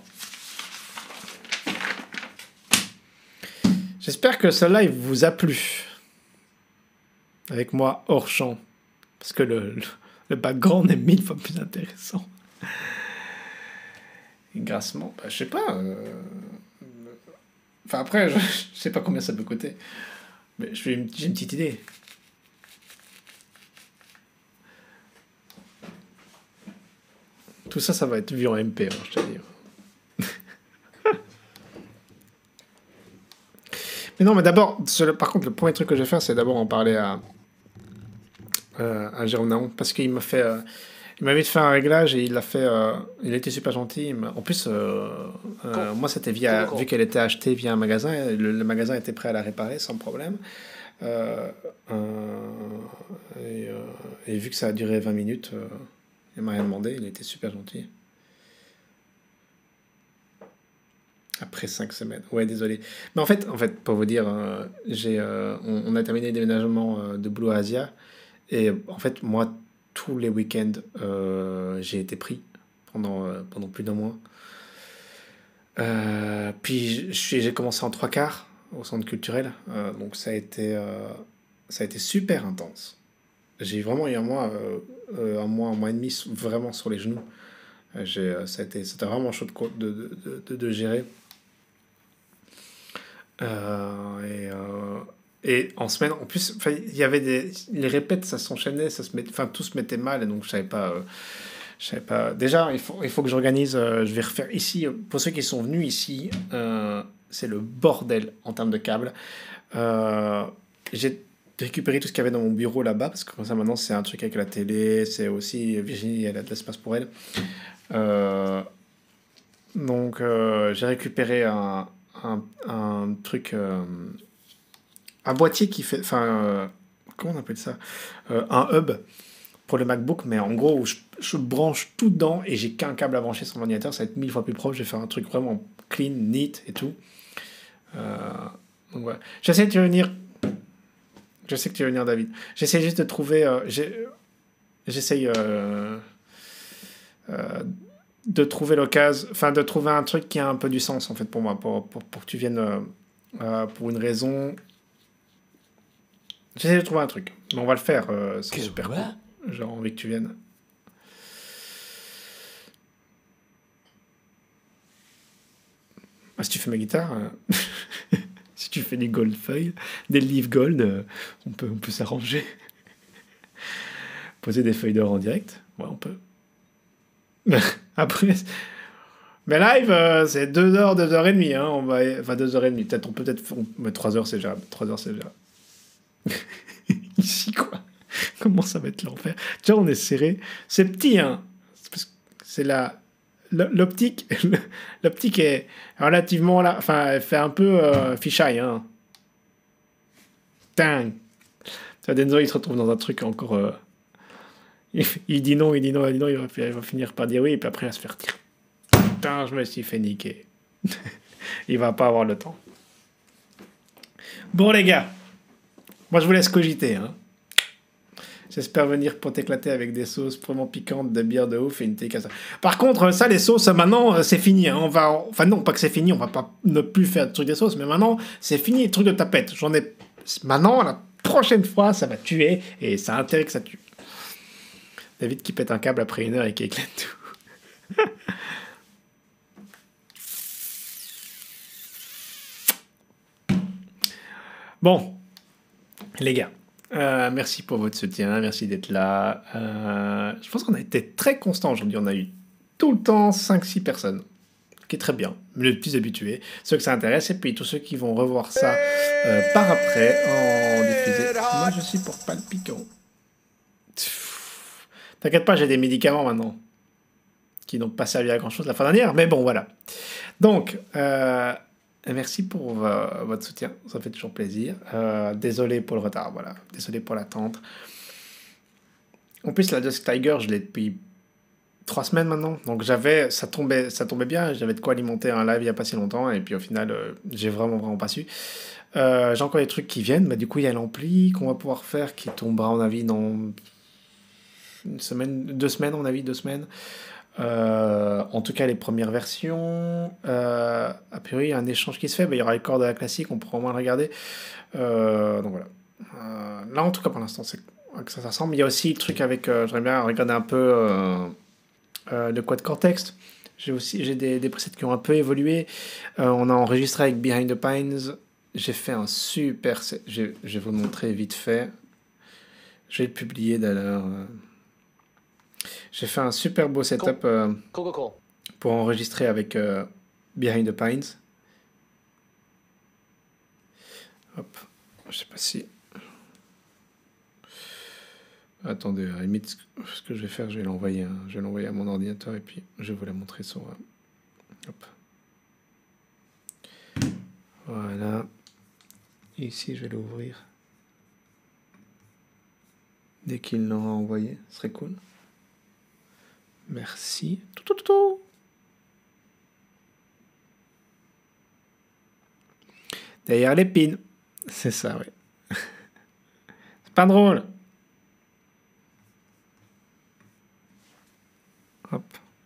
J'espère que ce live vous a plu. Avec moi hors champ. Parce que le background est 1000 fois plus intéressant. Et grassement, bah, je sais pas. Enfin après, je sais pas combien ça peut coûter. Mais j'ai une petite idée. Tout ça, ça va être vu en MP, hein, je te dis. Mais non, mais d'abord, par contre, le premier truc que je vais faire, c'est d'abord en parler à Jérôme Naon, parce qu'il m'a fait... il m'avait fait un réglage et il l'a fait... il était super gentil. En plus, moi, c'était vu qu'elle était achetée via un magasin, le magasin était prêt à la réparer sans problème. Et vu que ça a duré 20 minutes, il m'a rien demandé, il était super gentil. Après 5 semaines. Ouais, désolé. Mais en fait pour vous dire, on a terminé le déménagement de Blue Asia. Et en fait, moi, tous les week-ends, j'ai été pris pendant plus d'un mois. Puis j'ai commencé en 3/4 au centre culturel. Donc ça a été super intense. J'ai vraiment eu un mois et demi vraiment sur les genoux. C'était vraiment chaud de gérer. Et en semaine, en plus, il y avait les répètes, ça s'enchaînait, tout se mettait mal, et donc je savais pas. Déjà, il faut que j'organise. Je vais refaire ici. Pour ceux qui sont venus ici, c'est le bordel en termes de câbles. J'ai récupéré tout ce qu'il y avait dans mon bureau là-bas, parce que comme ça maintenant c'est un truc avec la télé, c'est aussi Virginie, elle a de l'espace pour elle. Donc j'ai récupéré un truc, un boîtier qui fait, comment on appelle ça, un hub pour le MacBook, mais en gros, où je branche tout dedans et j'ai qu'un câble à brancher sur l'ordinateur, ça va être 1000 fois plus propre. Je vais faire un truc vraiment clean, neat et tout. Donc voilà. J'essaie de venir. Je sais que tu veux venir, David. J'essaie juste de trouver. J'essaye de trouver l'occasion, enfin de trouver un truc qui a un peu du sens en fait pour moi, pour que tu viennes pour une raison. J'essaie de trouver un truc, mais on va le faire. C'est super cool. J'ai envie que tu viennes. Si tu fais ma guitare, si tu fais des gold feuilles, des leaf gold, on peut s'arranger. Poser des feuilles d'or en direct, ouais, on peut. Après, mais live, c'est 2 heures, 2h30. Hein, enfin, 2h30. Peut-être, on peut peut-être. Mais 3 heures, c'est gérable. 3 heures, c'est gérable. Ici, quoi. Comment ça va être l'enfer? Tiens, on est serré. C'est petit, hein. C'est la. L'optique. L'optique est relativement là. Enfin, elle fait un peu fisheye, hein. Dang. Denzo, il se retrouve dans un truc encore. Il dit non, il va finir par dire oui, et puis après il va se faire tirer. Putain, je me suis fait niquer. Il va pas avoir le temps. Bon les gars, moi je vous laisse cogiter. Hein. J'espère venir pour t'éclater avec des sauces vraiment piquantes, de bière de ouf et une TK. Par contre, ça, les sauces, maintenant, c'est fini. Hein. Enfin non, pas que c'est fini, on va pas ne plus faire de trucs des sauces, mais maintenant, c'est fini, les trucs de tapette. Maintenant, la prochaine fois, ça va tuer, et ça a intérêt que ça tue. David qui pète un câble après 1 heure et qui éclate tout. Bon, les gars, merci pour votre soutien, merci d'être là. Je pense qu'on a été très constant aujourd'hui. On a eu tout le temps 5-6 personnes, ce qui est très bien, les plus habitués, ceux que ça intéresse, et puis tous ceux qui vont revoir ça par après en diffusé. Moi, je suis pour pas le piquant. T'inquiète pas, j'ai des médicaments maintenant qui n'ont pas servi à grand-chose la fin dernière, mais bon, voilà. Donc, merci pour votre soutien, ça fait toujours plaisir. Désolé pour le retard, voilà. Désolé pour l'attente. En plus, la Dusk Tiger, je l'ai depuis 3 semaines maintenant, donc ça tombait bien, j'avais de quoi alimenter un live il n'y a pas si longtemps, et puis au final, j'ai vraiment pas su. J'ai encore des trucs qui viennent, mais du coup, il y a l'ampli qu'on va pouvoir faire, qui tombera, en avis, dans... 2 semaines, on a vu 2 semaines. En tout cas, les premières versions. A priori, il y a un échange qui se fait. Il y aura les cordes de la classique, on pourra au moins le regarder. Donc voilà. Là, en tout cas, pour l'instant, c'est que ça ressemble. Il y a aussi le truc avec. J'aimerais bien regarder un peu le quad cortex. J'ai des presets qui ont un peu évolué. On a enregistré avec Behind the Pines. J'ai fait un super. Je vais vous le montrer vite fait. Je vais le publier d'ailleurs. J'ai fait un super beau setup pour enregistrer avec Behind the Pines. Hop, je sais pas si... Attendez, à la limite, ce que je vais faire, je vais l'envoyer à mon ordinateur et puis je vais vous la montrer sur... Hop. Voilà. Et ici, je vais l'ouvrir. Dès qu'il l'aura envoyé, ce serait cool. Merci. Derrière l'épine. C'est ça, oui. C'est pas drôle. Hop.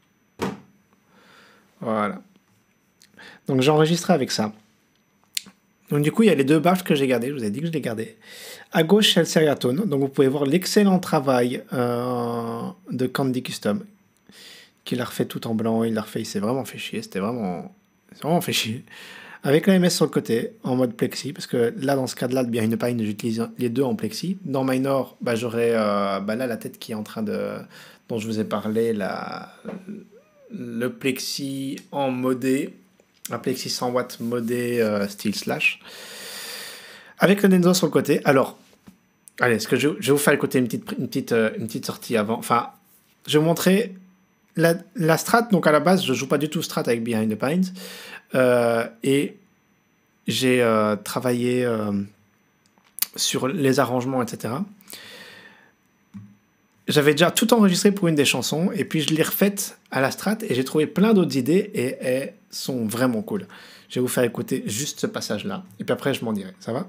Voilà. Donc j'ai enregistré avec ça. Donc du coup, il y a les 2 bâches que j'ai gardées. Je vous ai dit que je les gardais. À gauche, c'est le Seriatone. Donc vous pouvez voir l'excellent travail de Candy Custom. Qu'il a refait tout en blanc. Il s'est vraiment fait chier. C'est vraiment fait chier. Avec la MS sur le côté, en mode plexi. Parce que là, dans ce cas-là, de Behind the Pine, j'utilise les 2 en plexi. Dans Minor, j'aurai là la tête qui est en train de... dont je vous ai parlé. Le plexi en modé. Un plexi 100 watts modé style slash. Avec le Denso sur le côté. Alors, allez, je vais vous faire écouter une petite sortie avant. Enfin, je vais vous montrer la strat. Donc, à la base, je joue pas du tout strat avec Behind the Pines. Et j'ai travaillé sur les arrangements, etc. j'avais déjà tout enregistré pour une des chansons, et puis je l'ai refaite à la strat, et j'ai trouvé plein d'autres idées, et elles sont vraiment cool. Je vais vous faire écouter juste ce passage-là, et puis après je m'en dirai, ça va?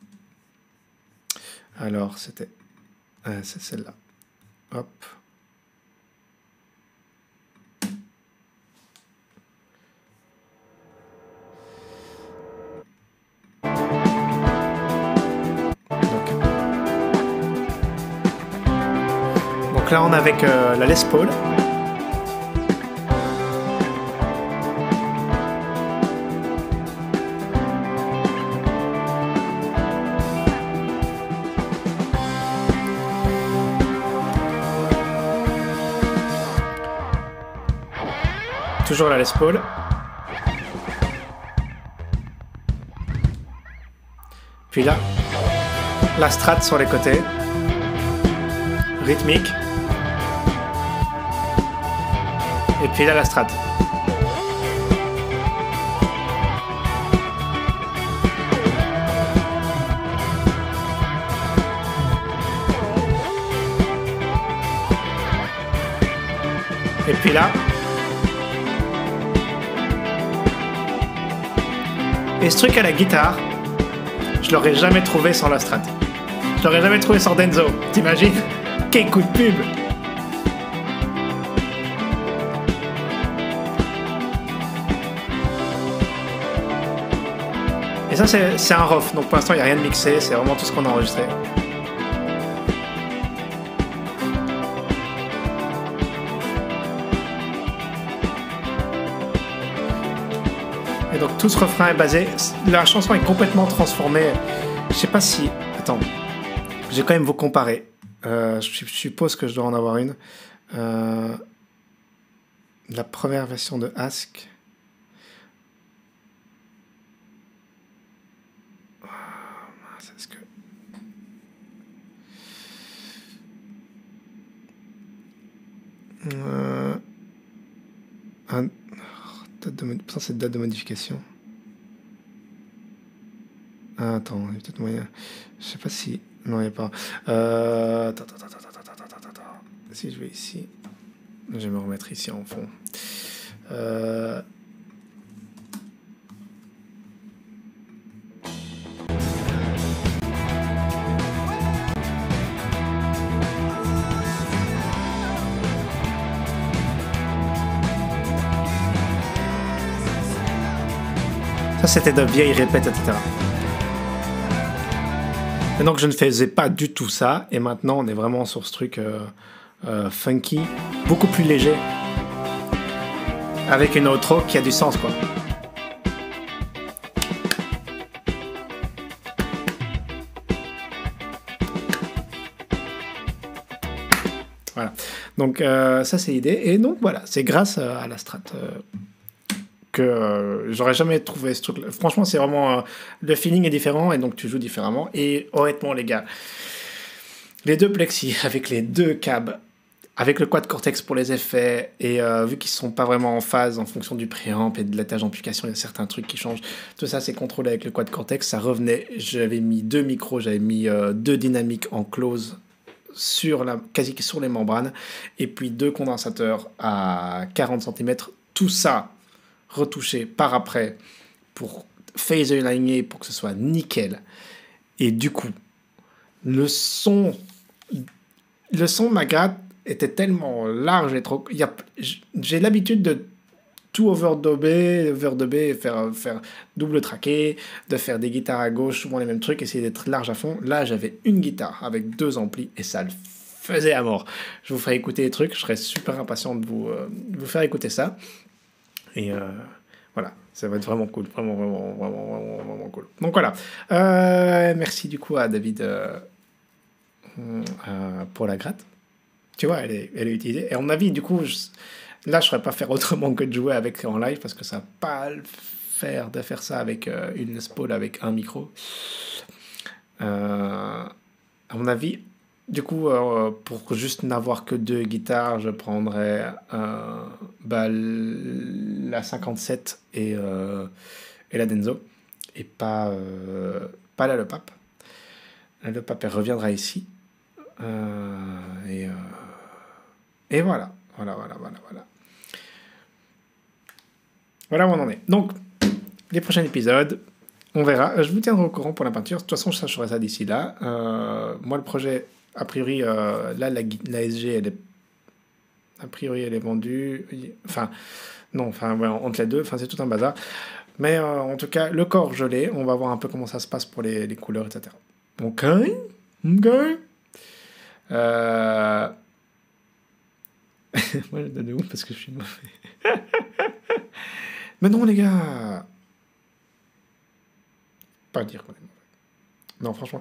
Alors, c'est celle-là. Hop. Donc là, on est avec la Les Paul. Toujours la Les Paul. Puis là, la strat sur les côtés. Rythmique. Et puis là, la strat. Et puis là. Et ce truc à la guitare, je l'aurais jamais trouvé sans la strat. Je l'aurais jamais trouvé sans Denso. T'imagines? Quel coup de pub! Et ça, c'est un rough. Donc pour l'instant, il n'y a rien de mixé. C'est vraiment tout ce qu'on a enregistré. Et donc tout ce refrain est basé. La chanson est complètement transformée. Je sais pas si. Attends. Je vais quand même vous comparer. Je suppose que je dois en avoir une. La première version de Ask. Est-ce que. C'est date de modification. Ah, attends, il y a peut-être moyen. Je sais pas si. Non, il n'y a pas. Attends. Si je vais ici. Je vais me remettre ici en fond. Ça, c'était de vieilles répètes, etc. Et donc, je ne faisais pas du tout ça. Et maintenant, on est vraiment sur ce truc funky, beaucoup plus léger. Avec une outro qui a du sens, quoi. Voilà. Donc, ça, c'est l'idée. Et donc, voilà, c'est grâce à la strat que j'aurais jamais trouvé ce truc. Franchement, c'est vraiment le feeling est différent et donc tu joues différemment. Et honnêtement, les gars, les deux plexis avec les deux câbles, avec le quad cortex pour les effets et vu qu'ils sont pas vraiment en phase en fonction du préamp et de l'étage d'amplification, il y a certains trucs qui changent. Tout ça, c'est contrôlé avec le quad cortex. Ça revenait. J'avais mis deux micros, j'avais mis deux dynamiques en close quasi sur les membranes et puis deux condensateurs à 40 cm. Tout ça retouché par après pour phaser aligner pour que ce soit nickel. Et du coup, le son de ma gratte était tellement large et trop. J'ai l'habitude de tout overdubber, faire double traqué, de faire des guitares à gauche, souvent les mêmes trucs, essayer d'être large à fond. Là, j'avais une guitare avec deux amplis et ça le faisait à mort. Je vous ferai écouter les trucs, je serais super impatient de vous faire écouter ça. Et voilà, ça va être vraiment cool, vraiment cool. Donc voilà, merci du coup à David pour la gratte. Tu vois, elle est utilisée. Et à mon avis, du coup, là, je ne saurais pas faire autrement que de jouer avec en live parce que ça va pas le faire de faire ça avec une Les Paul avec un micro. À mon avis, du coup, pour juste n'avoir que deux guitares, je prendrais la 57 et la Denso et pas la Le Pape. La Le Pape, elle reviendra ici. Et voilà. Voilà où on en est. Donc, les prochains épisodes, on verra. Je vous tiendrai au courant pour la peinture. De toute façon, je sacherai ça d'ici là. Moi, le projet, a priori, là, la SG, elle est... A priori, elle est vendue. Enfin, non, enfin, ouais, entre les deux, enfin, c'est tout un bazar. Mais en tout cas, le corps, je l'ai. On va voir un peu comment ça se passe pour les couleurs, etc. Ok. Moi, je donne où parce que je suis mauvais. Mais non, les gars. Pas dire qu'on est mauvais. Non, franchement.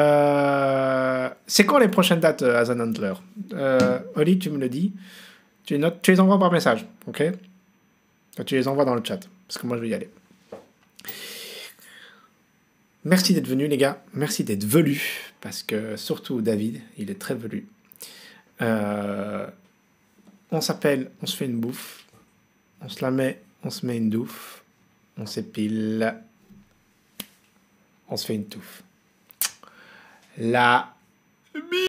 C'est quand les prochaines dates à The Handler? Oli, tu me le dis. Tu les envoies par message, ok? Tu les envoies dans le chat, parce que moi, je vais y aller. Merci d'être venu, les gars. Merci d'être velu, parce que surtout David, il est très velu. On s'appelle, on se fait une bouffe, on se la met, on se met une douffe, on s'épile, on se fait une touffe. La